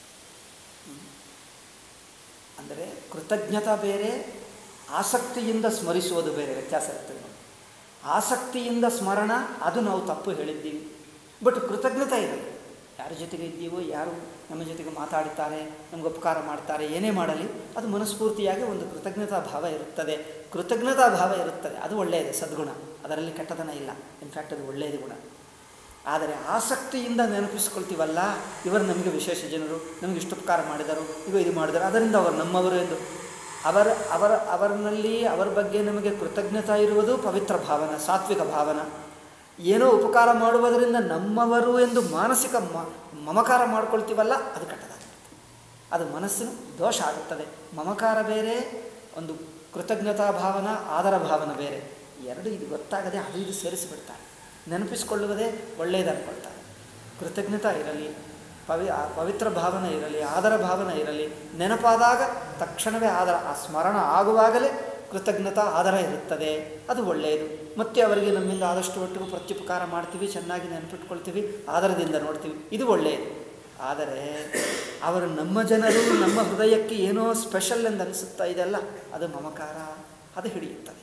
ಅಂದರೆ ಕೃತಜ್ಞತಾ ಬೇರೆ, ಆಸಕ್ತಿಯಿಂದ ಸ್ಮರಿಸುವುದು ಬೇರೆ, ವ್ಯತ್ಯಾಸ ಇರ್ತದೆ. ಆಸಕ್ತಿಯಿಂದ ಸ್ಮರಣ ಅದು ನಾವು ತಪ್ಪು ಹೇಳಿದ್ದೀವಿ. ಬಟ್ ಕೃತಜ್ಞತೆ ಇದೆ, ಯಾರ ಜೊತೆಗೆ ಇದ್ದೀವೋ, ಯಾರು ನಮ್ಮ ಜೊತೆಗೆ ಮಾತಾಡ್ತಾರೆ, ನಮ್ಗೆ ಉಪಕಾರ ಮಾಡ್ತಾರೆ, ಏನೇ ಮಾಡಲಿ ಅದು ಮನಸ್ಫೂರ್ತಿಯಾಗಿ ಒಂದು ಕೃತಜ್ಞತಾ ಭಾವ ಇರುತ್ತದೆ. ಕೃತಜ್ಞತಾ ಭಾವ ಇರುತ್ತದೆ, ಅದು ಒಳ್ಳೆಯದು, ಸದ್ಗುಣ, ಅದರಲ್ಲಿ ಕೆಟ್ಟತನ ಇಲ್ಲ. ಇನ್ಫ್ಯಾಕ್ಟ್ ಅದು ಒಳ್ಳೆಯದು ಗುಣ. ಆದರೆ ಆಸಕ್ತಿಯಿಂದ ನೆನಪಿಸ್ಕೊಳ್ತೀವಲ್ಲ, ಇವರು ನಮಗೆ ವಿಶೇಷ ಜನರು, ನಮಗೆ ಇಷ್ಟು ಉಪಕಾರ ಮಾಡಿದರು, ಇದು ಮಾಡಿದರು, ಅದರಿಂದ ಅವರು ನಮ್ಮವರು ಎಂದು ಅವರಲ್ಲಿ ಅವರ ಬಗ್ಗೆ ನಮಗೆ ಕೃತಜ್ಞತಾ ಇರುವುದು ಪವಿತ್ರ ಭಾವನ, ಸಾತ್ವಿಕ ಭಾವನ. ಏನೋ ಉಪಕಾರ ಮಾಡುವುದರಿಂದ ನಮ್ಮವರು ಎಂದು ಮಾನಸಿಕ ಮಮಕಾರ ಮಾಡ್ಕೊಳ್ತೀವಲ್ಲ, ಅದು ಕೆಟ್ಟದಾಗುತ್ತೆ, ಅದು ಮನಸ್ಸಿನ ದೋಷ ಆಗುತ್ತದೆ. ಮಮಕಾರ ಬೇರೆ, ಒಂದು ಕೃತಜ್ಞತಾ ಭಾವನ, ಆದರ ಭಾವನ ಬೇರೆ. ಎರಡು ಇದು ಗೊತ್ತಾಗದೆ ಅದು ಇದು ಸೇರಿಸಿಬಿಡ್ತಾರೆ. ನೆನಪಿಸಿಕೊಳ್ಳುವುದೇ ಒಳ್ಳೆಯದು ಅಂದ್ಕೊಳ್ತಾರೆ. ಕೃತಜ್ಞತಾ ಇರಲಿ, ಪವಿತ್ರ ಭಾವನ ಇರಲಿ, ಆದರ ಭಾವನ ಇರಲಿ, ನೆನಪಾದಾಗ ತಕ್ಷಣವೇ ಆದರ, ಆ ಸ್ಮರಣ ಆಗುವಾಗಲೇ ಕೃತಜ್ಞತಾ ಆದರ ಇರುತ್ತದೆ, ಅದು ಒಳ್ಳೆಯದು. ಮತ್ತು ಅವರಿಗೆ ನಮ್ಮಿಂದ ಆದಷ್ಟು ಮಟ್ಟಿಗೂ ಪ್ರತ್ಯುಪಕಾರ ಮಾಡ್ತೀವಿ, ಚೆನ್ನಾಗಿ ನೆನಪಿಟ್ಕೊಳ್ತೀವಿ, ಆದರದಿಂದ ನೋಡ್ತೀವಿ, ಇದು ಒಳ್ಳೆಯದು. ಆದರೆ ಅವರು ನಮ್ಮ ಜನರು, ನಮ್ಮ ಹೃದಯಕ್ಕೆ ಏನೋ ಸ್ಪೆಷಲ್ ಎಂದು ಅನಿಸುತ್ತಾ ಇದೆಯಲ್ಲ, ಅದು ಮಮಕಾರ, ಅದು ಹಿಡಿಯುತ್ತದೆ.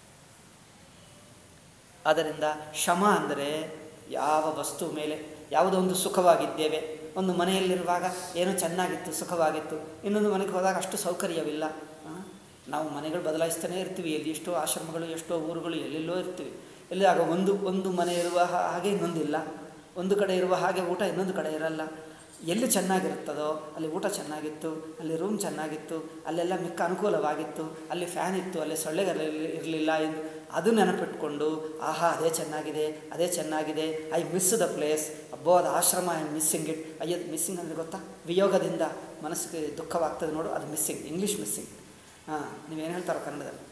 ಆದ್ದರಿಂದ ಶಮ ಅಂದರೆ ಯಾವ ವಸ್ತು ಮೇಲೆ, ಯಾವುದೋ ಒಂದು ಸುಖವಾಗಿದ್ದೇವೆ, ಒಂದು ಮನೆಯಲ್ಲಿರುವಾಗ ಏನೋ ಚೆನ್ನಾಗಿತ್ತು, ಸುಖವಾಗಿತ್ತು, ಇನ್ನೊಂದು ಮನೆಗೆ ಹೋದಾಗ ಅಷ್ಟು ಸೌಕರ್ಯವಿಲ್ಲ. ನಾವು ಮನೆಗಳು ಬದಲಾಯಿಸ್ತಾನೇ ಇರ್ತೀವಿ, ಎಲ್ಲಿ ಎಷ್ಟೋ ಆಶ್ರಮಗಳು, ಎಷ್ಟೋ ಊರುಗಳು, ಎಲ್ಲೆಲ್ಲೋ ಇರ್ತೀವಿ. ಎಲ್ಲಿ ಆಗ ಒಂದು ಮನೆ ಇರುವ ಹಾಗೆ ಇನ್ನೊಂದಿಲ್ಲ, ಒಂದು ಕಡೆ ಇರುವ ಹಾಗೆ ಊಟ ಇನ್ನೊಂದು ಕಡೆ ಇರಲ್ಲ. ಎಲ್ಲಿ ಚೆನ್ನಾಗಿರುತ್ತದೋ ಅಲ್ಲಿ ಊಟ ಚೆನ್ನಾಗಿತ್ತು, ಅಲ್ಲಿ ರೂಮ್ ಚೆನ್ನಾಗಿತ್ತು, ಅಲ್ಲೆಲ್ಲ ಮಿಕ್ಕ ಅನುಕೂಲವಾಗಿತ್ತು, ಅಲ್ಲಿ ಫ್ಯಾನ್ ಇತ್ತು, ಅಲ್ಲಿ ಸೊಳ್ಳೆಗಳು ಇರಲಿಲ್ಲ ಎಂದು ಅದು ನೆನಪಿಟ್ಕೊಂಡು ಅದೇ ಚೆನ್ನಾಗಿದೆ, ಅದೇ ಚೆನ್ನಾಗಿದೆ, ಐ ಮಿಸ್ ದ ಪ್ಲೇಸ್, ಅಬ್ಬೋ ಅದು ಆಶ್ರಮ, ಐ ಮಿಸ್ಸಿಂಗ್ ಇಟ್. ಮಿಸ್ಸಿಂಗ್ ಅಂದರೆ ಗೊತ್ತಾ, ವಿಯೋಗದಿಂದ ಮನಸ್ಸಿಗೆ ದುಃಖವಾಗ್ತದೆ ನೋಡು, ಅದು ಮಿಸ್ಸಿಂಗ್, ಇಂಗ್ಲೀಷ್ ಮಿಸ್ಸಿಂಗ್. ನೀವೇನು ಹೇಳ್ತಾರೋ ಕನ್ನಡದಲ್ಲಿ?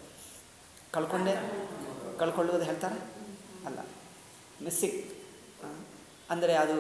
ಕಳ್ಕೊಳ್ಳುವುದು ಹೇಳ್ತಾರೆ ಅಲ್ಲ, ಮಿಸ್ಸಿಂಗ್ ಅಂದರೆ ಅದು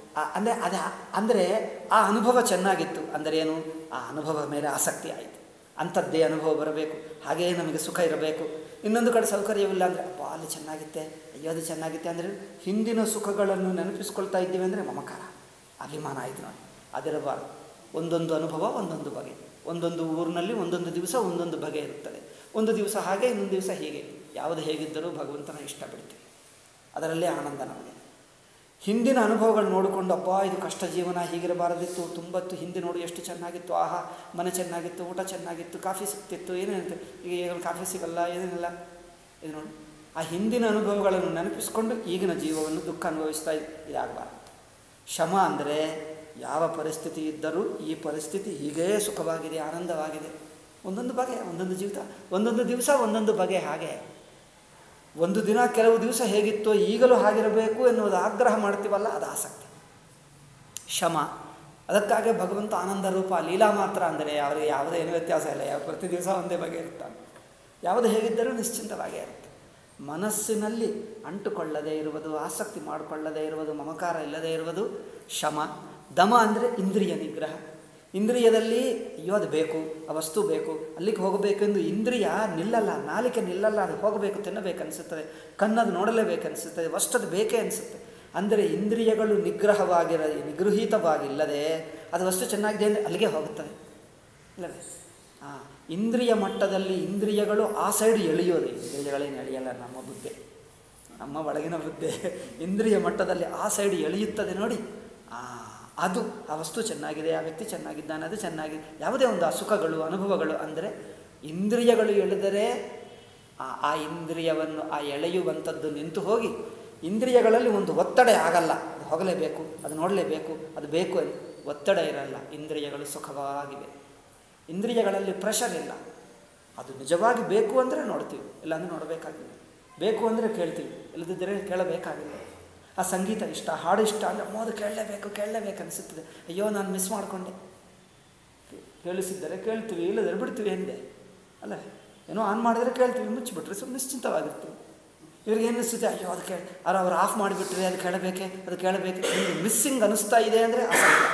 ಅಂದರೆ ಆ ಅನುಭವ ಚೆನ್ನಾಗಿತ್ತು ಅಂದರೆ ಏನು, ಆ ಅನುಭವ ಮೇಲೆ ಆಸಕ್ತಿ ಆಯಿತು, ಅಂಥದ್ದೇ ಅನುಭವ ಬರಬೇಕು, ಹಾಗೆಯೇ ನಮಗೆ ಸುಖ ಇರಬೇಕು. ಇನ್ನೊಂದು ಕಡೆ ಸೌಕರ್ಯವಿಲ್ಲ ಅಂದರೆ ಅಬ್ಬಾ ಅಲ್ಲಿ ಚೆನ್ನಾಗಿತ್ತೆ, ಅಯ್ಯೋ ಅದು ಚೆನ್ನಾಗಿತ್ತೆ ಅಂದರೆ ಹಿಂದಿನ ಸುಖಗಳನ್ನು ನೆನಪಿಸ್ಕೊಳ್ತಾ ಇದ್ದೀವಿ ಅಂದರೆ ಮಮಕಾರ, ಅಭಿಮಾನ ಆಯಿತು ನೋಡಿ, ಅದಿರಬಾರ್ದು. ಒಂದೊಂದು ಅನುಭವ ಒಂದೊಂದು ಬಗೆ, ಒಂದೊಂದು ಊರಿನಲ್ಲಿ ಒಂದೊಂದು ದಿವಸ ಒಂದೊಂದು ಬಗೆ ಇರುತ್ತದೆ. ಒಂದು ದಿವಸ ಹಾಗೆ, ಇನ್ನೊಂದು ದಿವಸ ಹೀಗೆ. ಯಾವುದು ಹೇಗಿದ್ದರೂ ಭಗವಂತನ ಇಷ್ಟ ಬಿಡ್ತೀವಿ, ಅದರಲ್ಲೇ ಆನಂದ ನಮಗೆ. ಹಿಂದಿನ ಅನುಭವಗಳು ನೋಡಿಕೊಂಡು ಅಬ್ಬಾ ಇದು ಕಷ್ಟ ಜೀವನ, ಹೀಗಿರಬಾರದಿತ್ತು, ತುಂಬತ್ತು ಹಿಂದೆ ನೋಡಿ ಎಷ್ಟು ಚೆನ್ನಾಗಿತ್ತು, ಮನೆ ಚೆನ್ನಾಗಿತ್ತು, ಊಟ ಚೆನ್ನಾಗಿತ್ತು, ಕಾಫಿ ಸಿಗ್ತಿತ್ತು, ಏನೇನಿತ್ತು, ಈಗ ಕಾಫಿ ಸಿಗಲ್ಲ, ಏನೇನಿಲ್ಲ. ಇದು ನೋಡಿ, ಆ ಹಿಂದಿನ ಅನುಭವಗಳನ್ನು ನೆನಪಿಸ್ಕೊಂಡು ಈಗಿನ ಜೀವವನ್ನು ದುಃಖ ಅನುಭವಿಸ್ತಾ ಇದಾಗಬಾರ್ದು. ಶಮ ಅಂದರೆ ಯಾವ ಪರಿಸ್ಥಿತಿ ಇದ್ದರೂ ಈ ಪರಿಸ್ಥಿತಿ ಹೀಗೇ ಸುಖವಾಗಿದೆ, ಆನಂದವಾಗಿದೆ. ಒಂದೊಂದು ಬಗೆ, ಒಂದೊಂದು ಜೀವಿತ, ಒಂದೊಂದು ದಿವಸ ಒಂದೊಂದು ಬಗೆ. ಹಾಗೆ ಒಂದು ದಿನ ಕೆಲವು ದಿವಸ ಹೇಗಿತ್ತೋ ಈಗಲೂ ಹಾಗಿರಬೇಕು ಎನ್ನುವುದು ಆಗ್ರಹ ಮಾಡ್ತೀವಲ್ಲ, ಅದು ಆಸಕ್ತಿ, ಶಮ. ಅದಕ್ಕಾಗಿ ಭಗವಂತ ಆನಂದ ರೂಪ, ಲೀಲಾ ಮಾತ್ರ ಅಂದರೆ ಅವರಿಗೆ ಯಾವುದೇ ಏನು ವ್ಯತ್ಯಾಸ ಇಲ್ಲ, ಪ್ರತಿ ದಿವಸ ಒಂದೇ ಬಗೆ ಇರ್ತಾನೆ. ಯಾವುದು ಹೇಗಿದ್ದರೂ ನಿಶ್ಚಿಂತವಾಗೇ ಇರುತ್ತೆ. ಮನಸ್ಸಿನಲ್ಲಿ ಅಂಟುಕೊಳ್ಳದೇ ಇರುವುದು, ಆಸಕ್ತಿ ಮಾಡಿಕೊಳ್ಳದೇ ಇರುವುದು, ಮಮಕಾರ ಇಲ್ಲದೇ ಇರುವುದು ಶಮ. ದಮ ಅಂದರೆ ಇಂದ್ರಿಯ ನಿಗ್ರಹ. ಇಂದ್ರಿಯದಲ್ಲಿ ಅಯ್ಯೋ ಅದು ಬೇಕು, ಆ ವಸ್ತು ಬೇಕು, ಅಲ್ಲಿಗೆ ಹೋಗಬೇಕೆಂದು ಇಂದ್ರಿಯ ನಿಲ್ಲಲ್ಲ, ನಾಲಿಕೆ ನಿಲ್ಲಲ್ಲ, ಅದು ಹೋಗಬೇಕು, ತಿನ್ನಬೇಕು ಅನಿಸುತ್ತದೆ, ಕಣ್ಣದು ನೋಡಲೇಬೇಕನ್ನಿಸುತ್ತದೆ, ವಸ್ತುದು ಬೇಕೇ ಅನಿಸುತ್ತೆ. ಅಂದರೆ ಇಂದ್ರಿಯಗಳು ನಿಗೃಹೀತವಾಗಿಲ್ಲದೆ ಅದು ವಸ್ತು ಚೆನ್ನಾಗಿದೆ ಅಂದರೆ ಅಲ್ಲಿಗೆ ಹೋಗುತ್ತದೆ ಇಲ್ಲವೇ? ಇಂದ್ರಿಯ ಮಟ್ಟದಲ್ಲಿ ಇಂದ್ರಿಯಗಳು ಆ ಸೈಡ್ ಎಳೆಯೋದು, ಇಂದ್ರಿಯಗಳೇನು ಎಳೆಯಲ್ಲ, ನಮ್ಮ ಬುದ್ಧಿ, ನಮ್ಮ ಒಳಗಿನ ಬುದ್ಧಿ ಇಂದ್ರಿಯ ಮಟ್ಟದಲ್ಲಿ ಆ ಸೈಡ್ ಎಳೆಯುತ್ತದೆ ನೋಡಿ. ಅದು ಆ ವಸ್ತು ಚೆನ್ನಾಗಿದೆ, ಆ ವ್ಯಕ್ತಿ ಚೆನ್ನಾಗಿದ್ದಾನೆ, ಅದು ಚೆನ್ನಾಗಿದೆ, ಯಾವುದೇ ಒಂದು ಸುಖಗಳು ಅನುಭವಗಳು ಅಂದರೆ ಇಂದ್ರಿಯಗಳು ಎಳೆದರೆ ಆ ಇಂದ್ರಿಯವನ್ನು ಆ ಎಳೆಯುವಂಥದ್ದು ನಿಂತು ಹೋಗಿ ಇಂದ್ರಿಯಗಳಲ್ಲಿ ಒಂದು ಒತ್ತಡ ಆಗಲ್ಲ, ಅದು ಹೋಗಲೇಬೇಕು, ಅದು ನೋಡಲೇಬೇಕು, ಅದು ಬೇಕು ಅಂತ ಒತ್ತಡ ಇರಲ್ಲ. ಇಂದ್ರಿಯಗಳು ಸುಖವಾಗಿವೆ, ಇಂದ್ರಿಯಗಳಲ್ಲಿ ಪ್ರೆಷರ್ ಇಲ್ಲ. ಅದು ನಿಜವಾಗಿ ಬೇಕು ಅಂದರೆ ನೋಡ್ತೀವಿ, ಇಲ್ಲಾಂದರೆ ನೋಡಬೇಕಾಗಿಲ್ಲ. ಬೇಕು ಅಂದರೆ ಕೇಳ್ತೀವಿ, ಇಲ್ಲದಿದ್ದರೆ ಕೇಳಬೇಕಾಗಿಲ್ಲ. ಆ ಸಂಗೀತ ಇಷ್ಟ, ಹಾಡು ಇಷ್ಟ ಅಂದರೆ ಅದು ಕೇಳಲೇಬೇಕು ಅನಿಸುತ್ತದೆ. ಅಯ್ಯೋ ನಾನು ಮಿಸ್ ಮಾಡಿಕೊಂಡೆ. ಕೇಳಿಸಿದ್ದರೆ ಕೇಳ್ತೀವಿ, ಇಲ್ಲದ್ರೆ ಬಿಡ್ತೀವಿ ಎಂದೆ ಅಲ್ಲ. ಏನೋ ಆನ್ ಮಾಡಿದ್ರೆ ಕೇಳ್ತೀವಿ, ಮುಚ್ಚಿಬಿಟ್ರೆ ಸುಮ್ಮನೆ ನಿಶ್ಚಿಂತವಾಗಿರ್ತೀವಿ. ಇವ್ರಿಗೆ ಏನು ಅನಿಸುತ್ತೆ, ಅಯ್ಯೋ ಅದು ಅವ್ರು ಆಫ್ ಮಾಡಿಬಿಟ್ರೆ ಅದು ಕೇಳಬೇಕೆ ನಿಮಗೆ ಮಿಸ್ಸಿಂಗ್ ಅನ್ನಿಸ್ತಾ ಇದೆ ಅಂದರೆ ಅಸಂಗ.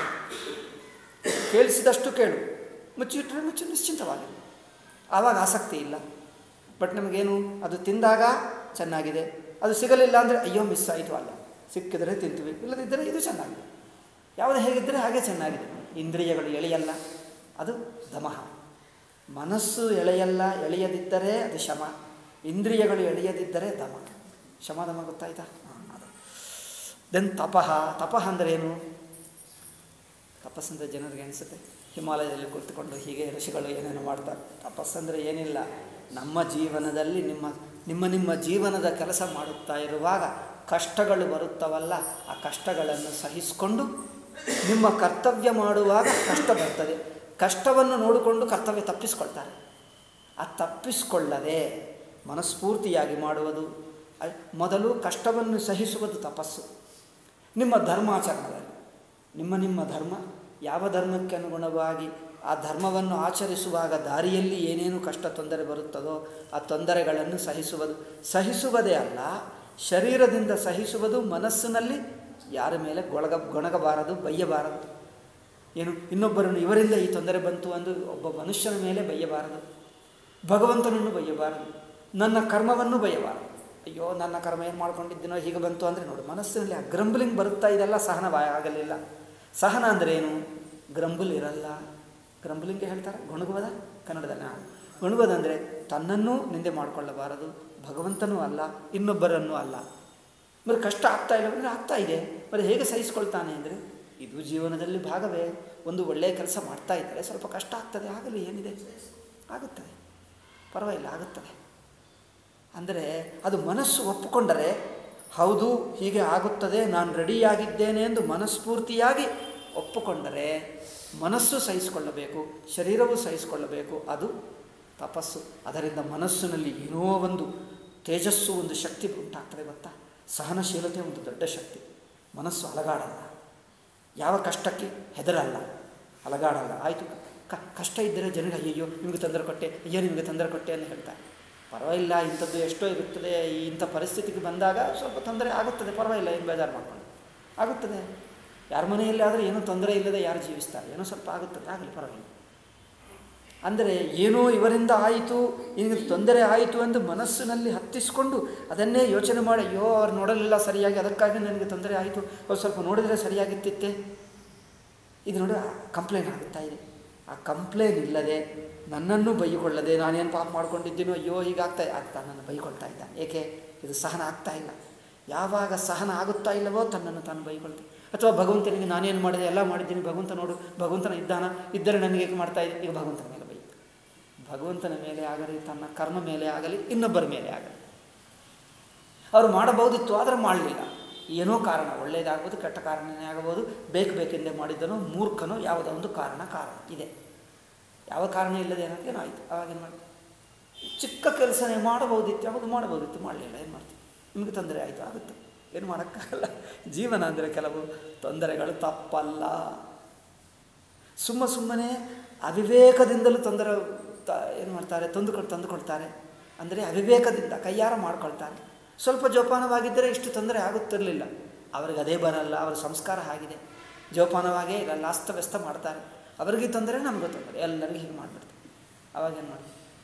ಕೇಳಿಸಿದಷ್ಟು ಕೇಳು, ಮುಚ್ಚಿಬಿಟ್ರೆ ನಿಶ್ಚಿಂತವಾಗಿ, ಆವಾಗ ಆಸಕ್ತಿ ಇಲ್ಲ. ಬಟ್ ನಮಗೇನು, ಅದು ತಿಂದಾಗ ಚೆನ್ನಾಗಿದೆ, ಅದು ಸಿಗಲಿಲ್ಲ ಅಂದರೆ ಅಯ್ಯೋ ಮಿಸ್ ಆಯಿತು, ಅಲ್ಲ ಸಿಕ್ಕಿದರೆ ತಿಂತೀವಿ, ಇಲ್ಲದಿದ್ದರೆ ಇದು ಚೆನ್ನಾಗಿದೆ, ಯಾವುದು ಹೇಗಿದ್ದರೆ ಹಾಗೆ ಚೆನ್ನಾಗಿದೆ. ಇಂದ್ರಿಯಗಳು ಎಳೆಯಲ್ಲ, ಅದು ದಮಃ. ಮನಸ್ಸು ಎಳೆಯದಿದ್ದರೆ ಅದು ಶಮ, ಇಂದ್ರಿಯಗಳು ಎಳೆಯದಿದ್ದರೆ ದಮ. ಶಮ ದಮ ಗೊತ್ತಾಯ್ತಾ? ಅದು ದೆನ್ ತಪಃ ಅಂದರೆ ಏನು? ತಪಸ್ಸಂದರೆ ಜನರಿಗೆ ಅನಿಸುತ್ತೆ ಹಿಮಾಲಯದಲ್ಲಿ ಕುಳಿತುಕೊಂಡು ಹೀಗೆ ಋಷಿಗಳು ಏನೇನು ಮಾಡ್ತಾರೆ. ತಪಸ್ಸಂದರೆ ಏನಿಲ್ಲ, ನಮ್ಮ ಜೀವನದಲ್ಲಿ ನಿಮ್ಮ ಜೀವನದ ಕೆಲಸ ಮಾಡುತ್ತಾ ಇರುವಾಗ ಕಷ್ಟಗಳು ಬರುತ್ತವಲ್ಲ, ಆ ಕಷ್ಟಗಳನ್ನು ಸಹಿಸಿಕೊಂಡು ನಿಮ್ಮ ಕರ್ತವ್ಯ ಮಾಡುವಾಗ ಕಷ್ಟ ಬರ್ತದೆ, ಕಷ್ಟವನ್ನು ನೋಡಿಕೊಂಡು ಕರ್ತವ್ಯ ತಪ್ಪಿಸ್ಕೊಳ್ತಾರೆ. ಆ ತಪ್ಪಿಸಿಕೊಳ್ಳದೆ ಮನಸ್ಫೂರ್ತಿಯಾಗಿ ಮಾಡುವುದು. ಮೊದಲು ಕಷ್ಟವನ್ನು ಸಹಿಸುವುದು ತಪಸ್ಸು. ನಿಮ್ಮ ಧರ್ಮಾಚರಣೆಯಲ್ಲಿ ನಿಮ್ಮ ಧರ್ಮ ಯಾವ ಧರ್ಮಕ್ಕೆ ಅನುಗುಣವಾಗಿ ಆ ಧರ್ಮವನ್ನು ಆಚರಿಸುವಾಗ ದಾರಿಯಲ್ಲಿ ಏನೇನು ಕಷ್ಟ ತೊಂದರೆ ಬರುತ್ತದೋ ಆ ತೊಂದರೆಗಳನ್ನು ಸಹಿಸುವುದೇ ಅಲ್ಲ, ಶರೀರದಿಂದ ಸಹಿಸುವುದು. ಮನಸ್ಸಿನಲ್ಲಿ ಯಾರ ಮೇಲೆ ಗೊಣಗಬಾರದು, ಬೈಯಬಾರದು. ಏನು ಇನ್ನೊಬ್ಬರನ್ನು ಇವರಿಂದ ಈ ತೊಂದರೆ ಬಂತು ಅಂದು ಒಬ್ಬ ಮನುಷ್ಯನ ಮೇಲೆ ಬೈಯಬಾರದು, ಭಗವಂತನನ್ನು ಬೈಯಬಾರದು, ನನ್ನ ಕರ್ಮವನ್ನು ಬೈಯಬಾರದು. ಅಯ್ಯೋ ನನ್ನ ಕರ್ಮ ಏನು ಮಾಡ್ಕೊಂಡಿದ್ದೀನೋ ಹೀಗೆ ಬಂತು ಅಂದರೆ ನೋಡಿ ಮನಸ್ಸಿನಲ್ಲಿ ಆ ಗ್ರಂಬ್ಲಿಂಗ್ ಬರುತ್ತಾ ಇದೆಲ್ಲ ಸಹನವಾಗಲಿಲ್ಲ. ಸಹನ ಅಂದರೆ ಏನು? ಗ್ರಂಬಲ್ ಇರಲ್ಲ. ಗ್ರಂಬ್ಲಿಂಗ್ಗೆ ಹೇಳ್ತಾರೆ ಗೊಣಗುವುದ ಕನ್ನಡದಲ್ಲಿ. ಗೊಣಗುವುದಂದರೆ ತನ್ನನ್ನೂ ನಿಂದೆ ಮಾಡಿಕೊಳ್ಳಬಾರದು, ಭಗವಂತನೂ ಅಲ್ಲ, ಇನ್ನೊಬ್ಬರನ್ನೂ ಅಲ್ಲ. మరి ಕಷ್ಟ ಆಗ್ತಾ ಇಲ್ಲ ಅಂದರೆ ಆಗ್ತಾ ಇದೆ, మరి ಹೇಗೆ ಸಹಿಸ್ಕೊಳ್ತಾನೆ ಅಂದರೆ ಇದು ಜೀವನದಲ್ಲಿ ಭಾಗವೇ. ಒಂದು ಒಳ್ಳೆಯ ಕೆಲಸ ಮಾಡ್ತಾ ಇದ್ದರೆ ಸ್ವಲ್ಪ ಕಷ್ಟ ಆಗ್ತದೆ, ಆಗಲಿ, ಏನಿದೆ, ಆಗುತ್ತದೆ, ಪರವಾಗಿಲ್ಲ, ಆಗುತ್ತದೆ. ಅಂದರೆ ಅದು ಮನಸ್ಸು ಒಪ್ಪಿಕೊಂಡರೆ ಹೌದು ಹೀಗೆ ಆಗುತ್ತದೆ, ನಾನು ರೆಡಿಯಾಗಿದ್ದೇನೆ ಎಂದು ಮನಸ್ಫೂರ್ತಿಯಾಗಿ ಒಪ್ಪಿಕೊಂಡರೆ ಮನಸ್ಸು ಸಹಿಸಿಕೊಳ್ಳಬೇಕು, ಶರೀರವೂ ಸಹಿಸಿಕೊಳ್ಳಬೇಕು. ಅದು ತಪಸ್ಸು. ಅದರಿಂದ ಮನಸ್ಸಿನಲ್ಲಿ ಏನೋ ಒಂದು ತೇಜಸ್ಸು, ಒಂದು ಶಕ್ತಿ ಉಂಟಾಗ್ತದೆ ಗೊತ್ತಾ. ಸಹನಶೀಲತೆ ಒಂದು ದೊಡ್ಡ ಶಕ್ತಿ. ಮನಸ್ಸು ಅಲಗಾಡಲ್ಲ, ಯಾವ ಕಷ್ಟಕ್ಕೆ ಹೆದರಲ್ಲ, ಅಲಗಾಡಲ್ಲ. ಆಯಿತು, ಕಷ್ಟ ಇದ್ದರೆ ಜನರಿಗೆ ಅಯ್ಯೋ ನಿಮಗೆ ತೊಂದರೆ ಕೊಟ್ಟೆ, ಅಯ್ಯೋ ನಿಮಗೆ ತೊಂದರೆ ಕೊಟ್ಟೆ ಅಂತ ಹೇಳ್ತಾರೆ. ಪರವಾಗಿಲ್ಲ, ಇಂಥದ್ದು ಎಷ್ಟೋ ಇರುತ್ತದೆ. ಇಂಥ ಪರಿಸ್ಥಿತಿಗೆ ಬಂದಾಗ ಸ್ವಲ್ಪ ತೊಂದರೆ ಆಗುತ್ತದೆ, ಪರವಾಗಿಲ್ಲ, ಏನು ಬೇಜಾರು ಮಾಡ್ಕೊಂಡು ಆಗುತ್ತದೆ. ಯಾರ ಮನೆಯಲ್ಲಿ ಆದರೆ ಏನೂ ತೊಂದರೆ ಇಲ್ಲದೆ ಯಾರು ಜೀವಿಸ್ತಾರೆ, ಏನೋ ಸ್ವಲ್ಪ ಆಗುತ್ತದೆ, ಆಗಲಿ, ಪರವಾಗಿಲ್ಲ. ಅಂದರೆ ಏನೋ ಇವರಿಂದ ಆಯಿತು, ಈಗ ತೊಂದರೆ ಆಯಿತು ಎಂದು ಮನಸ್ಸಿನಲ್ಲಿ ಹತ್ತಿಸ್ಕೊಂಡು ಅದನ್ನೇ ಯೋಚನೆ ಮಾಡಿ ಅಯ್ಯೋ ಅವ್ರು ನೋಡಲಿಲ್ಲ ಸರಿಯಾಗಿ, ಅದಕ್ಕಾಗಿ ನನಗೆ ತೊಂದರೆ ಆಯಿತು, ಅವ್ರು ಸ್ವಲ್ಪ ನೋಡಿದರೆ ಸರಿಯಾಗಿತ್ತಿತ್ತೆ, ಇದು ನೋಡಿ ಕಂಪ್ಲೇಂಟ್ ಆಗುತ್ತಾ ಇದೆ. ಆ ಕಂಪ್ಲೇಂಟ್ ಇಲ್ಲದೆ, ನನ್ನನ್ನು ಬೈಕೊಳ್ಳದೆ, ನಾನೇನು ಪಾಪ ಮಾಡ್ಕೊಂಡಿದ್ದೀನೋ ಅಯ್ಯೋ ಹೀಗಾಗ್ತಾ ನನ್ನನ್ನು ಬೈಕೊಳ್ತಾ ಇದ್ದ. ಏಕೆ? ಇದು ಸಹನ ಆಗ್ತಾ ಇಲ್ಲ. ಯಾವಾಗ ಸಹನ ಆಗುತ್ತಾ ಇಲ್ಲವೋ ತನ್ನನ್ನು ತಾನು ಬೈಕೊಳ್ತೀನಿ. ಅಥವಾ ಭಗವಂತನಿಗೆ ನಾನೇನು ಮಾಡಿದೆ, ಎಲ್ಲ ಮಾಡಿದ್ದೀನಿ, ಭಗವಂತ ನೋಡು, ಭಗವಂತನ ಇದ್ದರೆ ನನಗೆ ಹೇಗೆ ಮಾಡ್ತಾ ಇದೆ, ಈಗ ಭಗವಂತನ ಮೇಲೆ ಬೈ. ಭಗವಂತನ ಮೇಲೆ ಆಗಲಿ, ತನ್ನ ಕರ್ಮ ಮೇಲೆ ಆಗಲಿ, ಇನ್ನೊಬ್ಬರ ಮೇಲೆ ಆಗಲಿ. ಅವರು ಮಾಡಬಹುದಿತ್ತು, ಆದರೆ ಮಾಡಲಿಲ್ಲ. ಏನೋ ಕಾರಣ, ಒಳ್ಳೆಯದಾಗ್ಬೋದು, ಕೆಟ್ಟ ಕಾರಣನೇ ಆಗಬಹುದು, ಬೇಕೆಂದೇ ಮಾಡಿದ್ದನೋ, ಮೂರ್ಖನೋ, ಯಾವುದೋ ಒಂದು ಕಾರಣ ಇದೆ. ಯಾವ ಕಾರಣ ಇಲ್ಲದೆ ಏನೋ ಆಯಿತು, ಅವಾಗೇನು ಮಾಡ್ತೀವಿ? ಚಿಕ್ಕ ಕೆಲಸನೇ ಮಾಡಬಹುದಿತ್ತು, ಯಾವುದು ಮಾಡಬಹುದಿತ್ತು, ಮಾಡಲಿಲ್ಲ, ಏನು ಮಾಡ್ತೀವಿ? ನಿಮಗೆ ತೊಂದರೆ ಆಯಿತು, ಆಗುತ್ತೆ, ಏನು ಮಾಡೋಕ್ಕಾಗಲ್ಲ. ಜೀವನ ಅಂದರೆ ಕೆಲವು ತೊಂದರೆಗಳು ತಪ್ಪಲ್ಲ. ಸುಮ್ಮನೆ ಅವಿವೇಕದಿಂದಲೂ ತೊಂದರೆ ಏನು ಮಾಡ್ತಾರೆ, ತಂದುಕೊಡ್ತಾರೆ. ಅಂದರೆ ಅವಿವೇಕದಿಂದ ಕೈಯಾರ ಮಾಡ್ಕೊಳ್ತಾರೆ. ಸ್ವಲ್ಪ ಜೋಪಾನವಾಗಿದ್ದರೆ ಇಷ್ಟು ತೊಂದರೆ ಆಗುತ್ತಿರಲಿಲ್ಲ. ಅವ್ರಿಗೆ ಅದೇ ಬರಲ್ಲ, ಅವರ ಸಂಸ್ಕಾರ ಆಗಿದೆ. ಜೋಪಾನವಾಗೇ ಇಲ್ಲ, ಅಸ್ತವ್ಯಸ್ತ ಮಾಡ್ತಾರೆ. ಅವರಿಗೆ ತೊಂದರೆ, ನಮಗೂ ತೊಂದರೆ, ಎಲ್ಲರಿಗೂ ಹೀಗೆ ಮಾಡಿಬಿಡ್ತಾರೆ. ಅವಾಗೇನು ಮಾಡಿ?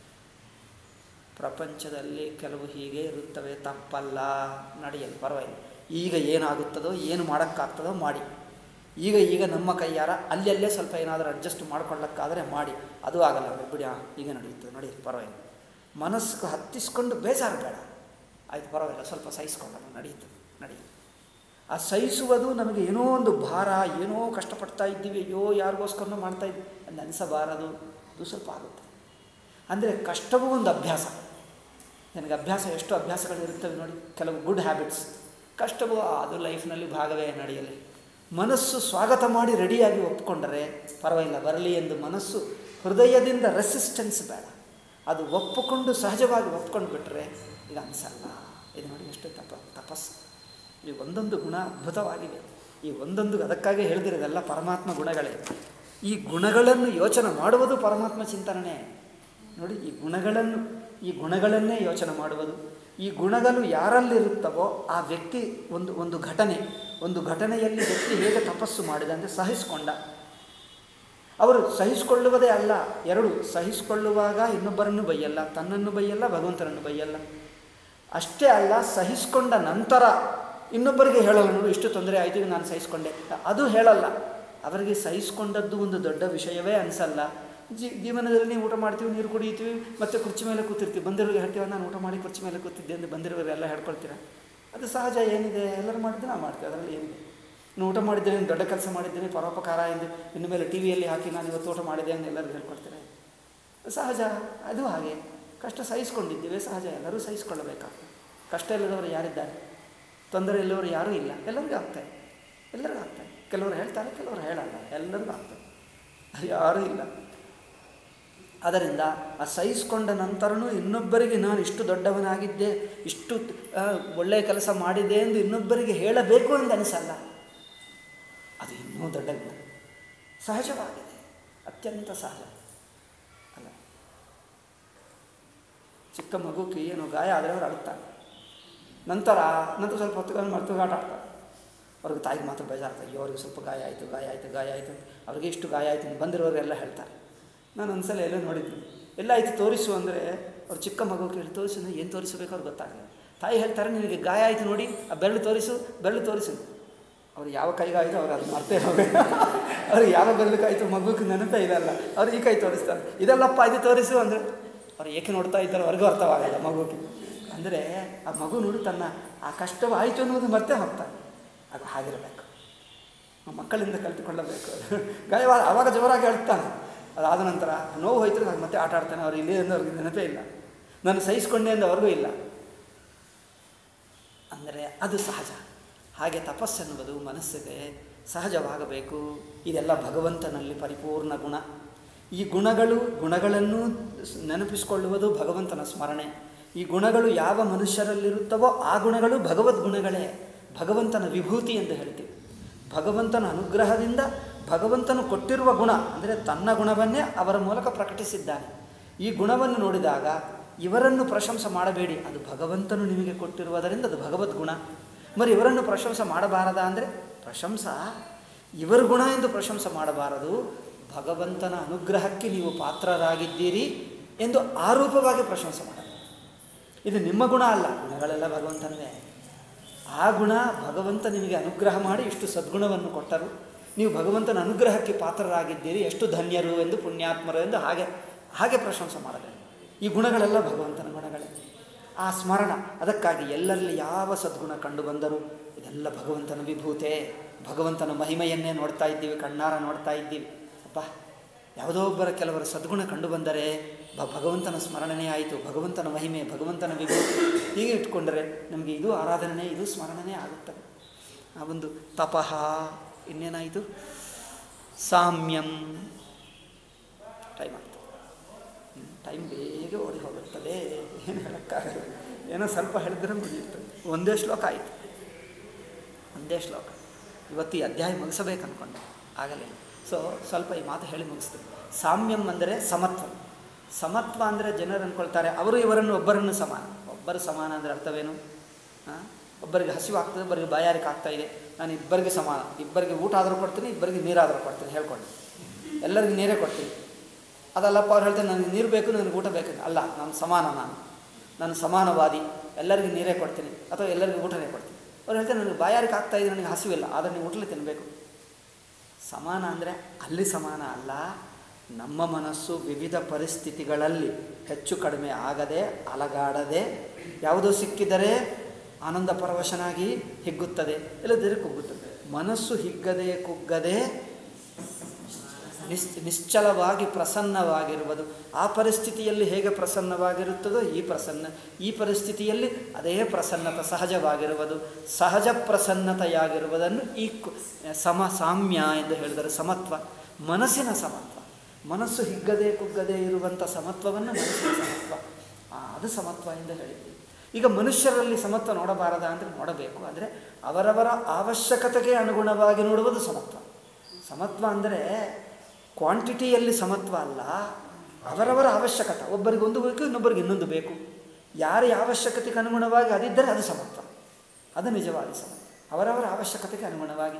ಪ್ರಪಂಚದಲ್ಲಿ ಕೆಲವು ಹೀಗೆ ಇರುತ್ತವೆ, ತಪ್ಪಲ್ಲ, ನಡೆಯಲು ಪರವಾಗಿಲ್ಲ. ಈಗ ಏನಾಗುತ್ತದೋ, ಏನು ಮಾಡೋಕ್ಕಾಗ್ತದೋ ಮಾಡಿ. ಈಗ ನಮ್ಮ ಕೈಯಾರ ಅಲ್ಲೇ ಸ್ವಲ್ಪ ಏನಾದರೂ ಅಡ್ಜಸ್ಟ್ ಮಾಡ್ಕೊಳ್ಳೋಕ್ಕಾದರೆ ಮಾಡಿ. ಅದು ಆಗಲ್ಲ ಬಿಡಿ, ಈಗ ನಡೆಯುತ್ತದೆ, ನಡೆಯಲಿ ಪರವಾಗಿಲ್ಲ. ಮನಸ್ಸು ಹತ್ತಿಸ್ಕೊಂಡು ಬೇಜಾರು ಬೇಡ, ಆಯಿತು ಪರವಾಗಿಲ್ಲ, ಸ್ವಲ್ಪ ಸಹಿಸ್ಕೊಳ್ಳೋಣ, ನಡೆಯುತ್ತದೆ, ನಡೆಯುತ್ತೆ. ಆ ಸಹಿಸುವುದು ನಮಗೆ ಏನೋ ಒಂದು ಭಾರ, ಏನೋ ಕಷ್ಟಪಡ್ತಾ ಇದ್ದೀವಿ, ಅಯ್ಯೋ ಯಾರಿಗೋಸ್ಕರನೂ ಮಾಡ್ತಾಯಿದ್ವಿ ಅಂತ ಅನಿಸಬಾರದು. ಅದು ಸ್ವಲ್ಪ ಆಗುತ್ತೆ. ಅಂದರೆ ಕಷ್ಟವೂ ಒಂದು ಅಭ್ಯಾಸ. ನನಗೆ ಅಭ್ಯಾಸ, ಎಷ್ಟು ಅಭ್ಯಾಸಗಳಿರುತ್ತವೆ ನೋಡಿ, ಕೆಲವು ಗುಡ್ ಹ್ಯಾಬಿಟ್ಸ್. ಕಷ್ಟವೂ ಅದು ಲೈಫ್ನಲ್ಲಿ ಭಾಗವೇ, ನಡೆಯಲಿ. ಮನಸ್ಸು ಸ್ವಾಗತ ಮಾಡಿ ರೆಡಿಯಾಗಿ ಒಪ್ಪಿಕೊಂಡರೆ ಪರವಾಗಿಲ್ಲ, ಬರಲಿ ಎಂದು ಮನಸ್ಸು ಹೃದಯದಿಂದ ರೆಸಿಸ್ಟೆನ್ಸ್ ಬೇಡ, ಅದು ಒಪ್ಪಿಕೊಂಡು ಸಹಜವಾಗಿ ಒಪ್ಕೊಂಡು ಬಿಟ್ಟರೆ ಇದು ಅನಿಸಲ್ಲ. ಇದು ನೋಡಿ ಎಷ್ಟು ತಪಸ್ಸು. ಈ ಒಂದೊಂದು ಗುಣ ಅದ್ಭುತವಾಗಿವೆ. ಈ ಒಂದೊಂದು, ಅದಕ್ಕಾಗಿ ಹೇಳಿದಿರೋದೆಲ್ಲ ಪರಮಾತ್ಮ ಗುಣಗಳೇ. ಈ ಗುಣಗಳನ್ನು ಯೋಚನೆ ಮಾಡುವುದು ಪರಮಾತ್ಮ ಚಿಂತನೆ ನೋಡಿ. ಈ ಗುಣಗಳನ್ನೇ ಯೋಚನೆ ಮಾಡುವುದು. ಈ ಗುಣಗಳು ಯಾರಲ್ಲಿರುತ್ತವೋ ಆ ವ್ಯಕ್ತಿ ಒಂದು ಘಟನೆಯಲ್ಲಿ ವ್ಯಕ್ತಿ ಹೇಗೆ ತಪಸ್ಸು ಮಾಡಿದ ಅಂದರೆ ಸಹಿಸಿಕೊಂಡ. ಅವರು ಸಹಿಸಿಕೊಳ್ಳುವುದೇ ಅಲ್ಲ, ಎರಡು, ಸಹಿಸಿಕೊಳ್ಳುವಾಗ ಇನ್ನೊಬ್ಬರನ್ನು ಬೈಯಲ್ಲ, ತನ್ನನ್ನು ಬೈಯಲ್ಲ, ಭಗವಂತನನ್ನು ಬೈಯಲ್ಲ. ಅಷ್ಟೇ ಅಲ್ಲ, ಸಹಿಸಿಕೊಂಡ ನಂತರ ಇನ್ನೊಬ್ಬರಿಗೆ ಹೇಳಲ್ಲ, ನೋಡು ಇಷ್ಟು ತೊಂದರೆ ಆಯಿತು, ಈಗ ನಾನು ಸಹಿಸಿಕೊಂಡೆ, ಅದು ಹೇಳಲ್ಲ. ಅವರಿಗೆ ಸಹಿಸಿಕೊಂಡದ್ದು ಒಂದು ದೊಡ್ಡ ವಿಷಯವೇ ಅನಿಸಲ್ಲ. ಜೀವನದಲ್ಲಿ ನೀವು ಊಟ ಮಾಡ್ತೀವಿ, ನೀರು ಕುಡಿಯುತ್ತೀವಿ, ಮತ್ತು ಕುರ್ಚಿ ಮೇಲೆ ಕೂತಿರ್ತೀವಿ. ಬಂದಿರೋರಿಗೆ ಹೇಳ್ತೀವಿ, ನಾನು ಊಟ ಮಾಡಿ ಕುರ್ಚಿ ಮೇಲೆ ಕೂತಿದ್ದೆ ಎಂದು ಬಂದಿರೋರೆಲ್ಲ ಹೇಳ್ಕೊಳ್ತೀರ. ಅದು ಸಹಜ. ಏನಿದೆ, ಎಲ್ಲರೂ ಮಾಡಿದ್ರೆ ನಾವು ಮಾಡ್ತೀವಿ, ಅದರಲ್ಲಿ ಏನಿದೆ. ನಾನು ಊಟ ಮಾಡಿದ್ದೇನೆ, ದೊಡ್ಡ ಕೆಲಸ ಮಾಡಿದ್ದೇನೆ, ಪರೋಪಕಾರ ಎಂದು ಇನ್ನು ಮೇಲೆ ಟಿ ವಿಯಲ್ಲಿ ಹಾಕಿ ನಾನು ಇವತ್ತು ಊಟ ಮಾಡಿದೆ ಅಂತ ಎಲ್ಲರೂ ಹೇಳ್ಕೊಳ್ತಾರೆ. ಸಹಜ. ಅದು ಹಾಗೆ ಕಷ್ಟ ಸಹಿಸ್ಕೊಂಡಿದ್ದೇವೆ, ಸಹಜ. ಎಲ್ಲರೂ ಸಹಿಸ್ಕೊಳ್ಳಬೇಕಾಗ್ತದೆ. ಕಷ್ಟ ಇಲ್ಲದವರು ಯಾರಿದ್ದಾರೆ? ತೊಂದರೆ ಇಲ್ಲವರು ಯಾರೂ ಇಲ್ಲ. ಎಲ್ಲರಿಗೂ ಆಗ್ತಾರೆ, ಎಲ್ಲರಿಗೂ ಆಗ್ತಾರೆ. ಕೆಲವರು ಹೇಳ್ತಾರೆ, ಕೆಲವರು ಹೇಳಲ್ಲ, ಎಲ್ಲರಿಗೂ ಆಗ್ತದೆ, ಯಾರೂ ಇಲ್ಲ. ಅದರಿಂದ ಆ ಸಹಿಸ್ಕೊಂಡ ನಂತರನೂ ಇನ್ನೊಬ್ಬರಿಗೆ ನಾನು ಇಷ್ಟು ದೊಡ್ಡವನಾಗಿದ್ದೆ, ಇಷ್ಟು ಒಳ್ಳೆಯ ಕೆಲಸ ಮಾಡಿದೆ ಎಂದು ಇನ್ನೊಬ್ಬರಿಗೆ ಹೇಳಬೇಕು ಎಂದು ಅನಿಸಲ್ಲ. ಅದು ಇನ್ನೂ ದೊಡ್ಡ ಗುಣ, ಸಹಜವಾಗಿದೆ, ಅತ್ಯಂತ ಸಹಜ ಅಲ್ಲ. ಚಿಕ್ಕ ಮಗುಕ್ಕೆ ಏನೋ ಗಾಯ ಆದರೆ ಅವರು ಅಳುತ್ತಾರೆ. ನಂತರ ಸ್ವಲ್ಪ ಹೊತ್ತುಕೊಂಡು ಮರೆತು ಆಟ ಆಡ್ತಾರೆ. ಅವ್ರಿಗೆ ತಾಯಿಗೆ ಮಾತ್ರ ಬೇಜಾರ್ತಾರೆ, ಅಯ್ಯೋ ಅವ್ರಿಗೆ ಸ್ವಲ್ಪ ಗಾಯ ಆಯಿತು, ಅವ್ರಿಗೆ ಇಷ್ಟು ಗಾಯ ಆಯಿತು ಅಂತ ಬಂದಿರೋರೆಲ್ಲ ಹೇಳ್ತಾರೆ. ನಾನು ಒಂದ್ಸಲ ಎಲ್ಲೋ ನೋಡಿದ್ದೀನಿ, ಎಲ್ಲ ಆಯಿತು ತೋರಿಸು ಅಂದರೆ ಅವ್ರು ಚಿಕ್ಕ ಮಗು ಕೇಳಿ ತೋರಿಸು ಅಂದರೆ ಏನು ತೋರಿಸಬೇಕು ಅವ್ರಿಗೆ ಗೊತ್ತಾಗಲ್ಲ. ತಾಯಿ ಹೇಳ್ತಾರೆ, ನಿನಗೆ ಗಾಯ ಆಯಿತು ನೋಡಿ, ಆ ಬೆರಳು ತೋರಿಸು. ಅವ್ರು ಯಾವ ಕೈಗಾಯಿತು ಅವ್ರು ಅದು ಮರ್ತೇ ಹೋಗಬೇಕು. ಅವ್ರಿಗೆ ಯಾವ ಬೆರಳಿಗಾಯಿತು ಮಗುಕ್ಕೆ ನೆನಪೇ ಇರಲ್ಲ. ಅವ್ರು ಈ ಕೈ ತೋರಿಸ್ತಾರೆ, ಇದೆಲ್ಲಪ್ಪ ಇದು ತೋರಿಸು ಅಂದರೆ ಅವ್ರು ಏಕೆ ನೋಡ್ತಾ ಇದ್ದಾರೆ ಅವ್ರಿಗೂ ಅರ್ಥವಾಗಲ್ಲ ಮಗುಗೆ. ಅಂದರೆ ಆ ಮಗು ನೋಡಿ ತನ್ನ ಆ ಕಷ್ಟವಾಯಿತು ಅನ್ನೋದು ಮರ್ತೇ ಹೋಗ್ತಾರೆ. ಅದು ಹಾಗಿರಬೇಕು, ಮಕ್ಕಳಿಂದ ಕಲಿತುಕೊಳ್ಳಬೇಕು. ಗಾಯವಾದ ಆವಾಗ ಜೋರಾಗಿ ಹೇಳ್ತಾನೆ, ಅದಾದ ನಂತರ ನೋವು ಹೋಯ್ತು ನಾನು ಮತ್ತೆ ಆಟ ಆಡ್ತಾನೆ. ಅವ್ರು ಇಲ್ಲಿ ಎಂದು ಅವ್ರಿಗೆ ನೆನಪೇ ಇಲ್ಲ, ನಾನು ಸಹಿಸ್ಕೊಂಡೆ ಎಂದು ಅವ್ರಿಗೂ ಇಲ್ಲ. ಅಂದರೆ ಅದು ಸಹಜ. ಹಾಗೆ ತಪಸ್ಸೆನ್ನುವುದು ಮನಸ್ಸಿಗೆ ಸಹಜವಾಗಬೇಕು. ಇದೆಲ್ಲ ಭಗವಂತನಲ್ಲಿ ಪರಿಪೂರ್ಣ ಗುಣ. ಈ ಗುಣಗಳನ್ನು ನೆನಪಿಸಿಕೊಳ್ಳುವುದು ಭಗವಂತನ ಸ್ಮರಣೆ. ಈ ಗುಣಗಳು ಯಾವ ಮನುಷ್ಯರಲ್ಲಿರುತ್ತವೋ ಆ ಗುಣಗಳು ಭಗವದ್ಗುಣಗಳೇ, ಭಗವಂತನ ವಿಭೂತಿ ಎಂದು ಹೇಳ್ತೀವಿ. ಭಗವಂತನ ಅನುಗ್ರಹದಿಂದ ಭಗವಂತನು ಕೊಟ್ಟಿರುವ ಗುಣ ಅಂದರೆ ತನ್ನ ಗುಣವನ್ನೇ ಅವರ ಮೂಲಕ ಪ್ರಕಟಿಸಿದ್ದಾನೆ. ಈ ಗುಣವನ್ನು ನೋಡಿದಾಗ ಇವರನ್ನು ಪ್ರಶಂಸೆ ಮಾಡಬೇಡಿ, ಅದು ಭಗವಂತನು ನಿಮಗೆ ಕೊಟ್ಟಿರುವುದರಿಂದ ಅದು ಭಗವದ್ಗುಣ. మరి ಇವರನ್ನು ಪ್ರಶಂಸೆ ಮಾಡಬಾರದಾ ಅಂದರೆ ಪ್ರಶಂಸಾ ಇವರ ಗುಣ ಎಂದು ಪ್ರಶಂಸೆ ಮಾಡಬಾರದು, ಭಗವಂತನ ಅನುಗ್ರಹಕ್ಕೆ ನೀವು ಪಾತ್ರರಾಗಿದ್ದೀರಿ ಎಂದು ಆರೋಪವಾಗಿ ಪ್ರಶಂಸೆ ಮಾಡಬೇಕು. ಇದು ನಿಮ್ಮ ಗುಣ ಅಲ್ಲ, ಗುಣಗಳೆಲ್ಲ ಭಗವಂತನವೇ. ಆ ಗುಣ ಭಗವಂತ ನಿಮಗೆ ಅನುಗ್ರಹ ಮಾಡಿ ಇಷ್ಟು ಸದ್ಗುಣವನ್ನು ಕೊಟ್ಟರು, ನೀವು ಭಗವಂತನ ಅನುಗ್ರಹಕ್ಕೆ ಪಾತ್ರರಾಗಿದ್ದೀರಿ, ಎಷ್ಟು ಧನ್ಯರು ಎಂದು, ಪುಣ್ಯಾತ್ಮರು ಎಂದು ಹಾಗೆ ಪ್ರಶಂಸೆ ಮಾಡಬೇಕು. ಈ ಗುಣಗಳೆಲ್ಲ ಭಗವಂತನ ಗುಣಗಳೇ. ಆ ಸ್ಮರಣ, ಅದಕ್ಕಾಗಿ ಎಲ್ಲರಲ್ಲಿ ಯಾವ ಸದ್ಗುಣ ಕಂಡು ಬಂದರೂ ಇದೆಲ್ಲ ಭಗವಂತನ ವಿಭೂತೆ, ಭಗವಂತನ ಮಹಿಮೆಯನ್ನೇ ನೋಡ್ತಾ ಇದ್ದೀವಿ, ಕಣ್ಣಾರ ನೋಡ್ತಾ ಇದ್ದೀವಿ. ಅಪ್ಪ ಯಾವುದೋ ಒಬ್ಬರ ಕೆಲವರ ಸದ್ಗುಣ ಕಂಡು ಬಂದರೆ ಭಗವಂತನ ಸ್ಮರಣೆಯೇ ಆಯಿತು, ಭಗವಂತನ ಮಹಿಮೆ, ಭಗವಂತನ ವಿಭೂತಿ ಹೀಗೆ ಇಟ್ಕೊಂಡರೆ ನಮಗೆ ಇದು ಆರಾಧನೆ, ಇದು ಸ್ಮರಣೆಯೇ ಆಗುತ್ತದೆ. ಆ ಒಂದು ತಪಃ, ಇನ್ನೇನಾಯಿತು, ಸಾಮ್ಯಂ. ಟೈಮ್ ಆಗ್ತದೆ, ಟೈಮ್ ಬೇಗ ಓಡಿ ಹೋಗುತ್ತದೆ, ಏನು ಹೇಳೋಕ್ಕಾಗಲ್ಲ. ಏನೋ ಸ್ವಲ್ಪ ಹೇಳಿದ್ರೆ ಮುಗಿಯುತ್ತದೆ. ಒಂದೇ ಶ್ಲೋಕ ಆಯಿತು, ಒಂದೇ ಶ್ಲೋಕ. ಇವತ್ತು ಈ ಅಧ್ಯಾಯ ಮುಗಿಸಬೇಕು ಅಂದ್ಕೊಂಡೆ, ಆಗಲೇ. ಸೊ ಸ್ವಲ್ಪ ಈ ಮಾತು ಹೇಳಿ ಮುಗಿಸ್ತೇವೆ. ಸಾಮ್ಯಂ ಅಂದರೆ ಸಮತ್ವ. ಸಮತ್ವ ಅಂದರೆ ಜನರು ಅಂದ್ಕೊಳ್ತಾರೆ ಅವರು ಇವರನ್ನು ಒಬ್ಬರನ್ನು ಸಮಾನ. ಒಬ್ಬರು ಸಮಾನ ಅಂದರೆ ಅರ್ಥವೇನು? ಒಬ್ಬರಿಗೆ ಹಸಿವಾಗ್ತದೆ, ಒಬ್ಬರಿಗೆ ಬಾಯಾರಿಕೆ ಆಗ್ತಾ ಇದೆ, ನಾನು ಇಬ್ಬರಿಗೆ ಸಮಾನ, ಇಬ್ಬರಿಗೆ ಊಟ ಆದರೂ ಕೊಡ್ತೀನಿ, ಇಬ್ಬರಿಗೆ ನೀರಾದರೂ ಕೊಡ್ತೀನಿ ಹೇಳ್ಕೊಂಡು, ಎಲ್ಲರಿಗೂ ನೀರೇ ಕೊಡ್ತೀನಿ. ಅದಲ್ಲಪ್ಪ ಅವ್ರು ಹೇಳ್ತಾರೆ ನನಗೆ ನೀರು ಬೇಕು, ನನಗೆ ಊಟ ಬೇಕು. ಅಲ್ಲ, ನಾನು ಸಮಾನವಾದಿ, ಎಲ್ಲರಿಗೂ ನೀರೇ ಕೊಡ್ತೀನಿ ಅಥವಾ ಎಲ್ಲರಿಗೂ ಊಟನೇ ಕೊಡ್ತೀನಿ. ಅವ್ರು ಹೇಳ್ತಾರೆ ನನಗೆ ಬಾಯಾರಿಕೆ ಆಗ್ತಾ ಇದೆ, ನನಗೆ ಹಸಿವಿಲ್ಲ, ಆದರೆ ನೀವು ಊಟಲೇ ತಿನ್ನಬೇಕು. ಸಮಾನ ಅಂದರೆ ಅಲ್ಲಿ ಸಮಾನ ಅಲ್ಲ, ನಮ್ಮ ಮನಸ್ಸು ವಿವಿಧ ಪರಿಸ್ಥಿತಿಗಳಲ್ಲಿ ಹೆಚ್ಚು ಕಡಿಮೆ ಆಗದೆ, ಅಲಗಾಡದೆ, ಯಾವುದೋ ಸಿಕ್ಕಿದರೆ ಆನಂದ ಪರವಶನಾಗಿ ಹಿಗ್ಗುತ್ತದೆ, ಇಲ್ಲದಿದ್ದರೆ ಕುಗ್ಗುತ್ತದೆ. ಮನಸ್ಸು ಹಿಗ್ಗದೆ ಕುಗ್ಗದೆ ನಿಶ್ಚಲವಾಗಿ ಪ್ರಸನ್ನವಾಗಿರುವುದು. ಆ ಪರಿಸ್ಥಿತಿಯಲ್ಲಿ ಹೇಗೆ ಪ್ರಸನ್ನವಾಗಿರುತ್ತದೋ ಈ ಪರಿಸ್ಥಿತಿಯಲ್ಲಿ ಅದೇ ಪ್ರಸನ್ನತೆ ಸಹಜವಾಗಿರುವುದು. ಸಹಜ ಪ್ರಸನ್ನತೆಯಾಗಿರುವುದನ್ನು ಈ ಸಾಮ್ಯ ಎಂದು ಹೇಳಿದರೆ ಸಮತ್ವ, ಮನಸ್ಸಿನ ಸಮತ್ವ. ಮನಸ್ಸು ಹಿಗ್ಗದೆ ಕುಗ್ಗದೆ ಇರುವಂಥ ಸಮತ್ವವನ್ನು ಮನಸ್ಸಿನ ಸಮತ್ವ, ಅದು ಸಮತ್ವ ಎಂದು ಹೇಳಿದ್ದೀವಿ. ಈಗ ಮನುಷ್ಯರಲ್ಲಿ ಸಮತ್ವ ನೋಡಬಾರದ ಅಂದರೆ ನೋಡಬೇಕು. ಅಂದರೆ ಅವರವರ ಅವಶ್ಯಕತೆಗೆ ಅನುಗುಣವಾಗಿ ನೋಡುವುದು ಸಮತ್ವ. ಸಮತ್ವ ಅಂದರೆ ಕ್ವಾಂಟಿಟಿಯಲ್ಲಿ ಸಮತ್ವ ಅಲ್ಲ, ಅವರವರ ಅವಶ್ಯಕತೆ. ಒಬ್ಬರಿಗೆ ಒಂದು ಬೇಕು, ಇನ್ನೊಬ್ಬರಿಗೆ ಇನ್ನೊಂದು ಬೇಕು. ಯಾರ ಅವಶ್ಯಕತೆಗೆ ಅನುಗುಣವಾಗಿ ಅದಿದ್ದರೆ ಅದು ಸಮತ್ವ, ಅದು ನಿಜವಾದ ಸಮತ್ವ. ಅವರವರ ಅವಶ್ಯಕತೆಗೆ ಅನುಗುಣವಾಗಿ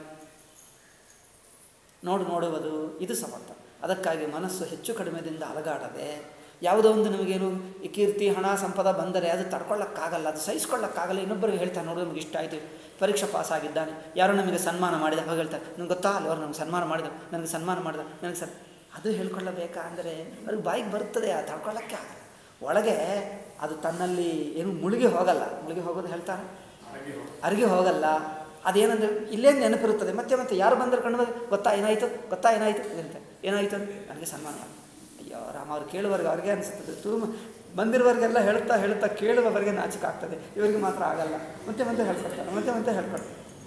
ನೋಡುವುದು ಇದು ಸಮತ್ವ. ಅದಕ್ಕಾಗಿ ಮನಸ್ಸು ಹೆಚ್ಚು ಕಡಿಮೆದಿಂದ ಅಲಗಾಡದೆ, ಯಾವುದೋ ಒಂದು ನಮಗೇನು ಈ ಕೀರ್ತಿ ಹಣ ಸಂಪದ ಬಂದರೆ ಅದು ತಡ್ಕೊಳ್ಳೋಕ್ಕಾಗಲ್ಲ, ಅದು ಸಹಿಸ್ಕೊಳ್ಳೋಕ್ಕಾಗಲ್ಲ. ಇನ್ನೊಬ್ಬರಿಗೆ ಹೇಳ್ತಾರೆ ನೋಡಿ ನಮಗೆ ಇಷ್ಟ ಆಯಿತು, ಪರೀಕ್ಷೆ ಪಾಸ್ ಆಗಿದ್ದಾನೆ, ಯಾರೋ ನಮಗೆ ಸನ್ಮಾನ ಮಾಡಿದ, ಅವಾಗ ಹೇಳ್ತಾರೆ ನಿಮ್ಗೆ ಗೊತ್ತಾ ಅಲ್ಲಿ ಅವ್ರು ನಮ್ಗೆ ಸನ್ಮಾನ ಮಾಡಿದ, ನನಗೆ ಸನ್ಮಾನ ಮಾಡಿದ, ನನಗೆ ಅದು ಹೇಳ್ಕೊಳ್ಳಬೇಕಾ ಅಂದರೆ ಅವ್ರಿಗೆ ಬಾಯಿಗೆ ಬರ್ತದೆ, ಅದು ತಡ್ಕೊಳ್ಳೋಕ್ಕೆ ಆಗಲ್ಲ. ಒಳಗೆ ಅದು ತನ್ನಲ್ಲಿ ಏನು ಮುಳುಗಿ ಹೋಗೋದು ಹೇಳ್ತಾರೆ, ಅರಿಗಿ ಹೋಗಲ್ಲ. ಅದೇನಂದರೆ ಇಲ್ಲೇ ನೆನಪಿರುತ್ತದೆ. ಮತ್ತೆ ಯಾರು ಬಂದರೆ ಕಂಡು ಗೊತ್ತಾ ಏನಾಯಿತು ಅಂತ, ಏನಾಯಿತು ನನಗೆ ಸನ್ಮಾನ ಮಾಡಿ. ಅಯ್ಯೋ ರಾಮ, ಅವ್ರು ಕೇಳುವವರೆಗೆ ಅವ್ರಿಗೆ ಅನಿಸುತ್ತದೆ, ಬಂದಿರುವವರಿಗೆಲ್ಲ ಹೇಳ್ತಾ ಕೇಳುವವರೆಗೆ ನಾಚಿಕೆ ಆಗ್ತದೆ, ಇವರಿಗೆ ಮಾತ್ರ ಆಗಲ್ಲ. ಮತ್ತೆ ಹೇಳ್ಕೊಡ್ತಾರೆ.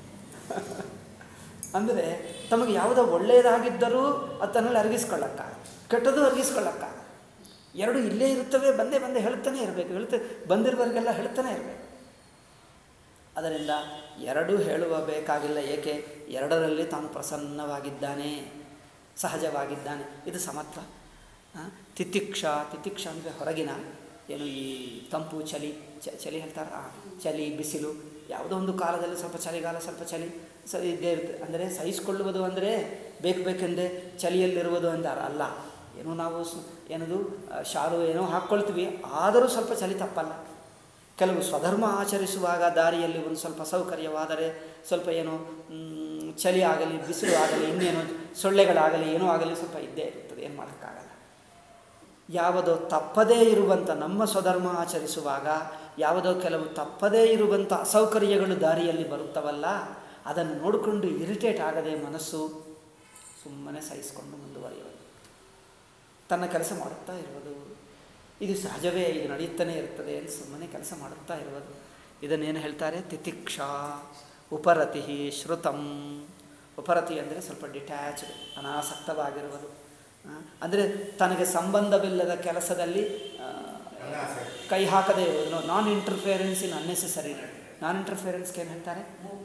ಅಂದರೆ ತಮಗೆ ಯಾವುದೋ ಒಳ್ಳೆಯದಾಗಿದ್ದರೂ ಅದು ತನ್ನಲ್ಲಿ ಅರಗಿಸ್ಕೊಳ್ಳೋಕ್ಕಾಗ, ಕೆಟ್ಟದ್ದು ಅರಗಿಸ್ಕೊಳ್ಳೋಕ್ಕಾಗ. ಎರಡು ಇಲ್ಲೇ ಇರುತ್ತವೆ, ಬಂದೇ ಹೇಳ್ತಾನೆ ಇರಬೇಕು, ಬಂದಿರುವವರಿಗೆಲ್ಲ ಹೇಳ್ತಾನೆ ಇರಬೇಕು. ಅದರಿಂದ ಎರಡೂ ಹೇಳುವ ಬೇಕಾಗಿಲ್ಲ. ಏಕೆ? ಎರಡರಲ್ಲಿ ತಾನು ಪ್ರಸನ್ನವಾಗಿದ್ದಾನೆ, ಸಹಜವಾಗಿದ್ದಾನೆ, ಇದು ಸಮತ್ವ. ತಿತಿಕ್ಷ ಅಂದರೆ ಹೊರಗಿನ ಏನು ಈ ತಂಪು ಚಳಿ ಹೇಳ್ತಾರೆ, ಚಳಿ ಬಿಸಿಲು, ಯಾವುದೋ ಒಂದು ಕಾಲದಲ್ಲಿ ಸ್ವಲ್ಪ ಚಳಿಗಾಲ ಸ್ವಲ್ಪ ಚಳಿ ಇದ್ದೇ ಇರುತ್ತೆ. ಅಂದರೆ ಸಹಿಸಿಕೊಳ್ಳುವುದು ಅಂದರೆ ಬೇಕೆಂದೇ ಚಳಿಯಲ್ಲಿರುವುದು ಅಂತಾರೆ ಅಲ್ಲ. ಏನೋ ನಾವು ಶಾಲು ಏನೋ ಹಾಕ್ಕೊಳ್ತೀವಿ, ಆದರೂ ಸ್ವಲ್ಪ ಚಳಿ ತಪ್ಪಲ್ಲ. ಕೆಲವು ಸ್ವಧರ್ಮ ಆಚರಿಸುವಾಗ ದಾರಿಯಲ್ಲಿ ಒಂದು ಸ್ವಲ್ಪ ಸೌಕರ್ಯವಾದರೆ ಸ್ವಲ್ಪ ಏನೋ ಚಳಿ ಆಗಲಿ ಬಿಸಿಲು ಆಗಲಿ ಇನ್ನೇನೋ ಸೊಳ್ಳೆಗಳಾಗಲಿ ಏನೋ ಆಗಲಿ ಸ್ವಲ್ಪ ಇದ್ದೇ ಇರುತ್ತದೆ, ಏನು ಮಾಡೋಕ್ಕಾಗಲ್ಲ. ಯಾವುದೋ ತಪ್ಪದೇ ಇರುವಂಥ ನಮ್ಮ ಸ್ವಧರ್ಮ ಆಚರಿಸುವಾಗ ಯಾವುದೋ ಕೆಲವು ತಪ್ಪದೇ ಇರುವಂಥ ಅಸೌಕರ್ಯಗಳು ದಾರಿಯಲ್ಲಿ ಬರುತ್ತವಲ್ಲ, ಅದನ್ನು ನೋಡಿಕೊಂಡು ಇರಿಟೇಟ್ ಆಗದೆ ಮನಸ್ಸು ಸುಮ್ಮನೆ ಸಹಿಸಿಕೊಂಡು ಮುಂದುವರಿಯುವುದು, ತನ್ನ ಕೆಲಸ ಮಾಡುತ್ತಾ ಇರುವುದು. ಇದು ಸಹಜವೇ, ಇದು ನಡೆಯುತ್ತಲೇ ಇರ್ತದೆ ಅಂತ ಸುಮ್ಮನೆ ಕೆಲಸ ಮಾಡುತ್ತಾ ಇರುವುದು. ಇದನ್ನೇನು ಹೇಳ್ತಾರೆ? ತಿತಿಕ್ಷಾ ಉಪರತಿ ಶ್ರುತಂ. ಉಪರತಿ ಅಂದರೆ ಸ್ವಲ್ಪ ಡಿಟ್ಯಾಚ್ಡ್, ಅನಾಸಕ್ತವಾಗಿರುವುದು. ಅಂದರೆ ತನಗೆ ಸಂಬಂಧವಿಲ್ಲದ ಕೆಲಸದಲ್ಲಿ ಕೈ ಹಾಕದೇ ಇರುವುದು. ನಾನ್ ಇಂಟರ್ಫಿಯರೆನ್ಸ್ ಇನ್ ಅನ್ನೆಸೆಸರಿ. ನಾನ್ ಇಂಟರ್ಫಿಯರೆನ್ಸ್ಗೆ ಏನು ಹೇಳ್ತಾರೆ?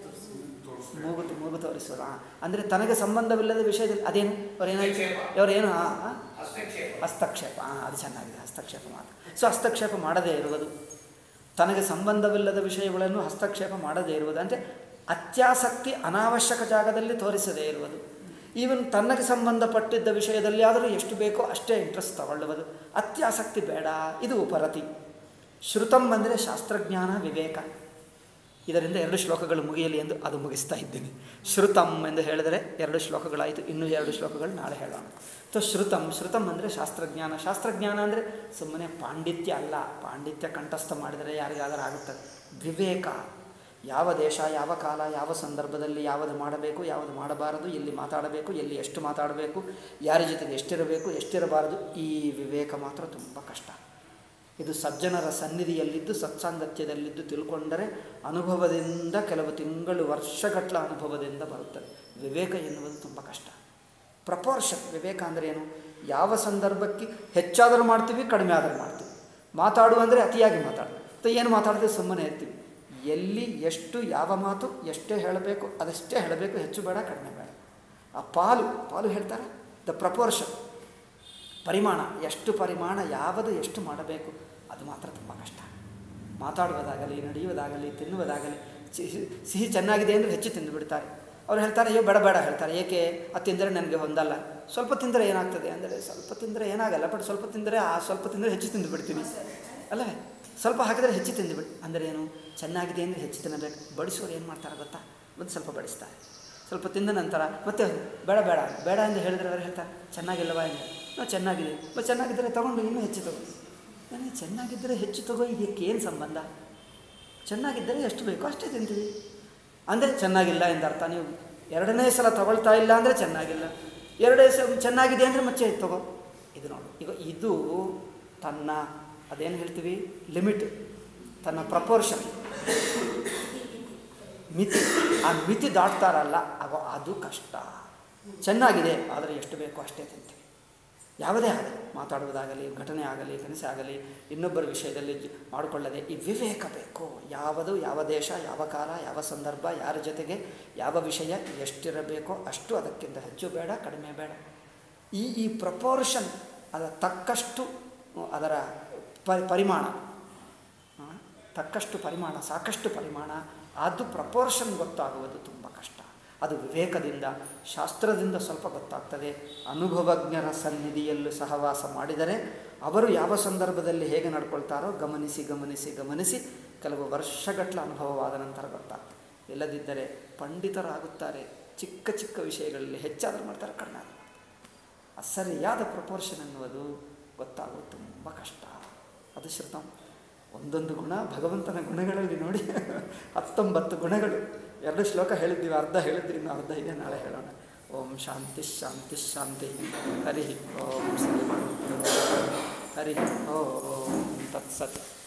ಮೂಗು ತೋರಿಸೋದು. ಅಂದರೆ ತನಗೆ ಸಂಬಂಧವಿಲ್ಲದ ವಿಷಯದಲ್ಲಿ ಅದೇನು ಅವರೇನು ಹಸ್ತಕ್ಷೇಪ. ಅದು ಚೆನ್ನಾಗಿದೆ, ಹಸ್ತಕ್ಷೇಪ ಮಾತ್ರ. ಹಸ್ತಕ್ಷೇಪ ಮಾಡದೇ ಇರುವುದು, ತನಗೆ ಸಂಬಂಧವಿಲ್ಲದ ವಿಷಯಗಳನ್ನು ಹಸ್ತಕ್ಷೇಪ ಮಾಡದೇ ಇರುವುದು. ಅಂದರೆ ಅತ್ಯಾಸಕ್ತಿ ಅನಾವಶ್ಯಕ ಜಾಗದಲ್ಲಿ ತೋರಿಸದೇ ಇರುವುದು. ಈವನ್ ತನಗೆ ಸಂಬಂಧಪಟ್ಟಿದ್ದ ವಿಷಯದಲ್ಲಿ ಆದರೂ ಎಷ್ಟು ಬೇಕೋ ಅಷ್ಟೇ ಇಂಟ್ರೆಸ್ಟ್ ತಗೊಳ್ಳುವುದು, ಅತ್ಯಾಸಕ್ತಿ ಬೇಡ. ಇದು ಉಪರತಿ. ಶ್ರುತಂ ಅಂದರೆ ಶಾಸ್ತ್ರಜ್ಞಾನ, ವಿವೇಕ. ಇದರಿಂದ 2 ಶ್ಲೋಕಗಳು ಮುಗಿಯಲಿ ಎಂದು ಅದು ಮುಗಿಸ್ತಾ ಇದ್ದೇನೆ. ಶ್ರುತಂ ಎಂದು ಹೇಳಿದರೆ 2 ಶ್ಲೋಕಗಳಾಯಿತು, ಇನ್ನೂ 2 ಶ್ಲೋಕಗಳು ನಾಳೆ ಹೇಳೋಣ. ಶ್ರುತಂ ಅಂದರೆ ಶಾಸ್ತ್ರಜ್ಞಾನ ಅಂದರೆ ಸುಮ್ಮನೆ ಪಾಂಡಿತ್ಯ ಅಲ್ಲ. ಪಾಂಡಿತ್ಯ ಕಂಠಸ್ಥ ಮಾಡಿದರೆ ಯಾರಿಗಾದರೂ ಆಗುತ್ತದೆ. ವಿವೇಕ, ಯಾವ ದೇಶ, ಯಾವ ಕಾಲ, ಯಾವ ಸಂದರ್ಭದಲ್ಲಿ ಯಾವುದು ಮಾಡಬೇಕು, ಯಾವುದು ಮಾಡಬಾರದು, ಎಲ್ಲಿ ಮಾತಾಡಬೇಕು, ಎಲ್ಲಿ ಎಷ್ಟು ಮಾತಾಡಬೇಕು, ಯಾರ ಜೊತೆಗೆ ಎಷ್ಟಿರಬೇಕು, ಎಷ್ಟಿರಬಾರದು, ಈ ವಿವೇಕ ಮಾತ್ರ ತುಂಬ ಕಷ್ಟ. ಇದು ಸಜ್ಜನರ ಸನ್ನಿಧಿಯಲ್ಲಿದ್ದು ಸತ್ಸಾಂಗತ್ಯದಲ್ಲಿದ್ದು ತಿಳ್ಕೊಂಡರೆ ಅನುಭವದಿಂದ ಕೆಲವು ತಿಂಗಳು ವರ್ಷಗಟ್ಟಲ ಅನುಭವದಿಂದ ಬರುತ್ತದೆ. ವಿವೇಕ ಎನ್ನುವುದು ತುಂಬ ಕಷ್ಟ. ಪ್ರಪೋರ್ಷನ್ ವಿವೇಕ ಅಂದರೆ ಏನು? ಯಾವ ಸಂದರ್ಭಕ್ಕೆ ಹೆಚ್ಚಾದರೂ ಮಾಡ್ತೀವಿ, ಕಡಿಮೆ ಆದರೂ ಮಾಡ್ತೀವಿ. ಮಾತಾಡು ಅಂದರೆ ಅತಿಯಾಗಿ ಮಾತಾಡ್ತೀವಿ, ಏನು ಮಾತಾಡ್ತೀವಿ ಸುಮ್ಮನೆ ಇರ್ತೀವಿ. ಎಲ್ಲಿ ಎಷ್ಟು ಯಾವ ಮಾತು ಎಷ್ಟೇ ಹೇಳಬೇಕು ಅದಷ್ಟೇ ಹೇಳಬೇಕು, ಹೆಚ್ಚು ಬೇಡ ಕಡಿಮೆ ಬೇಡ. ಆ ಪಾಲು ಹೇಳ್ತಾರೆ, ದ ಪ್ರಪೋರ್ಷನ್, ಪರಿಮಾಣ, ಎಷ್ಟು ಪರಿಮಾಣ ಯಾವುದು ಎಷ್ಟು ಮಾಡಬೇಕು, ಅದು ಮಾತ್ರ ತುಂಬ ಕಷ್ಟ. ಮಾತಾಡುವುದಾಗಲಿ, ನಡೆಯುವುದಾಗಲಿ, ತಿನ್ನುವುದಾಗಲಿ ಸಿಹಿ ಚೆನ್ನಾಗಿದೆ ಅಂದರೆ ಹೆಚ್ಚು ತಿಂದುಬಿಡ್ತಾರೆ. ಅವ್ರು ಹೇಳ್ತಾರೆ ಅಯ್ಯೋ ಬೇಡ ಬೇಡ ಹೇಳ್ತಾರೆ. ಏಕೆ? ಅದು ತಿಂದರೆ ನನಗೆ ಹೊಂದಲ್ಲ. ಸ್ವಲ್ಪ ತಿಂದರೆ ಏನಾಗ್ತದೆ ಅಂದರೆ ಸ್ವಲ್ಪ ತಿಂದರೆ ಏನಾಗಲ್ಲ, ಬಟ್ ಸ್ವಲ್ಪ ತಿಂದರೆ ಸ್ವಲ್ಪ ತಿಂದರೆ ಹೆಚ್ಚು ತಿಂದುಬಿಡ್ತೀನಿ ಅಲ್ಲವೇ? ಸ್ವಲ್ಪ ಹಾಕಿದರೆ ಹೆಚ್ಚು ತಿಂದುಬಿಟ್ಟು ಅಂದರೆ ಏನು? ಚೆನ್ನಾಗಿದೆ ಅಂದರೆ ಹೆಚ್ಚು ತಿನ್ನಬೇಕು. ಬಡಿಸೋರು ಏನು ಮಾಡ್ತಾರೆ ಗೊತ್ತಾ? ಒಂದು ಸ್ವಲ್ಪ ಬಡಿಸ್ತಾರೆ, ಸ್ವಲ್ಪ ತಿಂದ ನಂತರ ಮತ್ತೆ ಬೇಡ ಬೇಡ ಬೇಡ ಎಂದು ಹೇಳಿದ್ರೆ ಅವ್ರು ಹೇಳ್ತಾರೆ ಚೆನ್ನಾಗಿಲ್ಲವಾ ಎಂದು. ನಾವು ಚೆನ್ನಾಗಿದೆ, ಮತ್ತು ಚೆನ್ನಾಗಿದ್ದರೆ ತೊಗೊಂಡು ಇನ್ನೂ ಹೆಚ್ಚು ತಗೋ. ನನಗೆ ಚೆನ್ನಾಗಿದ್ದರೆ ಹೆಚ್ಚು ತಗೋ ಇದಕ್ಕೇನು ಸಂಬಂಧ? ಚೆನ್ನಾಗಿದ್ದರೆ ಎಷ್ಟು ಬೇಕೋ ಅಷ್ಟೇ ತಿಂತೀವಿ ಅಂದರೆ ಚೆನ್ನಾಗಿಲ್ಲ ಎಂದರ್ಥ. ನೀವು ಎರಡನೇ ಸಲ ತಗೊಳ್ತಾ ಇಲ್ಲ ಅಂದರೆ ಚೆನ್ನಾಗಿಲ್ಲ, ಎರಡೇ ಸಲ ಚೆನ್ನಾಗಿದೆ ಅಂದರೆ ಮತ್ತೆ ತಗೋ. ಇದು ನೋಡಿ, ಈಗ ಇದು ತನ್ನ ಅದೇನು ಹೇಳ್ತೀವಿ ಲಿಮಿಟ್, ತನ್ನ ಪ್ರಪೋರ್ಷನ್, ಮಿತಿ, ಆ ಮಿತಿ ದಾಟ್ತಾರಲ್ಲ ಅದು ಕಷ್ಟ. ಚೆನ್ನಾಗಿದೆ ಆದರೆ ಎಷ್ಟು ಬೇಕೋ ಅಷ್ಟೇ ತಿಂತೀವಿ. ಯಾವುದೇ ಆಗಲಿ, ಮಾತಾಡುವುದಾಗಲಿ, ಘಟನೆ ಆಗಲಿ, ಕನಸು ಆಗಲಿ, ಇನ್ನೊಬ್ಬರ ವಿಷಯದಲ್ಲಿ ಮಾಡಿಕೊಳ್ಳದೆ ಈ ವಿವೇಕ ಬೇಕು. ಯಾವ ದೇಶ, ಯಾವ ಕಾಲ, ಯಾವ ಸಂದರ್ಭ, ಯಾರ ಜೊತೆಗೆ ಯಾವ ವಿಷಯ ಎಷ್ಟಿರಬೇಕೋ ಅಷ್ಟು, ಅದಕ್ಕಿಂತ ಹೆಚ್ಚು ಬೇಡ, ಕಡಿಮೆ ಬೇಡ. ಈ ಪ್ರಪೋರ್ಷನ್, ಅದರ ತಕ್ಕಷ್ಟು ಅದರ ಪರಿಮಾಣ, ತಕ್ಕಷ್ಟು ಪರಿಮಾಣ, ಸಾಕಷ್ಟು ಪರಿಮಾಣ, ಅದು ಪ್ರಪೋರ್ಷನ್ ಗೊತ್ತಾಗುವುದು ತುಂಬ ಕಷ್ಟ. ಅದು ವಿವೇಕದಿಂದ, ಶಾಸ್ತ್ರದಿಂದ ಸ್ವಲ್ಪ ಗೊತ್ತಾಗ್ತದೆ. ಅನುಭವಜ್ಞರ ಸನ್ನಿಧಿಯಲ್ಲೂ ಸಹವಾಸ ಮಾಡಿದರೆ ಅವರು ಯಾವ ಸಂದರ್ಭದಲ್ಲಿ ಹೇಗೆ ನಡ್ಕೊಳ್ತಾರೋ ಗಮನಿಸಿ ಗಮನಿಸಿ ಗಮನಿಸಿ ಕೆಲವು ವರ್ಷಗಟ್ಟಲೆ ಅನುಭವವಾದ ನಂತರ ಗೊತ್ತಾಗ್ತದೆ. ಇಲ್ಲದಿದ್ದರೆ ಪಂಡಿತರಾಗುತ್ತಾರೆ, ಚಿಕ್ಕ ಚಿಕ್ಕ ವಿಷಯಗಳಲ್ಲಿ ಹೆಚ್ಚಾದರೂ ಮಾಡ್ತಾರೆ, ಕಡಿಮೆ ಆದರೂ ಮಾಡ್ತಾರೆ. ಸರಿಯಾದ ಪ್ರಪೋರ್ಷನ್ ಅನ್ನುವುದು ಗೊತ್ತಾಗೋದು ತುಂಬ ಕಷ್ಟ. ಅದು ಶ್ರುತಂ. ಒಂದೊಂದು ಗುಣ ಭಗವಂತನ ಗುಣಗಳಲ್ಲಿ ನೋಡಿ 19 ಗುಣಗಳು. 2 ಶ್ಲೋಕ ಹೇಳಿದ್ದೀವಿ, ಅರ್ಧ ಹೇಳಿದ್ರಿ, ಇನ್ನು ಅರ್ಧ ಇದೆ, ನಾಳೆ ಹೇಳೋಣ. ಓಂ ಶಾಂತಿ ಶಾಂತಿ ಶಾಂತಿ. ಹರಿ ಓಂ ಶ್ರೀ ಹರಿ ಓಂ ತತ್ಸತ್.